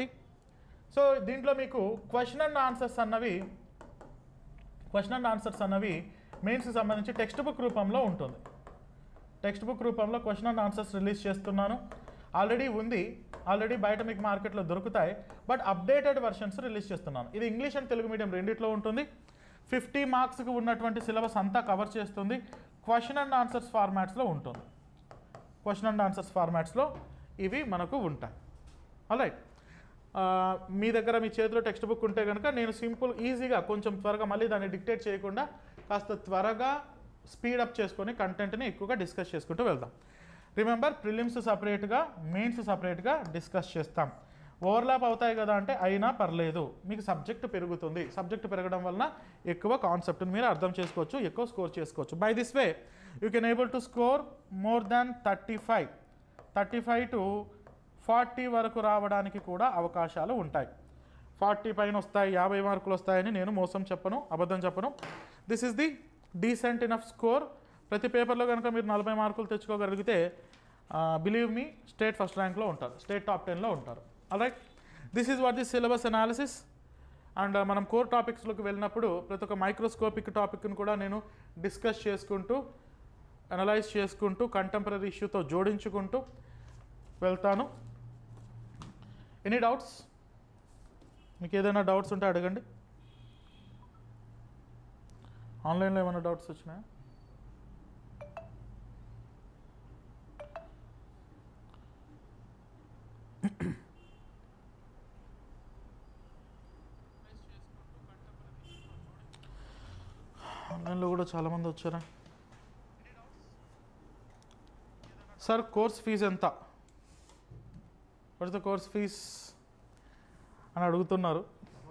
So దీంట్లో మీకు క్వశ్చన్ అండ్ ఆన్సర్స్ అన్నవి క్వశ్చన్ అండ్ ఆన్సర్స్ అన్నవి మెయిన్స్కి సంబంధించి టెక్స్ట్ బుక్ రూపంలో ఉంటుంది. టెక్స్ట్ బుక్ రూపంలో క్వశ్చన్ అండ్ ఆన్సర్స్ రిలీజ్ చేస్తున్నాను. ఆల్రెడీ ఉంది, ఆల్రెడీ బయట మీకు మార్కెట్లో దొరుకుతాయి, బట్ అప్డేటెడ్ వర్షన్స్ రిలీజ్ చేస్తున్నాను. ఇది ఇంగ్లీష్ అండ్ తెలుగు మీడియం రెండిట్లో ఉంటుంది. ఫిఫ్టీ మార్క్స్కి ఉన్నటువంటి సిలబస్ అంతా కవర్ చేస్తుంది. క్వశ్చన్ అండ్ ఆన్సర్స్ ఫార్మాట్స్లో ఉంటుంది. క్వశ్చన్ అండ్ ఆన్సర్స్ ఫార్మాట్స్లో ఇవి మనకు ఉంటాయి. అలైట్ మీ దగ్గర మీ చేతిలో టెక్స్ట్ బుక్ ఉంటే కనుక నేను సింపుల్ ఈజీగా కొంచెం త్వరగా మళ్ళీ దాన్ని డిక్టేట్ చేయకుండా కాస్త త్వరగా స్పీడప్ చేసుకొని కంటెంట్ని ఎక్కువగా డిస్కస్ చేసుకుంటూ వెళ్దాం. రిమెంబర్, ప్రిలిమ్స్ సపరేట్గా, మెయిన్స్ సపరేట్గా డిస్కస్ చేస్తాం. ఓవర్లాప్ అవుతాయి కదా అంటే అయినా పర్లేదు, మీకు సబ్జెక్ట్ పెరుగుతుంది. సబ్జెక్ట్ పెరగడం వలన ఎక్కువ కాన్సెప్ట్ని మీరు అర్థం చేసుకోవచ్చు, ఎక్కువ స్కోర్ చేసుకోవచ్చు. By this way you can able to score more than thirty five thirty five to forty వరకు రావడానికి కూడా అవకాశాలు ఉంటాయి. ఫార్టీ పైన వస్తాయి, యాభై మార్కులు వస్తాయని నేను మోసం చెప్పను, అబద్ధం చెప్పను. This is the decent enough score. ప్రతి పేపర్లో కనుక మీరు నలభై మార్కులు తెచ్చుకోగలిగితే బిలీవ్ మీ స్టేట్ ఫస్ట్ ర్యాంక్లో ఉంటారు, స్టేట్ టాప్ టెన్లో ఉంటారు. Alright, this is what the syllabus analysis. అండ్ మనం కోర్ టాపిక్స్లోకి వెళ్ళినప్పుడు ప్రతి ఒక్క మైక్రోస్కోపిక్ టాపిక్ని కూడా నేను డిస్కస్ చేసుకుంటూ, అనలైజ్ చేసుకుంటూ, కంటెంపరీ ఇష్యూతో జోడించుకుంటూ వెళ్తాను. Any doubts? మీకు ఏదైనా డౌట్స్ ఉంటే అడగండి. ఆన్లైన్లో ఏమైనా డౌట్స్ వచ్చినాయా? ఆన్లైన్లో కూడా చాలామంది వచ్చారా? సార్ కోర్స్ ఫీజు ఎంత? What is the course fees? అని అడుగుతున్నారు.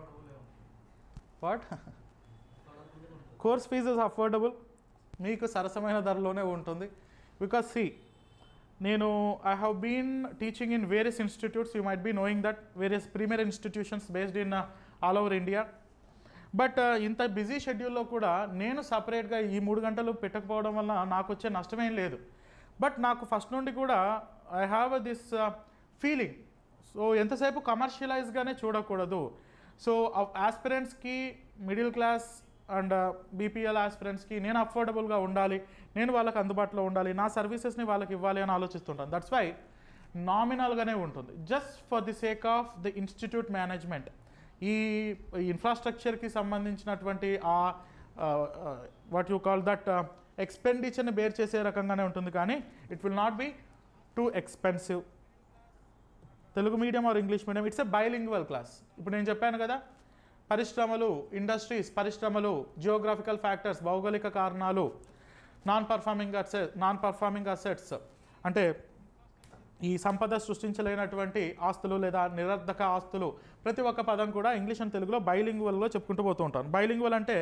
What course fees is affordable, మీకు సరసమైన ధరలోనే ఉంటుంది. బికాస్ సి నేను I have been teaching in various institutes, you might be knowing that various premier institutions based in all over India. But ఇంత busy షెడ్యూల్లో కూడా నేను సపరేట్గా ఈ మూడు గంటలు పెట్టకపోవడం వల్ల నాకు వచ్చే నష్టమేం లేదు. బట్ నాకు ఫస్ట్ నుండి కూడా I have this feeling, so ఎంతసేపు కమర్షియలైజ్గానే చూడకూడదు. సో ఆస్పిరెంట్స్కి, మిడిల్ క్లాస్ అండ్ బీపీఎల్ ఆస్పిరెంట్స్కి నేను అఫోర్డబుల్గా ఉండాలి, నేను వాళ్ళకి అందుబాటులో ఉండాలి, నా సర్వీసెస్ని వాళ్ళకి ఇవ్వాలి అని ఆలోచిస్తుంటాను. దట్స్ వై నామినల్గానే ఉంటుంది, just for the sake of the institute management. ఈ ఇన్ఫ్రాస్ట్రక్చర్కి సంబంధించినటువంటి ఆ వాట్ యూ కాల్ దట్ ఎక్స్పెండిచర్ని బేర్ చేసే రకంగానే ఉంటుంది, కానీ it will not be too expensive. Telugu medium or English medium, it's a bilingual class. ఇప్పుడు నేను చెప్పాను కదా, పరిశ్రమలు, ఇండస్ట్రీస్, పరిశ్రమలు, జియోగ్రాఫికల్ ఫ్యాక్టర్స్, భౌగోళిక కారణాలు, non performing asset non performing assets అంటే ఈ సంపద సృష్టించలేనటువంటి ఆస్తులు లేదా నిరర్ధక ఆస్తులు, ప్రతి ఒక్క పదం కూడా ఇంగ్లీష్ అండ్ తెలుగులో బైలింగ్వల్లో చెప్పుకుంటూ పోతూ ఉంటాను. బైలింగ్వల్ అంటే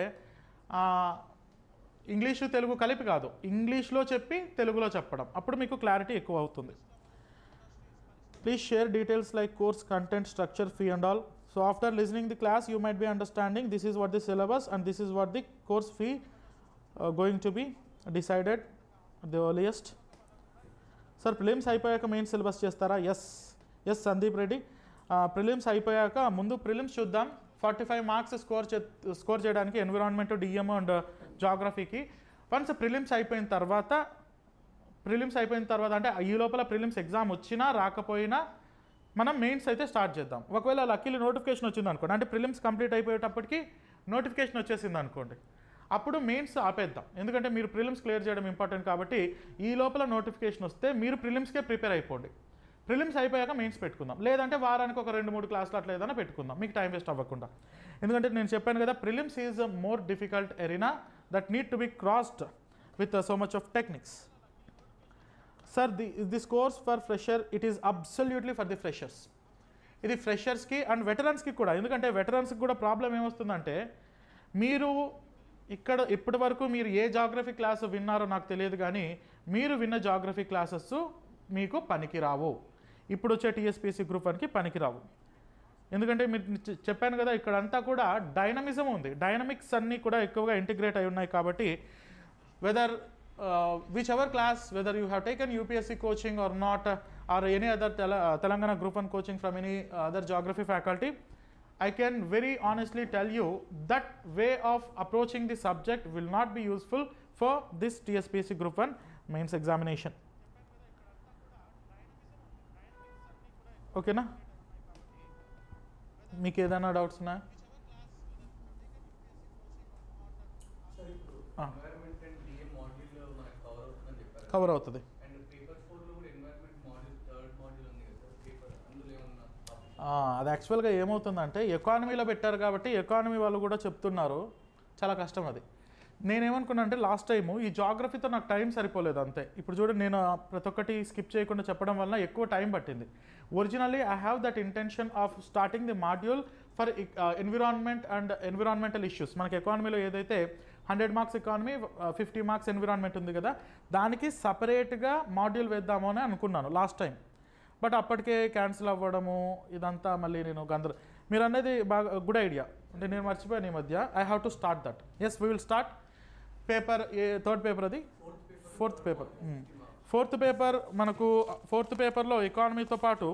ఇంగ్లీషు తెలుగు కలిపి కాదు, ఇంగ్లీష్లో చెప్పి తెలుగులో చెప్పడం, అప్పుడు మీకు క్లారిటీ ఎక్కువ అవుతుంది. Please share details like course content, structure, fee and all. So after listening the class you might be understanding this is what the syllabus and this is what the course fee going to be decided the earliest. Sir prelims అయిపోయాక main syllabus చేస్తారా? Yes yes Sandeep Reddy, prelims అయిపోయాక ముందు prelims చూద్దాం. Forty five marks score చే score చేయడానికి environment, DM and జాగ్రఫీకి. Once prelims అయిపోయిన తర్వాత ప్రిలిమ్స్ అయిపోయిన తర్వాత అంటే ఈ లోపల ప్రిలిమ్స్ ఎగ్జామ్ వచ్చినా రాకపోయినా మనం మెయిన్స్ అయితే స్టార్ట్ చేద్దాం. ఒకవేళ లక్కీలీ నోటిఫికేషన్ వచ్చింది అనుకోండి, అంటే ప్రిలిమ్స్ కంప్లీట్ అయిపోయేటప్పటికి నోటిఫికేషన్ వచ్చేసింది అనుకోండి, అప్పుడు మెయిన్స్ ఆపేద్దాం. ఎందుకంటే మీరు ప్రిలిమ్స్ క్లియర్ చేయడం ఇంపార్టెంట్ కాబట్టి ఈ లోపల నోటిఫికేషన్ వస్తే మీరు ప్రిలిమ్స్కే ప్రిపేర్ అయిపోండి. ప్రిలిమ్స్ అయిపోయాక మెయిన్స్ పెట్టుకుందాం, లేదంటే వారానికి ఒక రెండు మూడు క్లాసులు అట్లా ఏదైనా పెట్టుకుందాం, మీకు టైం వేస్ట్ అవ్వకుండా. ఎందుకంటే నేను చెప్పాను కదా, prelims is a more difficult arena that need to be crossed with so much of techniques. Sir the this course for fresher, it is absolutely for the freshers. ఇది ఫ్రెషర్స్కి అండ్ వెటరన్స్కి కూడా. ఎందుకంటే వెటరన్స్కి కూడా ప్రాబ్లం ఏమొస్తుందంటే, మీరు ఇక్కడ ఇప్పటి వరకు మీరు ఏ జాగ్రఫీ క్లాస్ విన్నారో నాకు తెలియదు, కానీ మీరు విన్న జాగ్రఫీ క్లాసెస్ మీకు పనికిరావు, ఇప్పుడు వచ్చే టీఎస్పీఎస్సీ గ్రూప్ వన్కి పనికిరావు. ఎందుకంటే మీరు చెప్పాను కదా, ఇక్కడంతా కూడా డైనమిజం ఉంది, డైనమిక్స్ అన్నీ కూడా ఎక్కువగా ఇంటిగ్రేట్ అయి ఉన్నాయి. కాబట్టి whether whichever class, whether you have taken UPSC coaching or not, or any other Telangana group one coaching from any other geography faculty, I can very honestly tell you that way of approaching the subject will not be useful for this T S P S C Group one mains examination. Okay na? మీకు ఏదైనా doubts ఉన్నాయా? Cover అవుతుంది. అది యాక్చువల్గా ఏమవుతుందంటే, ఎకానమీలో పెట్టారు కాబట్టి ఎకానమీ వాళ్ళు కూడా చెప్తున్నారు, చాలా కష్టం అది. నేనేమనుకున్నా అంటే లాస్ట్ టైము ఈ జాగ్రఫీతో నాకు టైం సరిపోలేదు అంతే. ఇప్పుడు చూడండి, నేను ప్రతి ఒక్కటి స్కిప్ చేయకుండా చెప్పడం వల్ల ఎక్కువ టైం పట్టింది. Originally I have that intention of starting the module for environment and environmental issues. మనకి ఎకానమీలో ఏదైతే hundred marks economy, fifty marks environment ఉంది కదా, దానికి సపరేట్గా మాడ్యూల్ వేద్దాము అని అనుకున్నాను లాస్ట్ టైం. బట్ అప్పటికే క్యాన్సిల్ అవ్వడము ఇదంతా మళ్ళీ నేను గందర మీరు అనేది బాగా గుడ్ ఐడియా, అంటే నేను మర్చిపోయాను ఈ మధ్య. I have to start that. Yes, we will start. Paper ఏ థర్డ్ పేపర్ అది ఫోర్త్ పేపర్ ఫోర్త్ పేపర్ మనకు ఫోర్త్ పేపర్లో ఎకానమీతో పాటు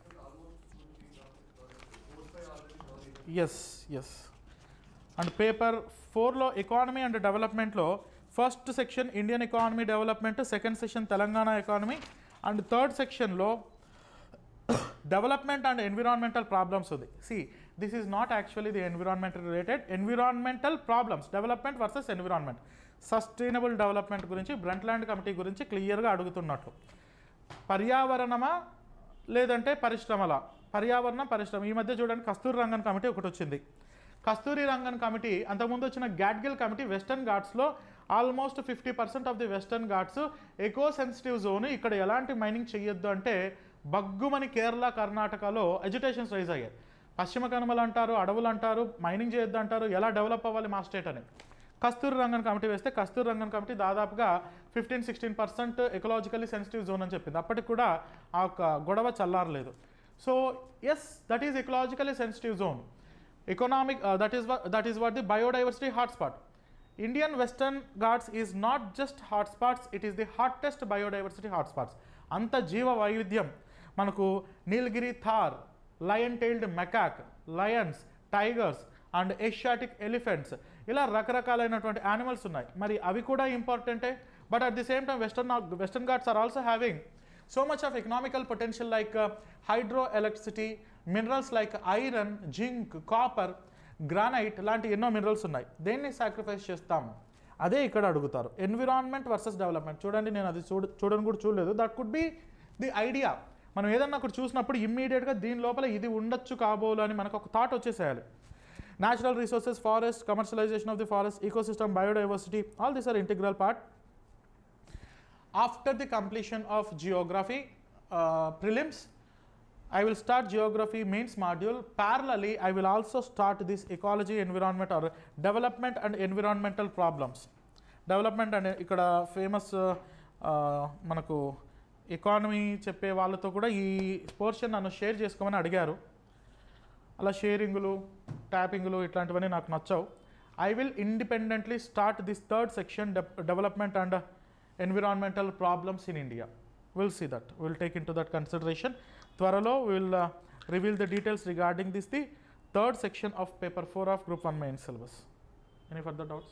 ఎస్ ఎస్ అండ్ పేపర్ ఫోర్లో ఎకానమీ అండ్ డెవలప్మెంట్లో first section Indian economy development, second section Telangana economy, and third సెక్షన్లో development and environmental problems ఉంది. See this is not actually the environmental related, environmental problems, development versus environment, sustainable development గురించి Brundtland committee గురించి క్లియర్గా అడుగుతున్నట్లు. పర్యావరణమా లేదంటే పరిశ్రమల, పర్యావరణం పరిశ్రమ. ఈ మధ్య చూడండి కస్తూరి రంగన్ కమిటీ ఒకటి వచ్చింది. కస్తూరి రంగన్ కమిటీ, అంతకుముందు వచ్చిన గ్యాడ్గిల్ కమిటీ వెస్టర్న్ ఘాట్స్లో almost fifty percent of the Western Ghats eco sensitive zone, ఇక్కడ ఎలాంటి మైనింగ్ చేయొద్దు అంటే బగ్గుమని కేరళ, కర్ణాటకలో ఎజిటేషన్స్ రైజ్ అయ్యాయి. పశ్చిమ కనుమలు అంటారు, అడవులు అంటారు, మైనింగ్ చేయొద్దు అంటారు, ఎలా డెవలప్ అవ్వాలి మా స్టేట్ అని. కస్తూరి రంగన్ కమిటీ వేస్తే కస్తూరి రంగన్ కమిటీ దాదాపుగా fifteen sixteen percent ecologically sensitive zone అని చెప్పింది. అప్పటికి కూడా ఆ యొక్క గొడవ చల్లారలేదు. So yes, that is ecologically sensitive zone. Economic that is that is what the biodiversity hotspot. Indian Western Ghats is not just hotspots, it is the hottest biodiversity hotspots. అంత జీవ వైవిధ్యం మనకు Nilgiri tahr, lion tailed macaque, lions, tigers and Asiatic elephants, ఇలా రకరకాలైనటువంటి animals ఉన్నాయి. మరి అవి కూడా ఇంపార్టెంటే. But at the same time Western Western Ghats are also having so much of economical potential like hydro electricity, minerals like iron, zinc, copper, granite లాంటి ఎన్నో minerals ఉన్నాయి. దేన్ని సాక్రిఫైస్ చేస్తాం? అదే ఇక్కడ అడుగుతారు. Environment versus development. చూడండి, నేను అది చూడ చూడని కూడా చూడలేదు. That could be the idea. మనం ఏదన్నా ఒకటి చూసినప్పుడు ఇమ్మీడియట్గా దీని లోపల ఇది ఉండొచ్చు కాబోలు అని మనకు ఒక థాట్ వచ్చేసేయాలి. Natural resources, forest, commercialisation of the forest, ecosystem, biodiversity, all these are integral part. After the completion of geography prelims, I will start geography mains module. Parallelly, I will also start this ecology, environment or development and environmental problems. Development and ikkada famous manaku economy cheppe vallatho kuda ee portion nanu share chesukomani adigaru. Ala sharingulu, tappingulu itlantivanni naaku nachavu. I will independently start this third section, de development and environmental problems in India. We'll see that. We'll take into that consideration. Twaralo we will uh, reveal the details regarding this, the third section of paper four of group one main syllabus. Any further doubts?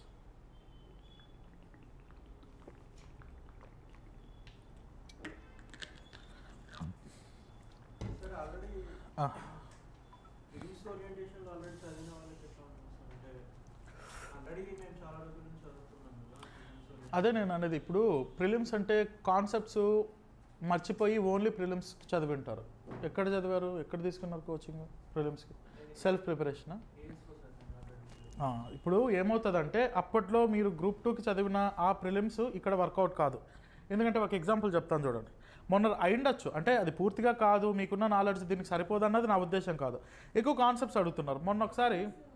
Sir, already uh. English orientation already చదివిన వాళ్ళే చెప్పాను. అంటే already నేను చాలా రోజుల నుంచి చదువుతున్నాను. అదే నేను అనేది, ఇప్పుడు ప్రిలిమ్స్ అంటే కాన్సెప్ట్స్ మర్చిపోయి ఓన్లీ ప్రిలిమ్స్ చదివింటారు. ఎక్కడ చదివారు, ఎక్కడ తీసుకున్నారు కోచింగ్ ప్రిలిమ్స్కి? సెల్ఫ్ ప్రిపరేషనా? ఇప్పుడు ఏమవుతుందంటే అప్పట్లో మీరు గ్రూప్ టూకి చదివిన ఆ ప్రిలిమ్స్ ఇక్కడ వర్కౌట్ కాదు. ఎందుకంటే ఒక ఎగ్జాంపుల్ చెప్తాను చూడండి. మొన్న అయిండొచ్చు, అంటే అది పూర్తిగా కాదు, మీకున్న నాలెడ్జ్ దీనికి సరిపోదు అన్నది నా ఉద్దేశం కాదు. ఎక్కువ కాన్సెప్ట్స్ అడుగుతున్నారు. మొన్న ఒకసారి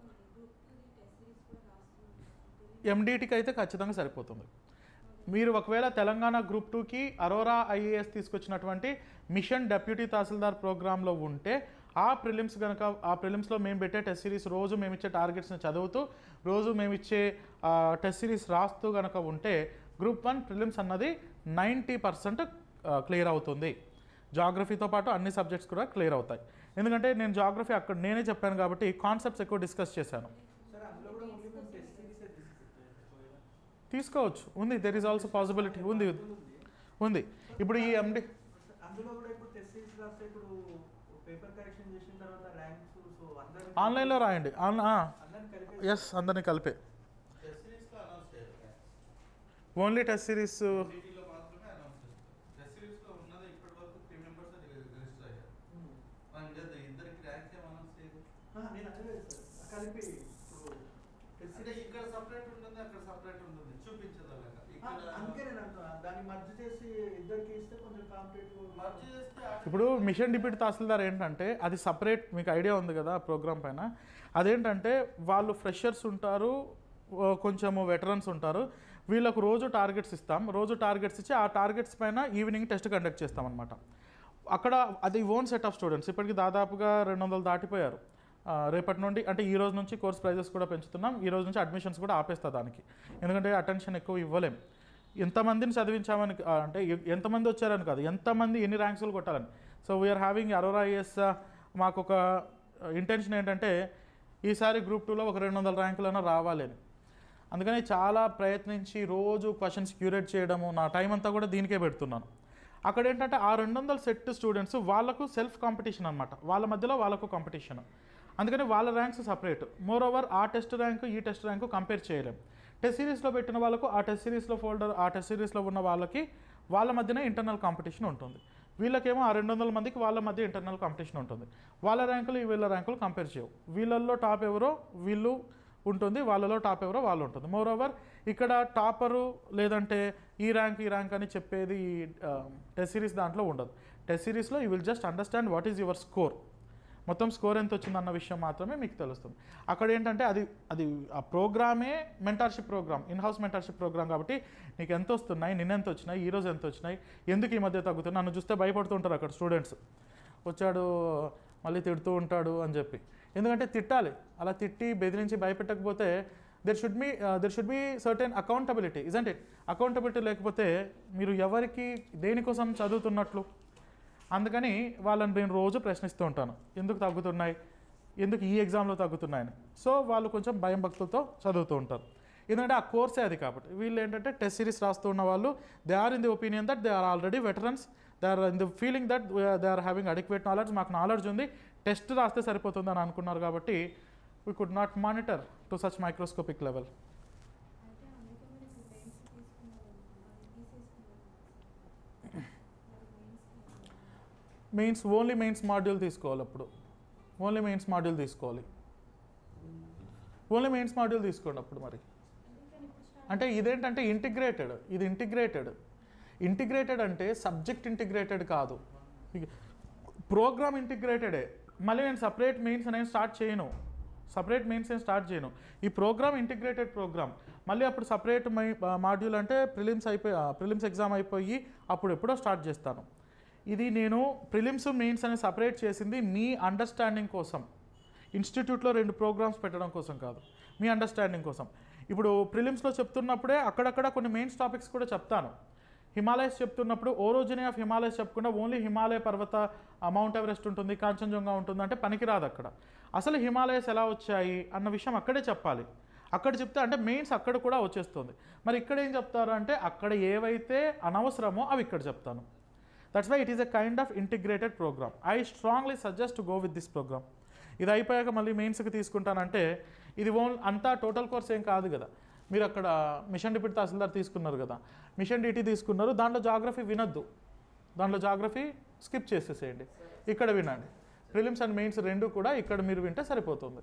ఎండిటీకి అయితే ఖచ్చితంగా సరిపోతుంది. మీరు ఒకవేళ తెలంగాణ గ్రూప్ టూకి అరోరా ఐఏఎస్ తీసుకొచ్చినటువంటి మిషన్ డెప్యూటీ తహసీల్దార్ ప్రోగ్రాంలో ఉంటే ఆ ప్రిలిమ్స్ కనుక ఆ ప్రిలిమ్స్లో మేము పెట్టే టెస్ట్ సిరీస్, రోజు మేము ఇచ్చే టార్గెట్స్ని చదువుతూ, రోజు మేము ఇచ్చే టెస్ట్ సిరీస్ రాస్తూ కనుక ఉంటే గ్రూప్ వన్ ప్రిలిమ్స్ అన్నది నైంటీ పర్సెంట్ క్లియర్ అవుతుంది. జాగ్రఫీతో పాటు అన్ని సబ్జెక్ట్స్ కూడా క్లియర్ అవుతాయి. ఎందుకంటే నేను జాగ్రఫీ అక్కడ నేనే చెప్పాను కాబట్టి కాన్సెప్ట్స్ ఎక్కువ డిస్కస్ చేశాను. తీసుకోవచ్చు, ఉంది. దెర్ ఈజ్ ఆల్సో పాసిబిలిటీ ఉంది ఉంది ఇప్పుడు ఈ ఎండి ఆన్లైన్లో రాయండి. ఎస్, అందరినీ కలిపే. ఓన్లీ టెస్ట్ సిరీస్ ఇప్పుడు మిషన్ డిప్యూటీ తహసీల్దార్ ఏంటంటే అది సపరేట్. మీకు ఐడియా ఉంది కదా ప్రోగ్రామ్ పైన. అదేంటంటే వాళ్ళు ఫ్రెషర్స్ ఉంటారు, కొంచెము వెటరన్స్ ఉంటారు. వీళ్ళకు రోజు టార్గెట్స్ ఇస్తాం. రోజు టార్గెట్స్ ఇచ్చి ఆ టార్గెట్స్ పైన ఈవినింగ్ టెస్ట్ కండక్ట్ చేస్తాం అనమాట. అక్కడ అది ఓన్ సెట్ ఆఫ్ స్టూడెంట్స్. ఇప్పటికి దాదాపుగా రెండు వందలు దాటిపోయారు. రేపటి నుండి అంటే ఈ రోజు నుంచి కోర్స్ ప్రైజెస్ కూడా పెంచుతున్నాం. ఈ రోజు నుంచి అడ్మిషన్స్ కూడా ఆపేస్తా దానికి. ఎందుకంటే అటెన్షన్ ఎక్కువ ఇవ్వలేం. ఎంతమందిని చదివించామని అంటే ఎంతమంది వచ్చారని కాదు, ఎంతమంది ఎన్ని ర్యాంక్స్లు కొట్టాలని. So we're having Aurora IAS. మాకు ఒక ఇంటెన్షన్ ఏంటంటే ఈసారి గ్రూప్ టూలో ఒక రెండు వందల ర్యాంకులైనా రావాలి అని. అందుకని చాలా ప్రయత్నించి రోజు క్వశ్చన్స్ క్యూరేట్ చేయడము, నా టైం అంతా కూడా దీనికే పెడుతున్నాను. అక్కడ ఏంటంటే ఆ రెండు వందల సెట్ స్టూడెంట్స్ వాళ్ళకు సెల్ఫ్ కాంపిటీషన్ అనమాట. వాళ్ళ మధ్యలో వాళ్ళకు కాంపిటీషన్. అందుకని వాళ్ళ ర్యాంక్స్ సపరేట్. మోర్ ఓవర్ ఆ టెస్ట్ ర్యాంకు ఈ టెస్ట్ ర్యాంకు కంపేర్ చేయలేం. టెస్ట్ సిరీస్లో పెట్టిన వాళ్ళకు ఆ టెస్ట్ సిరీస్లో ఫోల్డర్ ఆ టెస్ట్ సిరీస్లో ఉన్న వాళ్ళకి వాళ్ళ మధ్యనే ఇంటర్నల్ కాంపిటీషన్ ఉంటుంది. వీళ్ళకేమో ఆ రెండు వందల మందికి వాళ్ళ మధ్య ఇంటర్నల్ కాంపిటీషన్ ఉంటుంది. వాళ్ళ ర్యాంకులు వీళ్ళ ర్యాంకులు కంపేర్ చేయవు. వీళ్ళల్లో టాప్ ఎవరో వీళ్ళు ఉంటుంది, వాళ్ళలో టాప్ ఎవరో వాళ్ళు ఉంటుంది. మోర్ ఓవర్ ఇక్కడ టాపరు లేదంటే ఈ ర్యాంక్ ఈ ర్యాంక్ అని చెప్పేది టెస్ట్ సిరీస్ దాంట్లో ఉండదు. టెస్ట్ సిరీస్లో you will just understand what is your score. మొత్తం స్కోర్ ఎంత వచ్చింది అన్న విషయం మాత్రమే మీకు తెలుస్తుంది. అక్కడ ఏంటంటే అది అది ఆ ప్రోగ్రామే mentorship programme, in house mentorship programme కాబట్టి నీకు ఎంత వస్తున్నాయి, నిన్న ఎంత వచ్చినాయి, ఈ రోజు ఎంత వచ్చినాయి, ఎందుకు ఈ మధ్య తగ్గుతున్నాయి, నన్ను చూస్తే భయపడుతుంటారు అక్కడ స్టూడెంట్స్. వచ్చాడు మళ్ళీ తిడుతూ ఉంటాడు అని చెప్పి. ఎందుకంటే తిట్టాలి, అలా తిట్టి బెదిరించి భయపెట్టకపోతే there should be there should be certain accountability, isn't it? Accountability లేకపోతే మీరు ఎవరికి దేనికోసం చదువుతున్నట్లు? అందుకని వాళ్ళని నేను రోజు ప్రశ్నిస్తూ ఉంటాను, ఎందుకు తగ్గుతున్నాయి, ఎందుకు ఈ ఎగ్జామ్లో తగ్గుతున్నాయని. సో వాళ్ళు కొంచెం భయం భక్తులతో చదువుతూ ఉంటారు, ఎందుకంటే ఆ కోర్సే అది కాబట్టి. వీళ్ళు ఏంటంటే టెస్ట్ సిరీస్ రాస్తూ ఉన్న వాళ్ళు they are in the opinion that they are already veterans, they are in the feeling that they are having adequate knowledge, మాకు నాలెడ్జ్ ఉంది, టెస్ట్ రాస్తే సరిపోతుంది అని అనుకున్నారు కాబట్టి we could not monitor to such microscopic level. Mains only mains module తీసుకోవాలి, అప్పుడు only mains module తీసుకోవాలి, ఓన్లీ మెయిన్స్ మాడ్యూల్ తీసుకోండి అప్పుడు. మరి అంటే ఇదేంటంటే ఇంటిగ్రేటెడ్, ఇది ఇంటిగ్రేటెడ్. ఇంటిగ్రేటెడ్ అంటే సబ్జెక్ట్ ఇంటిగ్రేటెడ్ కాదు, ప్రోగ్రామ్ ఇంటిగ్రేటెడే. మళ్ళీ నేను సపరేట్ మెయిన్స్ నేను స్టార్ట్ చేయను, సపరేట్ మెయిన్స్ నేను స్టార్ట్ చేయను. ఈ ప్రోగ్రామ్ ఇంటిగ్రేటెడ్ ప్రోగ్రామ్. మళ్ళీ అప్పుడు సపరేట్ మై మాడ్యూల్ అంటే ప్రిలిమ్స్ అయిపోయి ప్రిలిమ్స్ ఎగ్జామ్ అయిపోయి అప్పుడు ఎప్పుడో స్టార్ట్ చేస్తాను. ఇది నేను ప్రిలిమ్స్ మెయిన్స్ అని సపరేట్ చేసింది మీ అండర్స్టాండింగ్ కోసం, ఇన్స్టిట్యూట్లో రెండు ప్రోగ్రామ్స్ పెట్టడం కోసం కాదు, మీ అండర్స్టాండింగ్ కోసం. ఇప్పుడు ప్రిలిమ్స్లో చెప్తున్నప్పుడే అక్కడక్కడ కొన్ని మెయిన్స్ టాపిక్స్ కూడా చెప్తాను. హిమాలయస్ చెప్తున్నప్పుడు ఓరోజినీ ఆఫ్ హిమాలయస్ చెప్పకుండా ఓన్లీ హిమాలయ పర్వత, మౌంట్ ఎవరెస్ట్ ఉంటుంది, కాంచన్జంగా ఉంటుంది అంటే పనికిరాదు అక్కడ. అసలు హిమాలయస్ ఎలా వచ్చాయి అన్న విషయం అక్కడే చెప్పాలి. అక్కడ చెప్తే అంటే మెయిన్స్ అక్కడ కూడా వచ్చేస్తుంది. మరి ఇక్కడ ఏం చెప్తారు అంటే అక్కడ ఏవైతే అనవసరమో అవి ఇక్కడ చెప్తాను. That's why it is a kind of integrated programme. I strongly suggest to go with this programme. ఇది అయిపోయాక మళ్ళీ మెయిన్స్కి తీసుకుంటానంటే ఇది ఓన్ అంతా టోటల్ కోర్స్ ఏం కాదు కదా. మీరు అక్కడ మిషన్ డిప్యూటీ తహసీల్దార్ తీసుకున్నారు కదా, మిషన్ డిటీ తీసుకున్నారు, దాంట్లో జాగ్రఫీ వినొద్దు, దాంట్లో జాగ్రఫీ స్కిప్ చేసేసేయండి, ఇక్కడ వినండి. ప్రిలిమ్స్ అండ్ మెయిన్స్ రెండు కూడా ఇక్కడ మీరు వింటే సరిపోతుంది.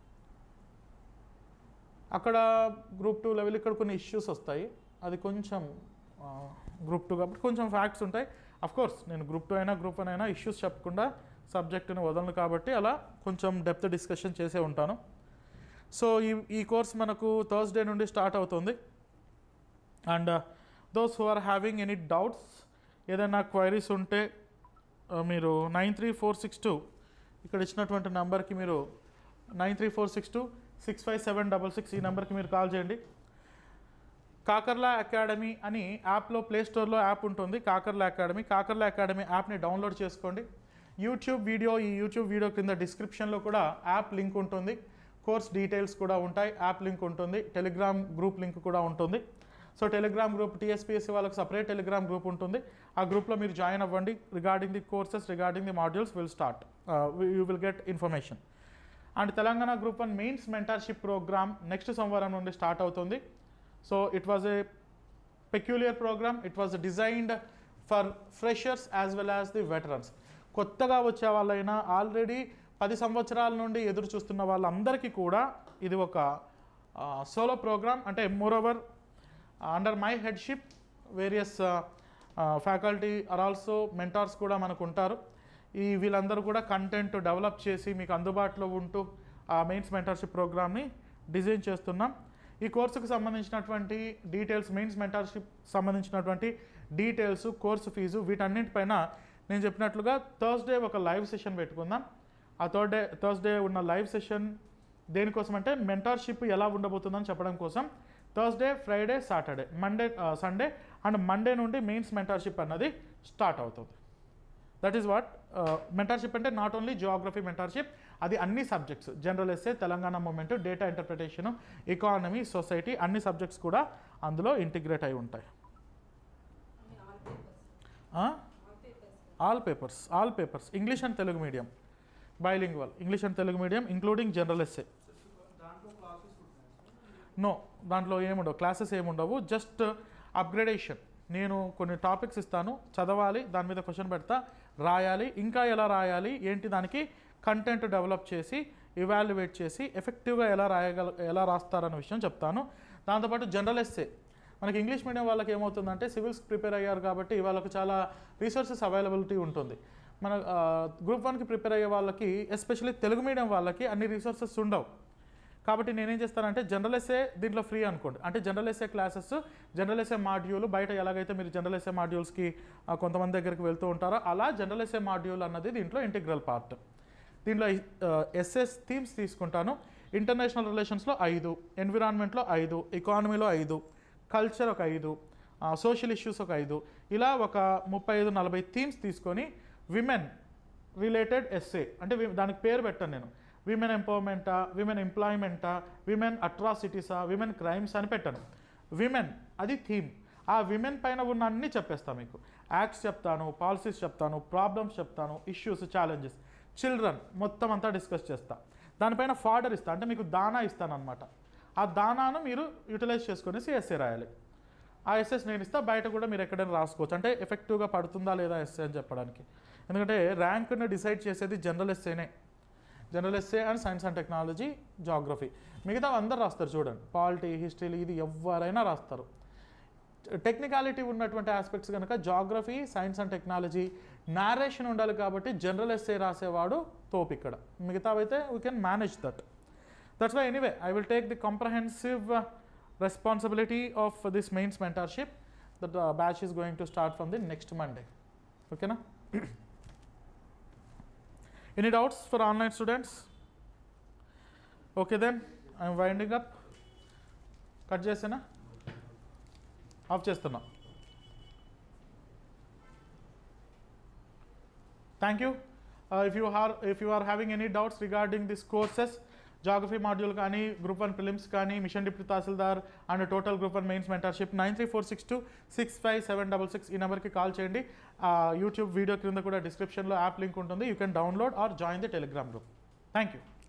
అక్కడ గ్రూప్ టూ లెవెల్ ఇక్కడ కొన్ని ఇష్యూస్ వస్తాయి, అది కొంచెం గ్రూప్ టూ కాబట్టి కొంచెం ఫ్యాక్ట్స్ ఉంటాయి. అఫ్కోర్స్ నేను గ్రూప్ టూ అయినా గ్రూప్ వన్ అయినా ఇష్యూస్ చెప్పకుండా సబ్జెక్టుని వదలను కాబట్టి అలా కొంచెం డెప్త్ డిస్కషన్ చేసే ఉంటాను. సో ఈ ఈ కోర్స్ మనకు థర్స్డే నుండి స్టార్ట్ అవుతుంది. And those who are having any doubts, ఏదైనా క్వైరీస్ ఉంటే మీరు nine three four six two ఇక్కడ ఇచ్చినటువంటి నెంబర్కి మీరు nine three four six two six five seven double six ఈ నెంబర్కి మీరు కాల్ చేయండి. కాకర్లా అకాడమీ అని యాప్లో ప్లే స్టోర్లో యాప్ ఉంటుంది, కాకర్లా అకాడమీ. కాకర్లా అకాడమీ యాప్ని డౌన్లోడ్ చేసుకోండి. యూట్యూబ్ వీడియో ఈ యూట్యూబ్ వీడియో కింద డిస్క్రిప్షన్లో కూడా యాప్ లింక్ ఉంటుంది, కోర్స్ డీటెయిల్స్ కూడా ఉంటాయి, యాప్ లింక్ ఉంటుంది, టెలిగ్రామ్ గ్రూప్ లింక్ కూడా ఉంటుంది. సో టెలిగ్రామ్ గ్రూప్ టీఎస్పీఎస్సీ వాళ్ళకి సపరేట్ టెలిగ్రామ్ గ్రూప్ ఉంటుంది, ఆ గ్రూప్లో మీరు జాయిన్ అవ్వండి. Regarding the courses, regarding the modules will start, you will get information. And Telangana group one mains mentorship programme next సోమవారం నుండి స్టార్ట్ అవుతుంది. So it was a peculiar programme, it was designed for freshers as well as the veterans. కొత్తగా వచ్చే వాళ్ళైనా already పది సంవత్సరాల నుండి ఎదురు చూస్తున్న వాళ్ళందరికీ కూడా ఇది ఒక సోలో ప్రోగ్రామ్. అంటే moreover under my headship various faculty are also mentors కూడా మనకు ఉంటారు. ఈ వీళ్ళందరూ కూడా కంటెంట్ డెవలప్ చేసి మీకు అందుబాటులో ఉంటూ ఆ మెయిన్స్ మెంటర్షిప్ ప్రోగ్రామ్ని డిజైన్ చేస్తున్నాం. ఈ కోర్సుకు సంబంధించినటువంటి డీటెయిల్స్, మెయిన్స్ మెంటర్షిప్ సంబంధించినటువంటి డీటెయిల్స్, కోర్సు ఫీజు వీటన్నింటిపైన నేను చెప్పినట్లుగా థర్స్డే ఒక లైవ్ సెషన్ పెట్టుకుందాం. ఆ థర్డ్ డే థర్స్డే ఉన్న లైవ్ సెషన్ దేనికోసం అంటే మెంటర్షిప్ ఎలా ఉండబోతుందని చెప్పడం కోసం. Thursday, Friday, Saturday, Monday, Sunday and Monday నుండి మెయిన్స్ మెంటర్షిప్ అన్నది స్టార్ట్ అవుతుంది. దట్ ఈస్ వాట్ మెంటర్షిప్ అంటే నాట్ ఓన్లీ జియోగ్రఫీ మెంటర్షిప్, అది అన్ని subjects, general essay, Telangana movement, data interpretation, economy, society అన్ని సబ్జెక్ట్స్ కూడా అందులో ఇంటిగ్రేట్ అయి ఉంటాయి. All papers all papers English and Telugu medium, bilingual, English and Telugu medium including general essay. No, దాంట్లో ఏముండవు, క్లాసెస్ ఏముండవు, జస్ట్ అప్గ్రేడేషన్. నేను కొన్ని టాపిక్స్ ఇస్తాను, చదవాలి, దాని మీద క్వశ్చన్ పెడతా, రాయాలి, ఇంకా ఎలా రాయాలి ఏంటి, దానికి కంటెంట్ డెవలప్ చేసి ఇవాల్యుయేట్ చేసి ఎఫెక్టివ్గా ఎలా రాయగల ఎలా రాస్తారన్న విషయం చెప్తాను. దాంతోపాటు జనరల్ ఎస్సే, మనకి ఇంగ్లీష్ మీడియం వాళ్ళకి ఏమవుతుందంటే సివిల్స్ ప్రిపేర్ అయ్యారు కాబట్టి వాళ్ళకు చాలా రీసోర్సెస్ అవైలబిలిటీ ఉంటుంది. మన గ్రూప్ వన్కి ప్రిపేర్ అయ్యే వాళ్ళకి ఎస్పెషల్లీ తెలుగు మీడియం వాళ్ళకి అన్ని రిసోర్సెస్ ఉండవు. కాబట్టి నేనేం చేస్తానంటే జనరల్ ఎస్ఏ దీంట్లో ఫ్రీ అనుకోండి. అంటే general essay classes, general essay module బయట ఎలాగైతే మీరు జనరల్ ఎస్ఏ మాడ్యూల్స్కి కొంతమంది దగ్గరికి వెళ్తూ ఉంటారో అలా జనరల్ ఎస్ఏ మాడ్యూల్ అన్నది దీంట్లో ఇంటిగ్రల్ పార్ట్. దీంట్లో ఎస్ఎస్ థీమ్స్ తీసుకుంటాను. ఇంటర్నేషనల్ రిలేషన్స్లో ఐదు, ఎన్విరాన్మెంట్లో ఐదు, ఎకానమీలో ఐదు, కల్చర్ ఒక ఐదు, సోషల్ ఇష్యూస్ ఒక ఐదు, ఇలా ఒక ముప్పై ఐదు నలభై థీమ్స్ తీసుకొని విమెన్ రిలేటెడ్ ఎస్ఏ అంటే దానికి పేరు పెట్టాను నేను. విమెన్ ఎంపవర్మెంటా, విమెన్ ఎంప్లాయ్మెంటా, విమెన్ అట్రాసిటీసా, విమెన్ క్రైమ్స్ అని పెట్టాను. విమెన్ అది థీమ్. ఆ విమెన్ పైన ఉన్న అన్నీ చెప్పేస్తాను మీకు. యాక్ట్స్ చెప్తాను, పాలసీస్ చెప్తాను, ప్రాబ్లమ్స్ చెప్తాను, ఇష్యూస్, ఛాలెంజెస్. చిల్డ్రన్ మొత్తం అంతా డిస్కస్ చేస్తా. దానిపైన ఫార్డర్ ఇస్తాను, అంటే మీకు దానా ఇస్తాను అనమాట. ఆ దానాను మీరు యూటిలైజ్ చేసుకునేసి ఎస్ఏ రాయాలి. ఆ ఎస్ఎస్ నేను ఇస్తా, బయట కూడా మీరు ఎక్కడైనా రాసుకోవచ్చు. అంటే ఎఫెక్టివ్గా పడుతుందా లేదా ఎస్ఏ అని చెప్పడానికి. ఎందుకంటే ర్యాంక్ను డిసైడ్ చేసేది జనరల్ ఎస్ఏనే. General essay and science and technology, geography, మిగతా అందరు రాస్తారు చూడండి. పాలిటీ, హిస్టరీ ఇది ఎవరైనా రాస్తారు. టెక్నికాలిటీ ఉన్నటువంటి ఆస్పెక్ట్స్ కనుక geography, science and technology, narration ఉండాలి కాబట్టి జనరల్ ఎస్ఏ రాసేవాడు తోపు ఇక్కడ. మిగతావైతే we can manage that. That's why anyway I will take the comprehensive responsibility of this mains mentorship. That uh, batch is going to start from the next Monday. Okay na? Any doubts for online students? Okay then, I am winding up. Cut chesena? Off chestunna. Thank you. Uh, if you are if you are having any doubts regarding these courses, geography module కానీ, group one prelims కానీ, mission deputy tahsildar and total group one mains mentorship, nine three four six two six five seven double six ఈ నెంబర్కి call చేయండి. YouTube video క్రింద కూడా డిస్క్రిప్షన్లో app link ఉంటుంది. You can download or join the Telegram group. Thank you.